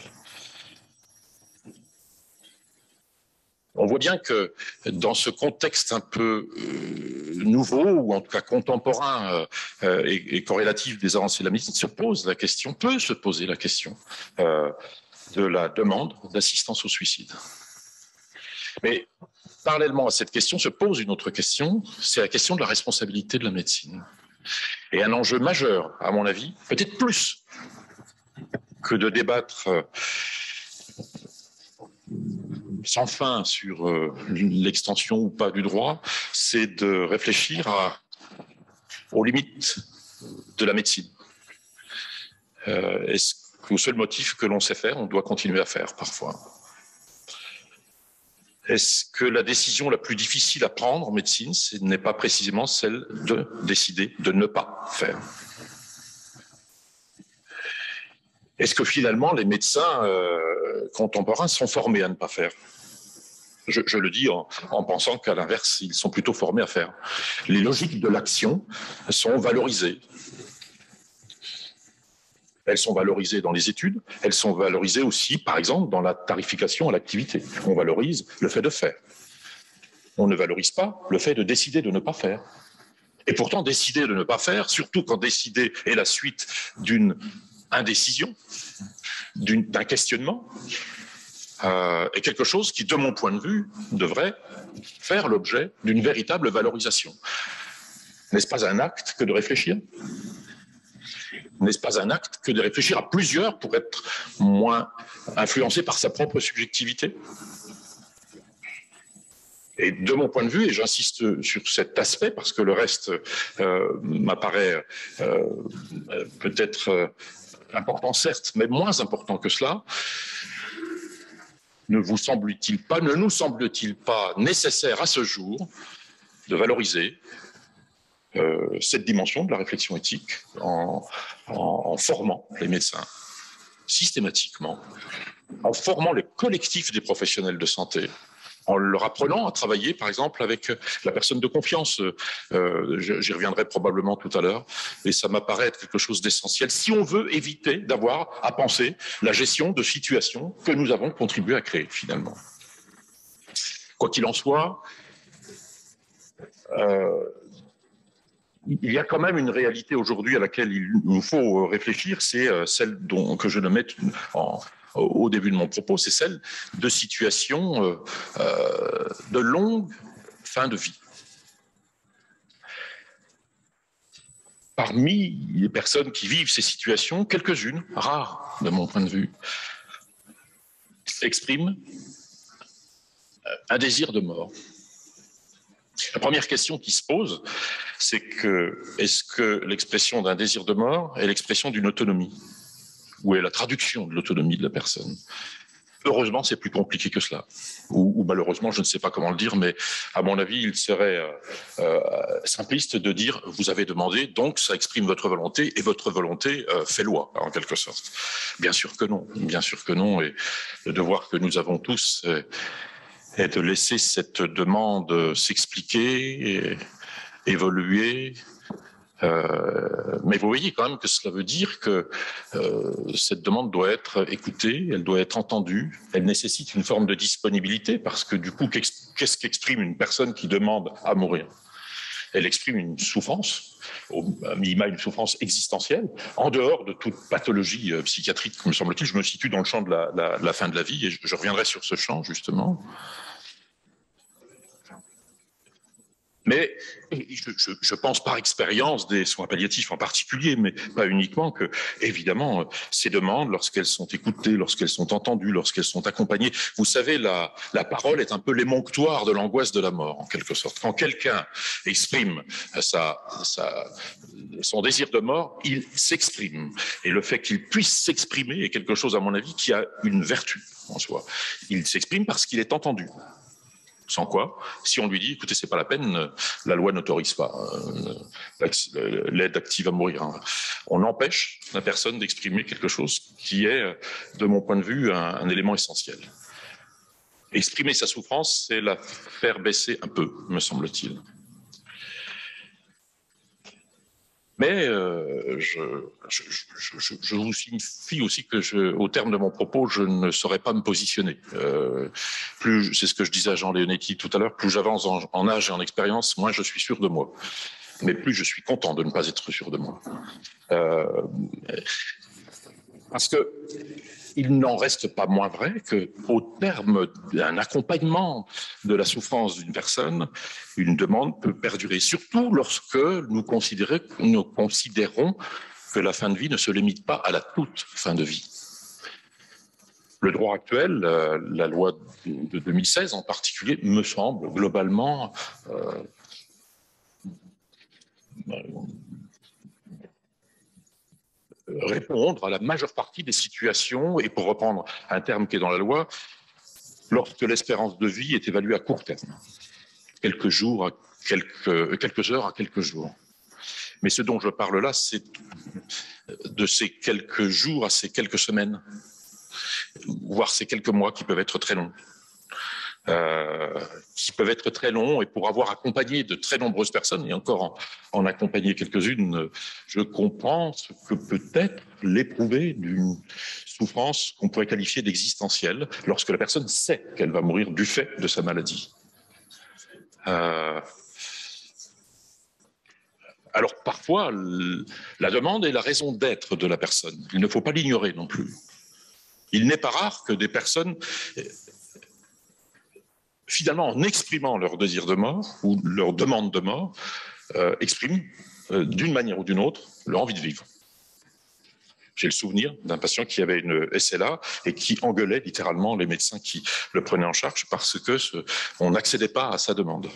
On voit bien que dans ce contexte un peu nouveau, ou en tout cas contemporain et corrélatif des avancées de la médecine, peut se poser la question de la demande d'assistance au suicide. Mais parallèlement à cette question se pose une autre question, c'est la question de la responsabilité de la médecine. Et un enjeu majeur, à mon avis, peut-être plus que de débattre sans fin sur l'extension ou pas du droit, c'est de réfléchir aux limites de la médecine. Est-ce qu'au seul motif que l'on sait faire, on doit continuer à faire parfois? Est-ce que la décision la plus difficile à prendre en médecine, ce n'est pas précisément celle de décider de ne pas faire? Est-ce que finalement les médecins contemporains sont formés à ne pas faire? Je le dis en pensant qu'à l'inverse, ils sont plutôt formés à faire. Les logiques de l'action sont valorisées. Elles sont valorisées dans les études, elles sont valorisées aussi, par exemple, dans la tarification à l'activité. On valorise le fait de faire. On ne valorise pas le fait de décider de ne pas faire. Et pourtant, décider de ne pas faire, surtout quand décider est la suite d'une indécision, d'un questionnement, est quelque chose qui, de mon point de vue, devrait faire l'objet d'une véritable valorisation. N'est-ce pas un acte que de réfléchir ? N'est-ce pas un acte que de réfléchir à plusieurs pour être moins influencé par sa propre subjectivité? Et de mon point de vue, et j'insiste sur cet aspect parce que le reste m'apparaît peut-être important certes, mais moins important que cela, ne nous semble-t-il pas nécessaire à ce jour de valoriser cette dimension de la réflexion éthique en formant les médecins systématiquement, en formant les collectifs des professionnels de santé, en leur apprenant à travailler, par exemple, avec la personne de confiance. J'y reviendrai probablement tout à l'heure, et ça m'apparaît être quelque chose d'essentiel si on veut éviter d'avoir à penser la gestion de situations que nous avons contribué à créer, finalement. Quoi qu'il en soit, il y a quand même une réalité aujourd'hui à laquelle il nous faut réfléchir, c'est celle que je le mets au début de mon propos, c'est celle de situations de longue fin de vie. Parmi les personnes qui vivent ces situations, quelques-unes, rares de mon point de vue, expriment un désir de mort. La première question qui se pose, c'est est-ce que l'expression d'un désir de mort est l'expression d'une autonomie? Ou est la traduction de l'autonomie de la personne? Heureusement, c'est plus compliqué que cela. Ou malheureusement, je ne sais pas comment le dire, mais à mon avis, il serait simpliste de dire « vous avez demandé, donc ça exprime votre volonté, et votre volonté fait loi », en quelque sorte. Bien sûr que non, et le devoir que nous avons tous est de laisser cette demande s'expliquer et évoluer. Mais vous voyez quand même que cela veut dire que cette demande doit être écoutée, elle doit être entendue, elle nécessite une forme de disponibilité parce que du coup, qu'est-ce qu'exprime une personne qui demande à mourir? Elle exprime une souffrance, au minima une souffrance existentielle, en dehors de toute pathologie psychiatrique, me semble-t-il. Je me situe dans le champ de la fin de la vie et je reviendrai sur ce champ justement. Mais je pense par expérience des soins palliatifs en particulier, mais pas uniquement, que évidemment ces demandes, lorsqu'elles sont écoutées, lorsqu'elles sont entendues, lorsqu'elles sont accompagnées, vous savez, la parole est un peu l'émonctoire de l'angoisse de la mort, en quelque sorte. Quand quelqu'un exprime son désir de mort, il s'exprime. Et le fait qu'il puisse s'exprimer est quelque chose, à mon avis, qui a une vertu en soi. Il s'exprime parce qu'il est entendu. Sans quoi, si on lui dit, écoutez, c'est pas la peine, la loi n'autorise pas l'aide active à mourir. On empêche la personne d'exprimer quelque chose qui est, de mon point de vue, un élément essentiel. Exprimer sa souffrance, c'est la faire baisser un peu, me semble-t-il. Mais je vous signifie aussi que au terme de mon propos, je ne saurais pas me positionner. C'est ce que je disais à Jean Leonetti tout à l'heure, plus j'avance en âge et en expérience, moins je suis sûr de moi. Mais plus je suis content de ne pas être sûr de moi. Parce que il n'en reste pas moins vrai qu'au terme d'un accompagnement de la souffrance d'une personne, une demande peut perdurer, surtout lorsque nous considérons que la fin de vie ne se limite pas à la toute fin de vie. Le droit actuel, la loi de 2016 en particulier, me semble globalement répondre à la majeure partie des situations, et pour reprendre un terme qui est dans la loi, lorsque l'espérance de vie est évaluée à court terme, quelques jours, quelques heures à quelques jours. Mais ce dont je parle là, c'est de ces quelques jours à ces quelques semaines, voire ces quelques mois qui peuvent être très longs. Et pour avoir accompagné de très nombreuses personnes, et encore en accompagner quelques-unes, je comprends ce que peut être l'éprouver d'une souffrance qu'on pourrait qualifier d'existentielle lorsque la personne sait qu'elle va mourir du fait de sa maladie. Alors parfois, la demande est la raison d'être de la personne. Il ne faut pas l'ignorer non plus. Il n'est pas rare que des personnes, finalement, en exprimant leur désir de mort ou leur demande de mort, expriment d'une manière ou d'une autre leur envie de vivre. J'ai le souvenir d'un patient qui avait une SLA et qui engueulait littéralement les médecins qui le prenaient en charge parce que on n'accédait pas à sa demande.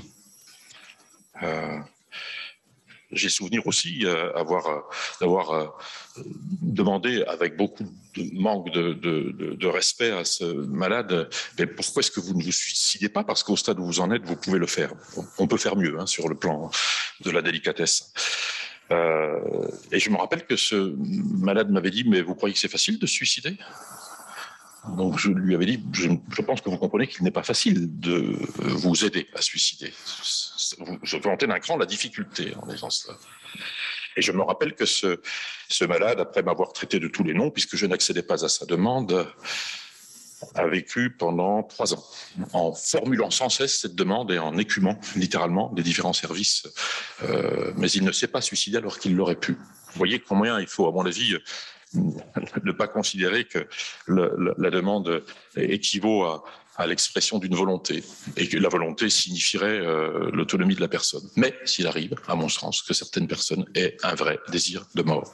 J'ai souvenir aussi d'avoir demandé avec beaucoup de manque de respect à ce malade, mais pourquoi est-ce que vous ne vous suicidez pas? Parce qu'au stade où vous en êtes, vous pouvez le faire. On peut faire mieux sur le plan de la délicatesse. Et je me rappelle que ce malade m'avait dit, mais vous croyez que c'est facile de se suicider? Donc je lui avais dit, je pense que vous comprenez qu'il n'est pas facile de vous aider à suicider. Je présentais d'un cran la difficulté en disant cela. Et je me rappelle que ce malade, après m'avoir traité de tous les noms, puisque je n'accédais pas à sa demande, a vécu pendant 3 ans, en formulant sans cesse cette demande et en écumant littéralement les différents services. Mais il ne s'est pas suicidé alors qu'il l'aurait pu. Vous voyez combien il faut, à mon avis, ne pas considérer que la demande équivaut à l'expression d'une volonté, et que la volonté signifierait l'autonomie de la personne. Mais s'il arrive, à mon sens, que certaines personnes aient un vrai désir de mort.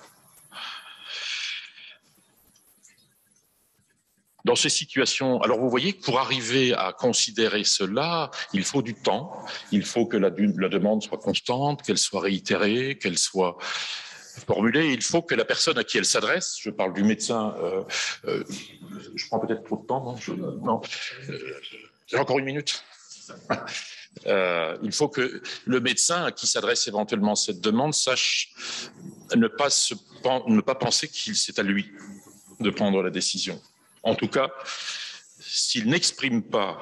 Dans ces situations, alors vous voyez que pour arriver à considérer cela, il faut du temps, il faut que la demande soit constante, qu'elle soit réitérée, qu'elle soit formulée, il faut que la personne à qui elle s'adresse, je parle du médecin, je prends peut-être trop de temps, non, j'ai encore 1 minute. Il faut que le médecin à qui s'adresse éventuellement cette demande sache ne pas penser qu'il c'est à lui de prendre la décision. En tout cas, s'il n'exprime pas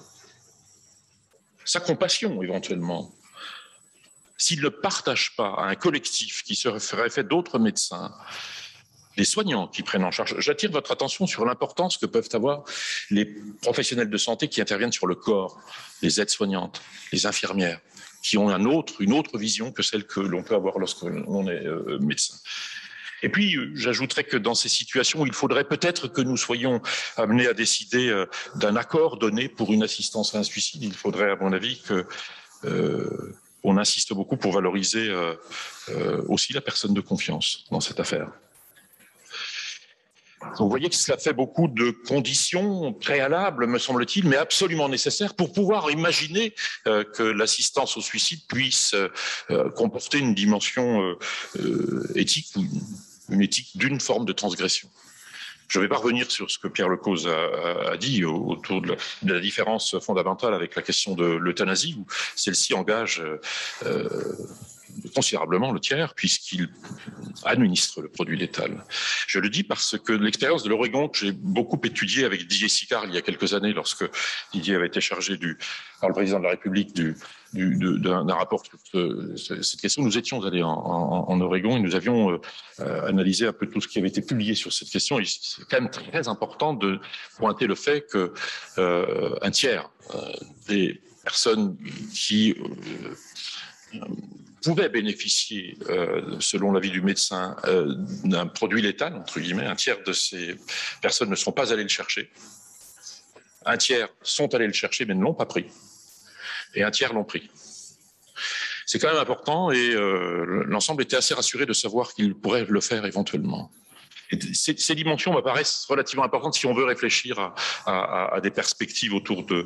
sa compassion éventuellement, s'il ne partage pas à un collectif qui serait fait d'autres médecins, des soignants qui prennent en charge. J'attire votre attention sur l'importance que peuvent avoir les professionnels de santé qui interviennent sur le corps, les aides-soignantes, les infirmières, qui ont une autre vision que celle que l'on peut avoir lorsqu'on est médecin. Et puis, j'ajouterais que dans ces situations, il faudrait peut-être que nous soyons amenés à décider d'un accord donné pour une assistance à un suicide. Il faudrait, à mon avis, qu'on insiste beaucoup pour valoriser aussi la personne de confiance dans cette affaire. Donc, vous voyez que cela fait beaucoup de conditions préalables, me semble-t-il, mais absolument nécessaires pour pouvoir imaginer que l'assistance au suicide puisse comporter une dimension éthique, une éthique d'une forme de transgression. Je ne vais pas revenir sur ce que Pierre Lecause a dit autour de la différence fondamentale avec la question de l'euthanasie, où celle-ci engage considérablement le tiers puisqu'il administre le produit létal. Je le dis parce que l'expérience de l'Oregon que j'ai beaucoup étudiée avec Didier Sicard il y a quelques années lorsque Didier avait été chargé par le président de la République d'un rapport sur cette question. Nous étions allés en Oregon et nous avions analysé un peu tout ce qui avait été publié sur cette question. Et c'est quand même très important de pointer le fait que un tiers des personnes qui pouvaient bénéficier, selon l'avis du médecin, d'un produit létal, entre guillemets, un tiers de ces personnes ne sont pas allées le chercher. Un tiers sont allés le chercher mais ne l'ont pas pris. Et un tiers l'ont pris. C'est quand même important et l'ensemble était assez rassuré de savoir qu'il pourrait le faire éventuellement. Ces dimensions me paraissent relativement importantes si on veut réfléchir à des perspectives autour de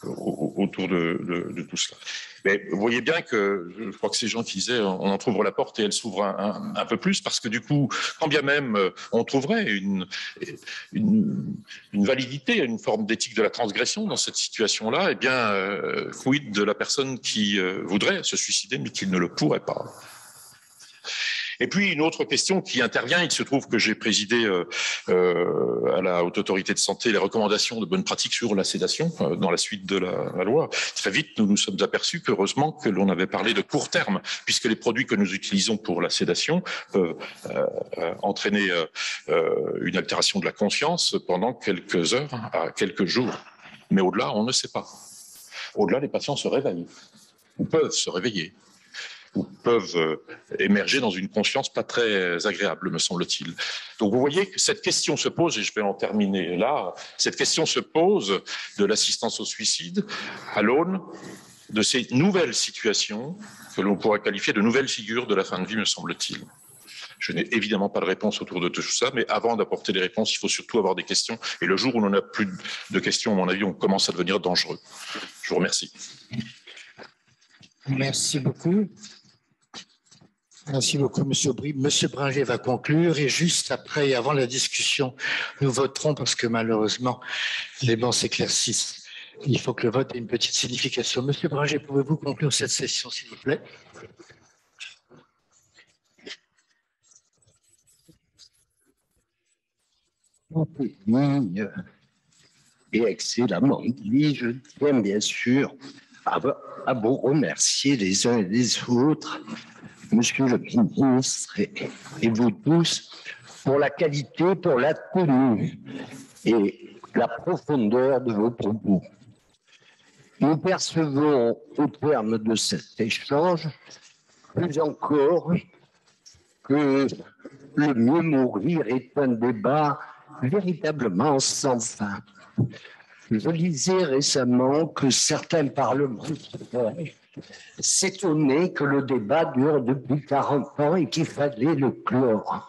tout cela. Mais vous voyez bien que, je crois que ces gens qui disaient, on en trouve la porte et elle s'ouvre un peu plus, parce que du coup, quand bien même on trouverait une validité, une forme d'éthique de la transgression dans cette situation-là, eh bien, quid de la personne qui voudrait se suicider mais qui ne le pourrait pas. Et puis une autre question qui intervient, il se trouve que j'ai présidé à la Haute Autorité de Santé les recommandations de bonnes pratiques sur la sédation dans la suite de la loi. Très vite, nous nous sommes aperçus qu'heureusement que l'on avait parlé de court terme, puisque les produits que nous utilisons pour la sédation peuvent entraîner une altération de la conscience pendant quelques heures à quelques jours. Mais au-delà, on ne sait pas. Au-delà, les patients se réveillent, ou peuvent se réveiller, ou peuvent émerger dans une conscience pas très agréable, me semble-t-il. Donc vous voyez que cette question se pose, et je vais en terminer là, cette question se pose de l'assistance au suicide à l'aune de ces nouvelles situations que l'on pourrait qualifier de nouvelles figures de la fin de vie, me semble-t-il. Je n'ai évidemment pas de réponse autour de tout ça, mais avant d'apporter des réponses, il faut surtout avoir des questions. Et le jour où l'on n'a plus de questions, à mon avis, on commence à devenir dangereux. Je vous remercie. Merci beaucoup. Merci beaucoup, Monsieur Aubry. Monsieur Bringer va conclure et juste après et avant la discussion, nous voterons parce que malheureusement, les bancs s'éclaircissent. Il faut que le vote ait une petite signification. Monsieur Bringer, pouvez-vous conclure cette session, s'il vous plaît? Et excellemment dit, je tiens bien sûr à vous remercier les uns et les autres, Monsieur le ministre et vous tous, pour la qualité, pour la tenue et la profondeur de vos propos. Nous percevons au terme de cet échange, plus encore, que le mieux mourir est un débat véritablement sans fin. Je lisais récemment que certains parlementaires s'étonnaient que le débat dure depuis 40 ans et qu'il fallait le clore.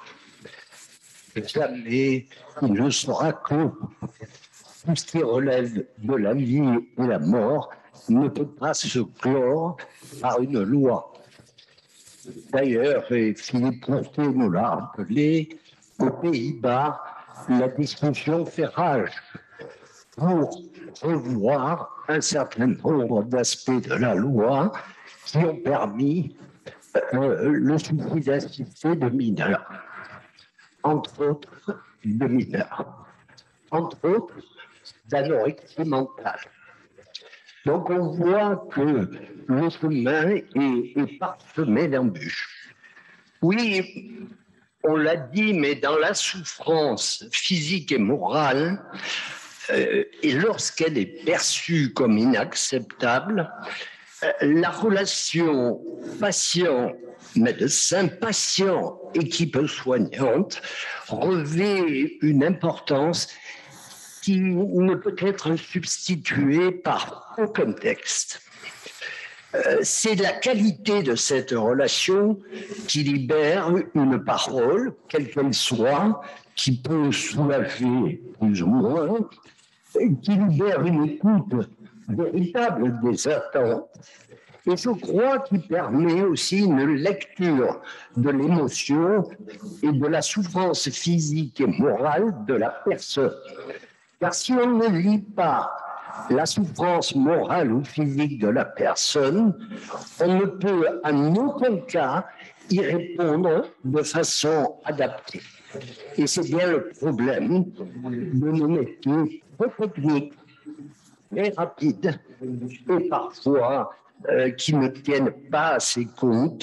Jamais il ne sera clos. Tout ce qui relève de la vie et la mort ne peut pas se clore par une loi. D'ailleurs, et Philippe Courtet nous l'a rappelé, aux Pays-Bas, la discussion fait rage pour revoir un certain nombre d'aspects de la loi qui ont permis le suicide assisté de mineurs, entre autres de mineurs, entre autres d'anorexie mentale. Donc on voit que le chemin est parsemé d'embûches. Oui, on l'a dit, mais dans la souffrance physique et morale, et lorsqu'elle est perçue comme inacceptable, la relation patient-médecin, patient-équipe soignante revêt une importance qui ne peut être substituée par aucun texte. C'est la qualité de cette relation qui libère une parole, quelle qu'elle soit, qui peut soulager plus ou moins, qui libère une écoute véritable des attentes, et je crois qu'il permet aussi une lecture de l'émotion et de la souffrance physique et morale de la personne. Car si on ne lit pas la souffrance morale ou physique de la personne, on ne peut en aucun cas y répondre de façon adaptée. Et c'est bien le problème de nos métiers très techniques, très rapides, et parfois qui ne tiennent pas assez compte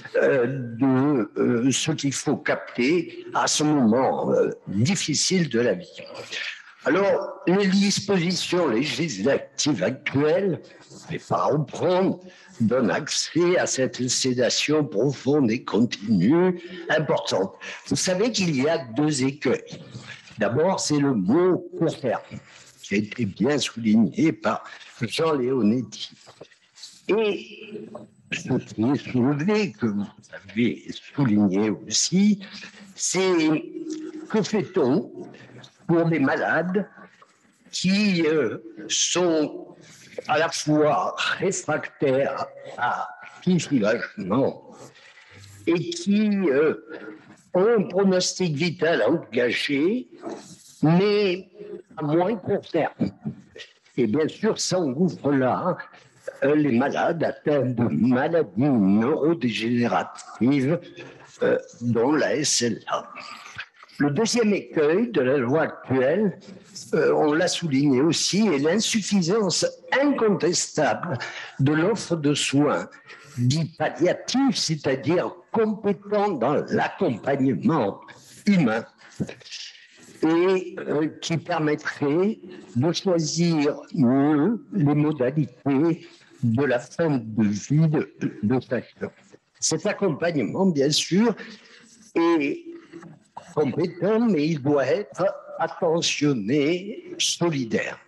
de ce qu'il faut capter à ce moment difficile de la vie. Alors, les dispositions législatives actuelles, je ne vais pas reprendre, donnent accès à cette sédation profonde et continue importante. Vous savez qu'il y a deux écueils. D'abord, c'est le mot court terme, qui a été bien souligné par Jean Leonetti. Et ce qui est soulevé, que vous avez souligné aussi, c'est que fait-on pour des malades qui sont à la fois réfractaires à tout soulagement et qui ont un pronostic vital engagé, mais à moins court terme. Et bien sûr, s'engouffrent là les malades atteints de maladies neurodégénératives, dont la SLA. Le deuxième écueil de la loi actuelle, on l'a souligné aussi, est l'insuffisance incontestable de l'offre de soins dits palliatifs, c'est-à-dire compétents dans l'accompagnement humain, et qui permettrait de choisir mieux les modalités de la fin de vie de chacun. Cet accompagnement, bien sûr, est compétent, mais il doit être attentionné, solidaire.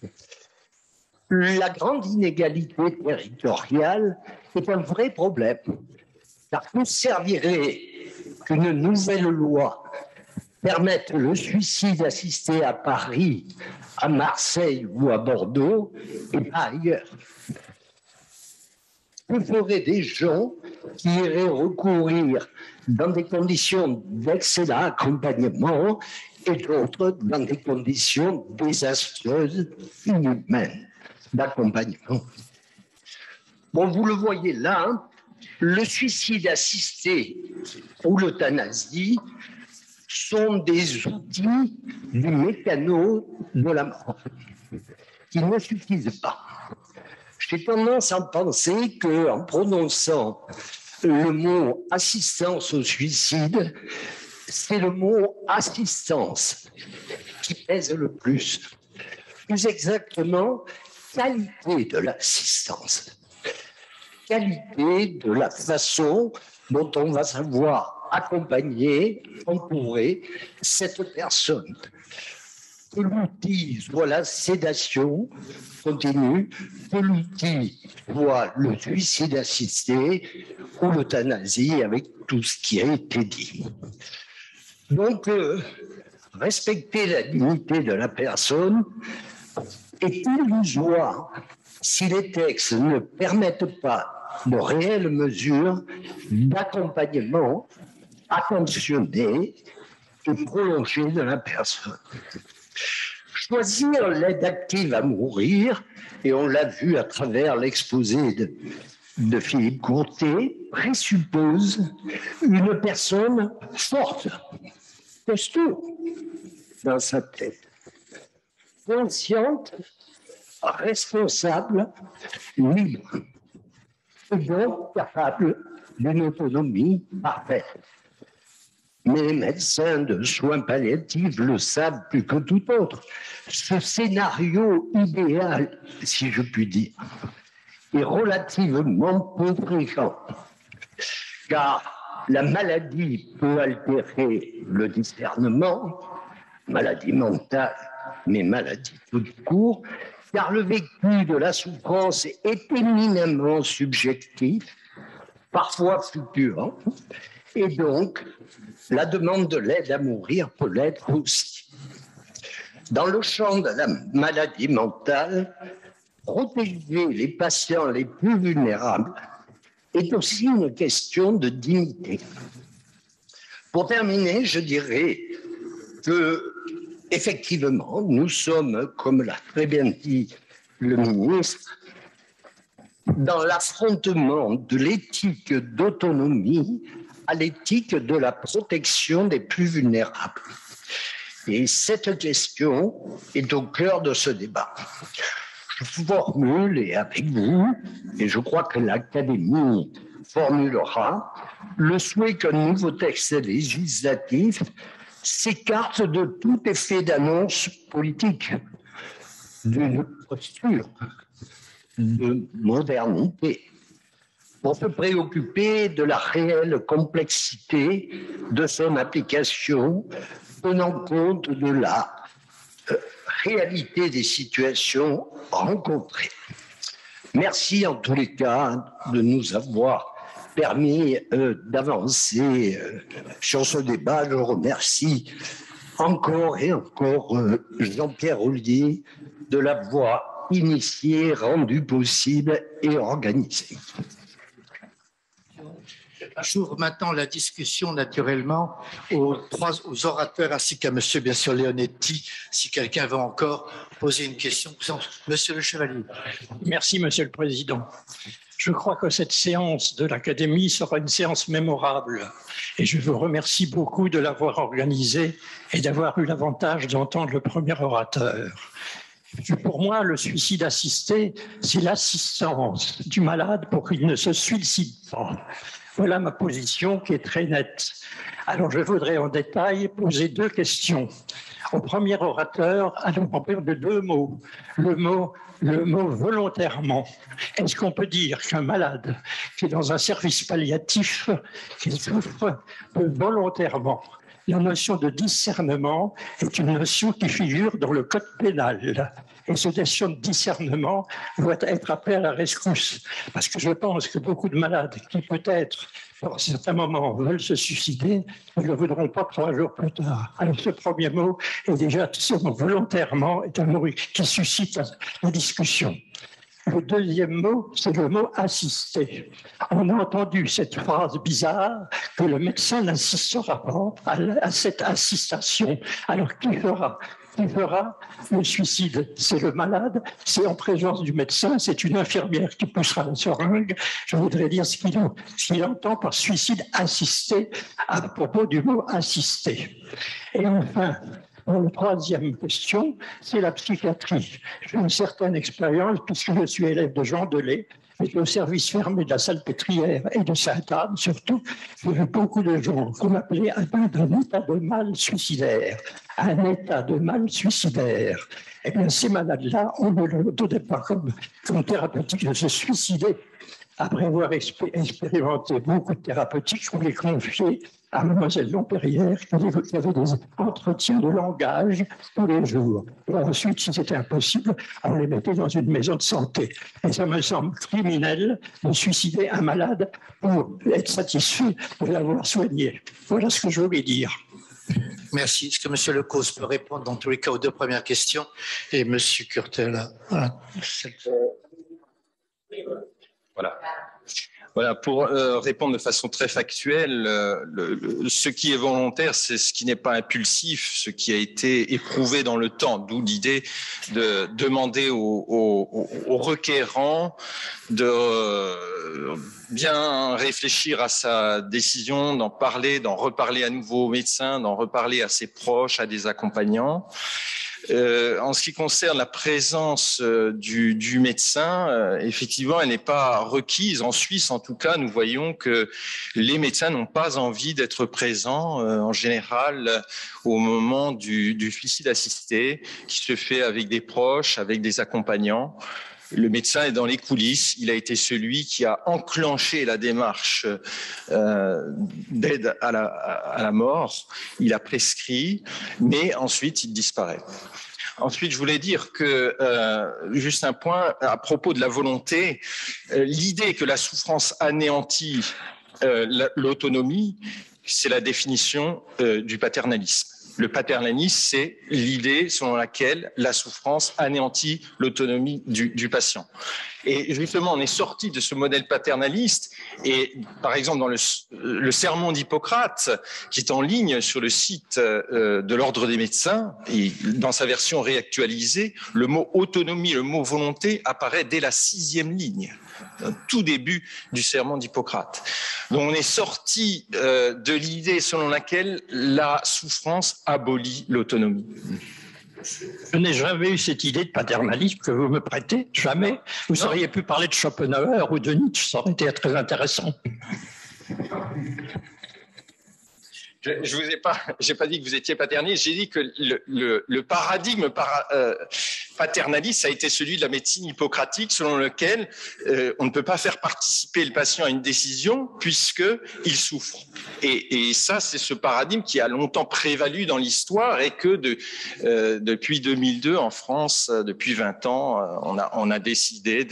La grande inégalité territoriale est un vrai problème, car il servirait qu'une nouvelle loi permette le suicide assisté à Paris, à Marseille ou à Bordeaux, et pas ailleurs. Que feraient des gens qui iraient recourir dans des conditions d'excellent accompagnement et d'autres dans des conditions désastreuses, inhumaines d'accompagnement? Bon, vous le voyez là, le suicide assisté ou l'euthanasie sont des outils du mécano de la mort qui ne suffisent pas. J'ai tendance à penser qu'en prononçant le mot assistance au suicide, c'est le mot assistance qui pèse le plus. Plus exactement, qualité de l'assistance. Qualité de la façon dont on va savoir accompagner, entourer cette personne. Que l'outil soit la sédation continue, que l'outil soit le suicide assisté ou l'euthanasie avec tout ce qui a été dit. Donc, respecter la dignité de la personne est illusoire si les textes ne permettent pas de réelles mesures d'accompagnement attentionné et prolongé de la personne. Choisir l'aide active à mourir, et on l'a vu à travers l'exposé de Philippe Courtet, présuppose une personne forte, costaud dans sa tête, consciente, responsable, libre, et donc capable d'une autonomie parfaite. Mais les médecins de soins palliatifs le savent plus que tout autre. Ce scénario idéal, si je puis dire, est relativement peu fréquent, car la maladie peut altérer le discernement, maladie mentale, mais maladie tout court, car le vécu de la souffrance est éminemment subjectif, parfois fluctuant, et donc la demande de l'aide à mourir peut l'être aussi. Dans le champ de la maladie mentale, protéger les patients les plus vulnérables est aussi une question de dignité. Pour terminer, je dirais que, effectivement, nous sommes, comme l'a très bien dit le ministre, dans l'affrontement de l'éthique d'autonomie à l'éthique de la protection des plus vulnérables. Et cette question est au cœur de ce débat. Je formule, et avec vous, et je crois que l'Académie formulera, le souhait qu'un nouveau texte législatif s'écarte de tout effet d'annonce politique, d'une posture de modernité, pour se préoccuper de la réelle complexité de son application, tenant compte de la réalité des situations rencontrées. Merci en tous les cas de nous avoir permis d'avancer sur ce débat. Je remercie encore et encore Jean-Pierre Ollier de l'avoir initié, rendu possible et organisé. J'ouvre maintenant la discussion naturellement aux orateurs ainsi qu'à monsieur, bien sûr, Leonetti, si quelqu'un veut encore poser une question. Monsieur le Chevalier. Merci, Monsieur le Président. Je crois que cette séance de l'Académie sera une séance mémorable et je vous remercie beaucoup de l'avoir organisée et d'avoir eu l'avantage d'entendre le premier orateur. Pour moi, le suicide assisté, c'est l'assistance du malade pour qu'il ne se suicide pas. Voilà ma position qui est très nette. Alors, je voudrais en détail poser deux questions. Au premier orateur, allons parler de deux mots. Le mot volontairement. Est-ce qu'on peut dire qu'un malade qui est dans un service palliatif, qui souffre, peut volontairement? La notion de discernement est une notion qui figure dans le code pénal. Et cette notion de discernement doit être appelée à la rescousse. Parce que je pense que beaucoup de malades qui peut-être, à certains moments, veulent se suicider, ne le voudront pas 3 jours plus tard. Alors ce premier mot est déjà, ce mot volontairement, est un mot qui suscite la discussion. Le deuxième mot, c'est le mot assister. On a entendu cette phrase bizarre que le médecin n'assistera pas à cette assistation. Alors qui fera le suicide? C'est le malade, c'est en présence du médecin, c'est une infirmière qui poussera la seringue. Je voudrais dire ce qu'il entend par suicide assisté à propos du mot assister. Et enfin, la troisième question, c'est la psychiatrie. J'ai une certaine expérience puisque je suis élève de Jean Delay, mais au service fermé de la Salpêtrière et de Sainte-Anne, surtout, j'ai vu beaucoup de gens qu'on appelait un état de mal suicidaire. Un état de mal suicidaire. Eh bien, ces malades-là, on ne leur donnait pas comme thérapeutique de se suicider. Après avoir expérimenté beaucoup de thérapeutiques, on les confiait à Mademoiselle Lomperrière, qui avait des entretiens de langage tous les jours. Et ensuite, si c'était impossible, on les mettait dans une maison de santé. Et ça me semble criminel de suicider un malade pour être satisfait de l'avoir soigné. Voilà ce que je voulais dire. Merci. Est-ce que M. Lecause peut répondre dans tous les cas aux 2 premières questions? Et M. Curtel. Voilà, pour répondre de façon très factuelle, ce qui est volontaire, c'est ce qui n'est pas impulsif, ce qui a été éprouvé dans le temps, d'où l'idée de demander aux requérants de bien réfléchir à sa décision, d'en parler, d'en reparler à nouveau aux médecins, d'en reparler à ses proches, à des accompagnants. En ce qui concerne la présence du médecin, effectivement, elle n'est pas requise. En Suisse, en tout cas, nous voyons que les médecins n'ont pas envie d'être présents, en général, au moment du suicide assisté, qui se fait avec des proches, avec des accompagnants. Le médecin est dans les coulisses. Il a été celui qui a enclenché la démarche d'aide à la mort. Il a prescrit, mais ensuite, il disparaît. Ensuite, je voulais dire que, juste un point à propos de la volonté, l'idée que la souffrance anéantit l'autonomie, c'est la définition du paternalisme. Le paternalisme, c'est l'idée selon laquelle la souffrance anéantit l'autonomie du patient. Et justement, on est sorti de ce modèle paternaliste. Et par exemple, dans le sermon d'Hippocrate, qui est en ligne sur le site de l'Ordre des médecins, et dans sa version réactualisée, le mot autonomie, le mot volonté apparaît dès la 6e ligne, tout début du sermon d'Hippocrate. Donc on est sorti de l'idée selon laquelle la souffrance abolit l'autonomie. Je n'ai jamais eu cette idée de paternalisme que vous me prêtez, jamais. Vous auriez pu parler de Schopenhauer ou de Nietzsche, ça aurait été très intéressant. Je vous ai pas, j'ai pas dit que vous étiez paternaliste, j'ai dit que le paradigme paternaliste a été celui de la médecine hippocratique, selon lequel on ne peut pas faire participer le patient à une décision puisqu'il souffre. Et ça, c'est ce paradigme qui a longtemps prévalu dans l'histoire et que depuis 2002 en France, depuis 20 ans, on a décidé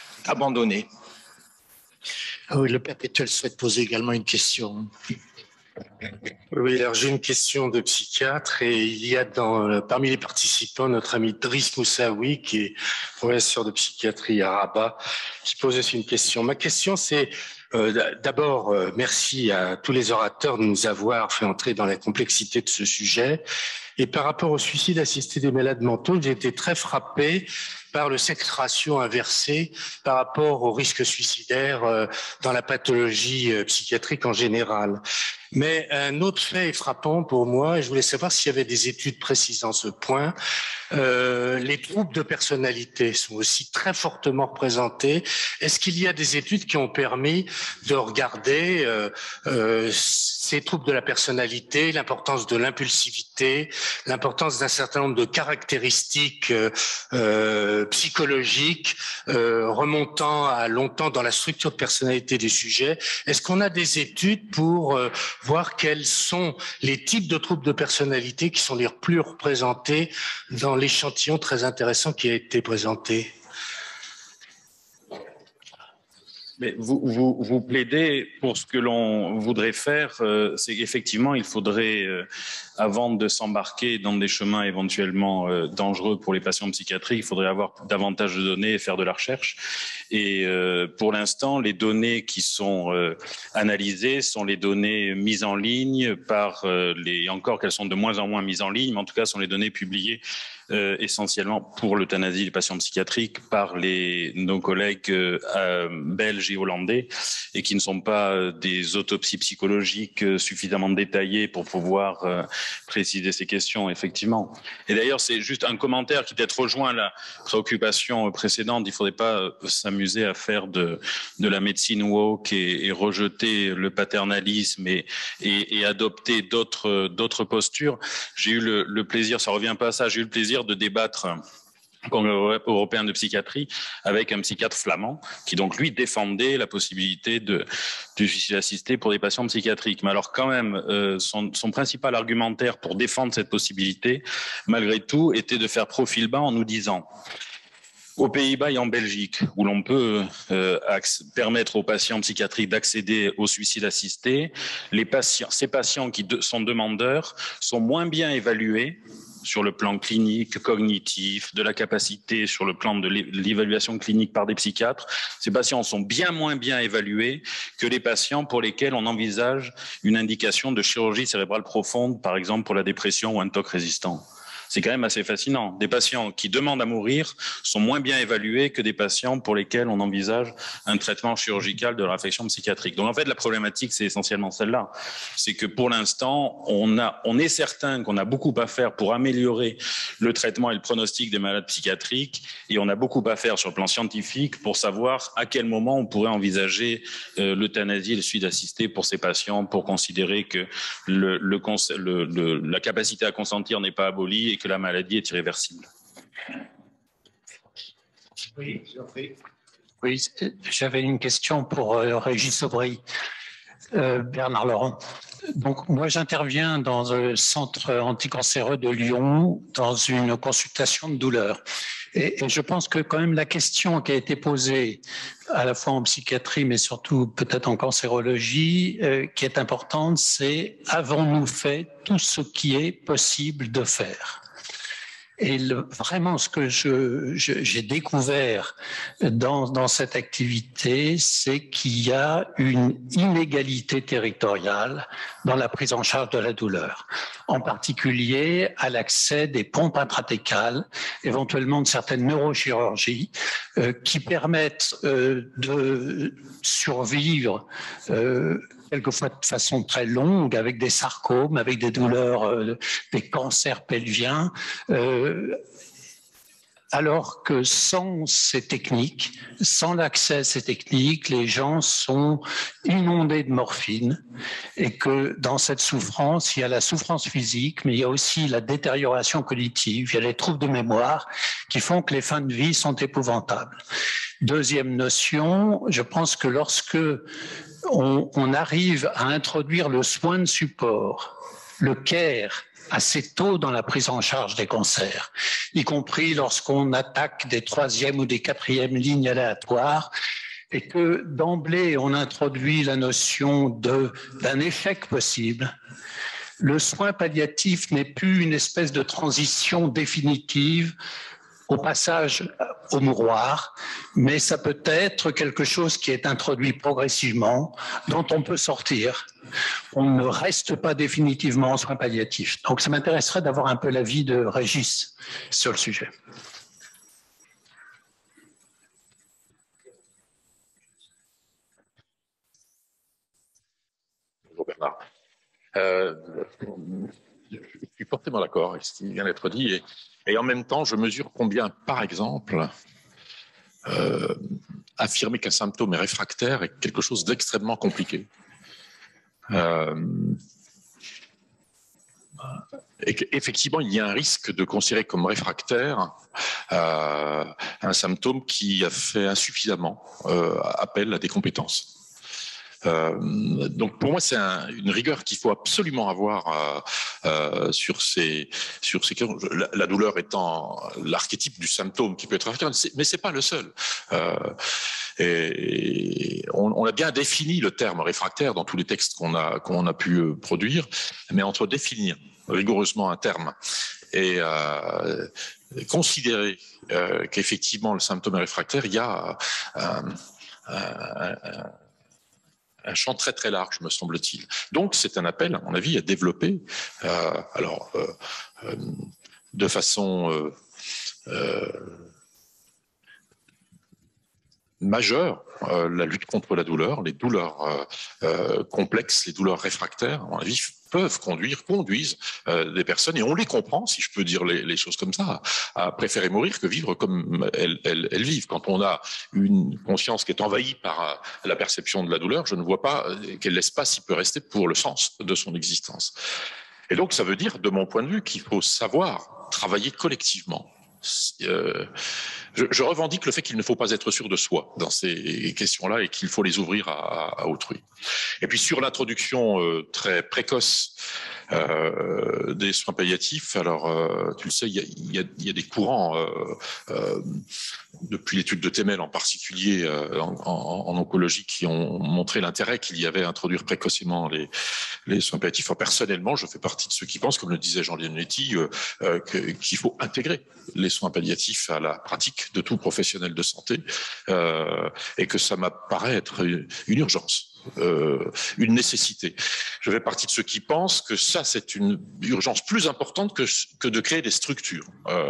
d'abandonner. Ah oui, le perpétuel souhaite poser également une question. Oui, alors j'ai une question de psychiatre et il y a parmi les participants notre ami Driss Moussaoui qui est professeur de psychiatrie à Rabat qui pose aussi une question. Ma question c'est d'abord merci à tous les orateurs de nous avoir fait entrer dans la complexité de ce sujet et par rapport au suicide assisté des malades mentaux, j'ai été très frappé par le sexe ratio inversé par rapport au risque suicidaire dans la pathologie psychiatrique en général. Mais un autre fait est frappant pour moi, et je voulais savoir s'il y avait des études précisant ce point. Les troubles de personnalité sont aussi très fortement représentés. Est-ce qu'il y a des études qui ont permis de regarder ces troubles de la personnalité, l'importance de l'impulsivité, l'importance d'un certain nombre de caractéristiques psychologiques remontant à longtemps dans la structure de personnalité des sujets? Est-ce qu'on a des études pour voir quels sont les types de troubles de personnalité qui sont les plus représentés dans l'échantillon très intéressant qui a été présenté? Mais vous plaidez pour ce que l'on voudrait faire, c'est qu'effectivement, il faudrait, avant de s'embarquer dans des chemins éventuellement dangereux pour les patients psychiatriques, il faudrait avoir davantage de données et faire de la recherche. Et pour l'instant, les données qui sont analysées sont les données mises en ligne par encore qu'elles sont de moins en moins mises en ligne, mais en tout cas sont les données publiées essentiellement pour l'euthanasie des patients psychiatriques par nos collègues belges et hollandais et qui ne sont pas des autopsies psychologiques suffisamment détaillées pour pouvoir préciser ces questions, effectivement. Et d'ailleurs, c'est juste un commentaire qui peut-être rejoint la préoccupation précédente. Il ne faudrait pas s'amuser à faire de la médecine woke et rejeter le paternalisme et adopter d'autres postures. J'ai eu le plaisir, ça revient pas à ça, j'ai eu le plaisir de débattre au Congrès européen de psychiatrie avec un psychiatre flamand qui donc lui défendait la possibilité du suicide assisté pour des patients psychiatriques. Mais alors quand même, son principal argumentaire pour défendre cette possibilité, malgré tout, était de faire profil bas en nous disant: aux Pays-Bas et en Belgique, où l'on peut permettre aux patients psychiatriques d'accéder au suicide assisté, ces patients qui sont demandeurs sont moins bien évalués sur le plan clinique, cognitif, de la capacité, sur le plan de l'évaluation clinique par des psychiatres. Ces patients sont bien moins bien évalués que les patients pour lesquels on envisage une indication de chirurgie cérébrale profonde, par exemple pour la dépression ou un TOC résistant. C'est quand même assez fascinant. Des patients qui demandent à mourir sont moins bien évalués que des patients pour lesquels on envisage un traitement chirurgical de la réflexion psychiatrique. Donc en fait, la problématique, c'est essentiellement celle-là. C'est que pour l'instant, on est certain qu'on a beaucoup à faire pour améliorer le traitement et le pronostic des malades psychiatriques, et on a beaucoup à faire sur le plan scientifique pour savoir à quel moment on pourrait envisager l'euthanasie et le suicide assisté pour ces patients, pour considérer que la capacité à consentir n'est pas abolie et que la maladie est irréversible. Oui, j'avais une question pour Régis Aubry. Bernard Laurent. Donc, moi, j'interviens dans le centre anticancéreux de Lyon dans une consultation de douleur. Et je pense que quand même la question qui a été posée à la fois en psychiatrie, mais surtout peut-être en cancérologie, qui est importante, c'est: avons-nous fait tout ce qui est possible de faire ? Et vraiment, ce que j'ai découvert dans cette activité, c'est qu'il y a une inégalité territoriale dans la prise en charge de la douleur, en particulier à l'accès des pompes intratécales, éventuellement de certaines neurochirurgies, qui permettent de survivre quelquefois de façon très longue, avec des sarcomes, avec des douleurs, des cancers pelviens, alors que sans ces techniques, sans l'accès à ces techniques, les gens sont inondés de morphine, et que dans cette souffrance, il y a la souffrance physique, mais il y a aussi la détérioration cognitive, il y a les troubles de mémoire qui font que les fins de vie sont épouvantables. Deuxième notion, je pense que lorsque on arrive à introduire le soin de support, le care, assez tôt dans la prise en charge des cancers, y compris lorsqu'on attaque des troisièmes ou des quatrièmes lignes aléatoires, et que d'emblée on introduit la notion d'un échec possible, le soin palliatif n'est plus une espèce de transition définitive au passage au mouroir, mais ça peut être quelque chose qui est introduit progressivement, dont on peut sortir. On ne reste pas définitivement en soins palliatifs. Donc ça m'intéresserait d'avoir un peu l'avis de Régis sur le sujet. Bonjour Bernard. Je suis fortement d'accord avec ce qui vient d'être dit et en même temps, je mesure combien, par exemple, affirmer qu'un symptôme est réfractaire est quelque chose d'extrêmement compliqué. Et qu'effectivement, il y a un risque de considérer comme réfractaire un symptôme qui a fait insuffisamment appel à des compétences. Donc pour moi, c'est une rigueur qu'il faut absolument avoir sur ces questions. La douleur étant l'archétype du symptôme qui peut être réfractaire, mais c'est pas le seul. Et on a bien défini le terme réfractaire dans tous les textes qu'on a pu produire, mais entre définir rigoureusement un terme et considérer qu'effectivement le symptôme est réfractaire, il y a un champ très très large, me semble-t-il. Donc c'est un appel, à mon avis, à développer, de façon majeure, la lutte contre la douleur, les douleurs complexes, les douleurs réfractaires, à mon avis, conduisent des personnes, et on les comprend, si je peux dire les choses comme ça, à préférer mourir que vivre comme elles vivent. Quand on a une conscience qui est envahie par la perception de la douleur, je ne vois pas quel espace il peut rester pour le sens de son existence. Et donc ça veut dire, de mon point de vue, qu'il faut savoir travailler collectivement. Je revendique le fait qu'il ne faut pas être sûr de soi dans ces questions-là et qu'il faut les ouvrir à autrui. Et puis sur l'introduction très précoce des soins palliatifs, alors tu le sais, il y a des courants depuis l'étude de Temel en particulier en oncologie qui ont montré l'intérêt qu'il y avait à introduire précocement les soins palliatifs. Enfin, personnellement, je fais partie de ceux qui pensent, comme le disait Jean Leonetti, qu'il faut intégrer les soins palliatifs à la pratique de tout professionnel de santé et que ça m'apparaît être une urgence. Une nécessité. Je fais partie de ceux qui pensent que ça, c'est une urgence plus importante que de créer des structures.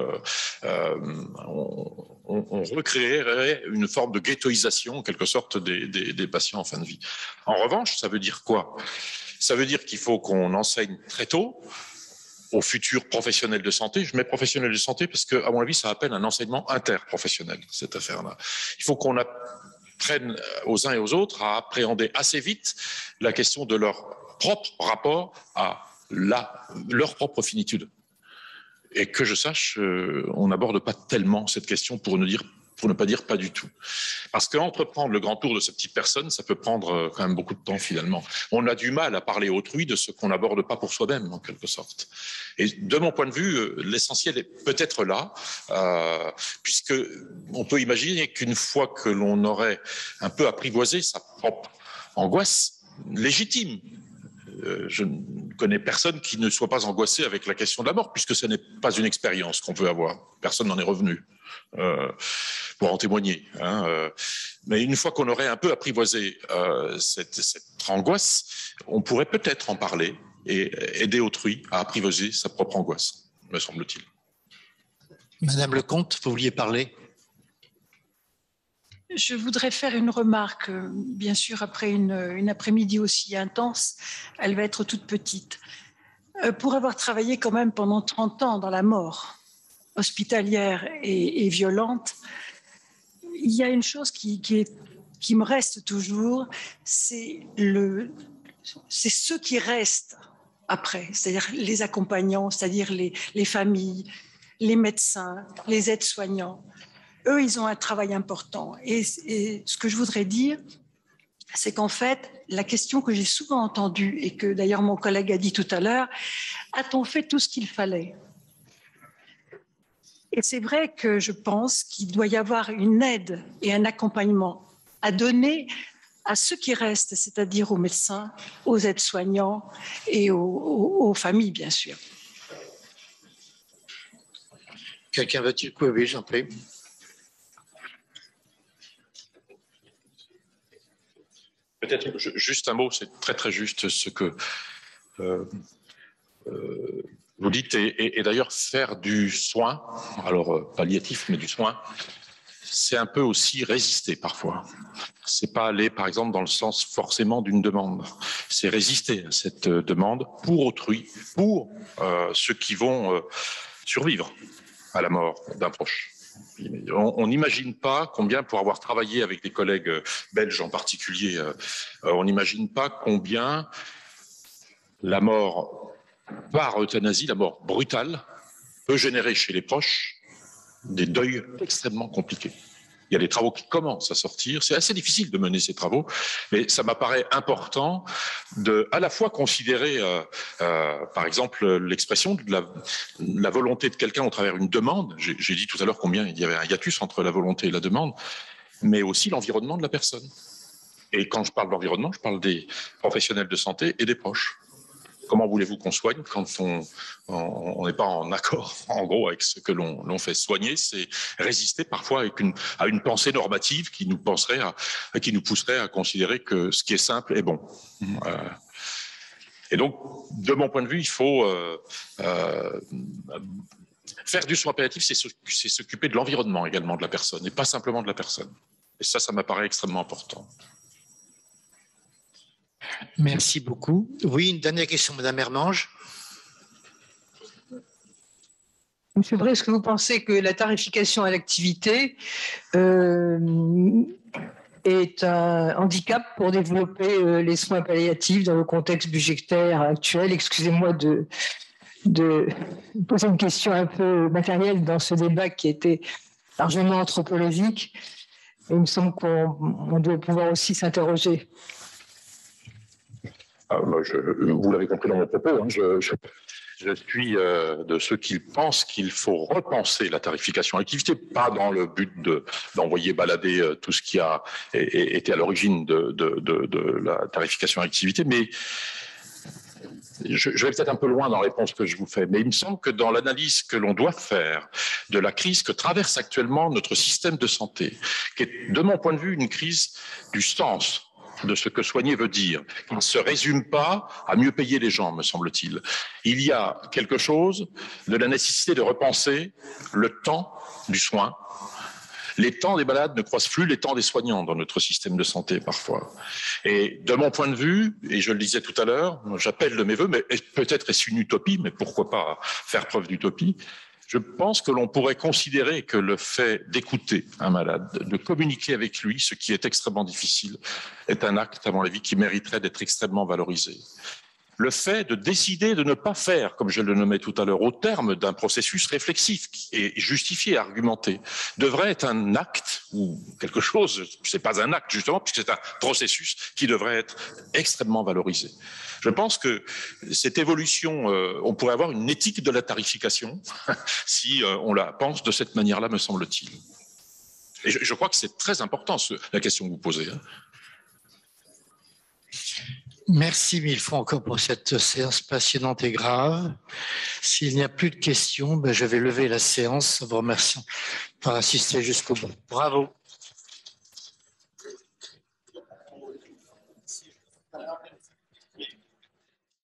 On recréerait une forme de ghettoisation, en quelque sorte, des patients en fin de vie. En revanche, ça veut dire quoi? Ça veut dire qu'il faut qu'on enseigne très tôt aux futurs professionnels de santé. Je mets professionnels de santé parce que, à mon avis, ça appelle un enseignement interprofessionnel, cette affaire-là. Il faut qu'on apprennent aux uns et aux autres à appréhender assez vite la question de leur propre rapport à leur propre finitude. Et que je sache, on n'aborde pas tellement cette question pour ne pas dire pas du tout. Parce qu'entreprendre le grand tour de ces petites personnes, ça peut prendre quand même beaucoup de temps finalement. On a du mal à parler autrui de ce qu'on n'aborde pas pour soi-même, en quelque sorte. Et de mon point de vue, l'essentiel est peut-être là, puisque on peut imaginer qu'une fois que l'on aurait un peu apprivoisé sa propre angoisse légitime, je ne connais personne qui ne soit pas angoissé avec la question de la mort, puisque ce n'est pas une expérience qu'on peut avoir. Personne n'en est revenu pour en témoigner. Mais une fois qu'on aurait un peu apprivoisé cette angoisse, on pourrait peut-être en parler et aider autrui à apprivoiser sa propre angoisse, me semble-t-il. Madame Lecomte, vous vouliez parler? Je voudrais faire une remarque, bien sûr, après une après-midi aussi intense, elle va être toute petite. Pour avoir travaillé quand même pendant 30 ans dans la mort hospitalière et violente, il y a une chose qui me reste toujours, c'est ceux qui restent après, c'est-à-dire les accompagnants, c'est-à-dire les familles, les médecins, les aides-soignants. Eux, ils ont un travail important. Et ce que je voudrais dire, c'est qu'en fait, la question que j'ai souvent entendue, et que d'ailleurs mon collègue a dit tout à l'heure, a-t-on fait tout ce qu'il fallait? Et c'est vrai que je pense qu'il doit y avoir une aide et un accompagnement à donner à ceux qui restent, c'est-à-dire aux médecins, aux aides-soignants et aux familles, bien sûr. Quelqu'un veut-il? Oui, j'en prie. Peut-être juste un mot, c'est très très juste ce que vous dites, et d'ailleurs faire du soin, alors palliatif, mais du soin, c'est un peu aussi résister parfois. C'est pas aller, par exemple, dans le sens forcément d'une demande. C'est résister à cette demande pour autrui, pour ceux qui vont survivre à la mort d'un proche. On n'imagine pas combien, pour avoir travaillé avec des collègues belges en particulier, on n'imagine pas combien la mort par euthanasie, la mort brutale, peut générer chez les proches des deuils extrêmement compliqués. Il y a des travaux qui commencent à sortir. C'est assez difficile de mener ces travaux, mais ça m'apparaît important de à la fois considérer, par exemple, l'expression de la volonté de quelqu'un au travers d'une demande. J'ai dit tout à l'heure combien il y avait un hiatus entre la volonté et la demande, mais aussi l'environnement de la personne. Et quand je parle d'environnement, je parle des professionnels de santé et des proches. Comment voulez-vous qu'on soigne quand on n'est pas en accord, en gros, avec ce que l'on fait? Soigner, c'est résister parfois à une pensée normative qui nous pousserait à considérer que ce qui est simple est bon. Et donc, de mon point de vue, il faut faire du soin palliatif, c'est s'occuper de l'environnement également de la personne, et pas simplement de la personne. Et ça m'apparaît extrêmement important. Merci beaucoup. Oui, une dernière question, Madame Hermange. Monsieur Bray, est-ce que vous pensez que la tarification à l'activité est un handicap pour développer les soins palliatifs dans le contexte budgétaire actuel? Excusez-moi de poser une question un peu matérielle dans ce débat qui était largement anthropologique. Il me semble qu'on doit pouvoir aussi s'interroger. Vous l'avez compris dans mon propos, hein, je suis de ceux qui pensent qu'il faut repenser la tarification à l'activité, pas dans le but d'envoyer balader tout ce qui a été à l'origine de la tarification à l'activité, mais je vais peut-être un peu loin dans la réponse que je vous fais, mais il me semble que dans l'analyse que l'on doit faire de la crise que traverse actuellement notre système de santé, qui est de mon point de vue une crise du sens de ce que soigner veut dire, qui ne se résume pas à mieux payer les gens, me semble-t-il. Il y a quelque chose de la nécessité de repenser le temps du soin. Les temps des malades ne croisent plus les temps des soignants dans notre système de santé parfois. Et de mon point de vue, et je le disais tout à l'heure, j'appelle de mes voeux, mais peut-être est-ce une utopie, mais pourquoi pas faire preuve d'utopie? Je pense que l'on pourrait considérer que le fait d'écouter un malade, de communiquer avec lui, ce qui est extrêmement difficile, est un acte, à mon avis, qui mériterait d'être extrêmement valorisé. Le fait de décider de ne pas faire, comme je le nommais tout à l'heure, au terme d'un processus réflexif et justifié, argumenté, devrait être un acte ou quelque chose, c'est pas un acte justement, puisque c'est un processus qui devrait être extrêmement valorisé. Je pense que cette évolution, on pourrait avoir une éthique de la tarification si on la pense de cette manière-là, me semble-t-il. Et je crois que c'est très important la question que vous posez. Hein. Merci mille fois encore pour cette séance passionnante et grave. S'il n'y a plus de questions, je vais lever la séance en vous remerciant d'avoir assisté jusqu'au bout. Bravo.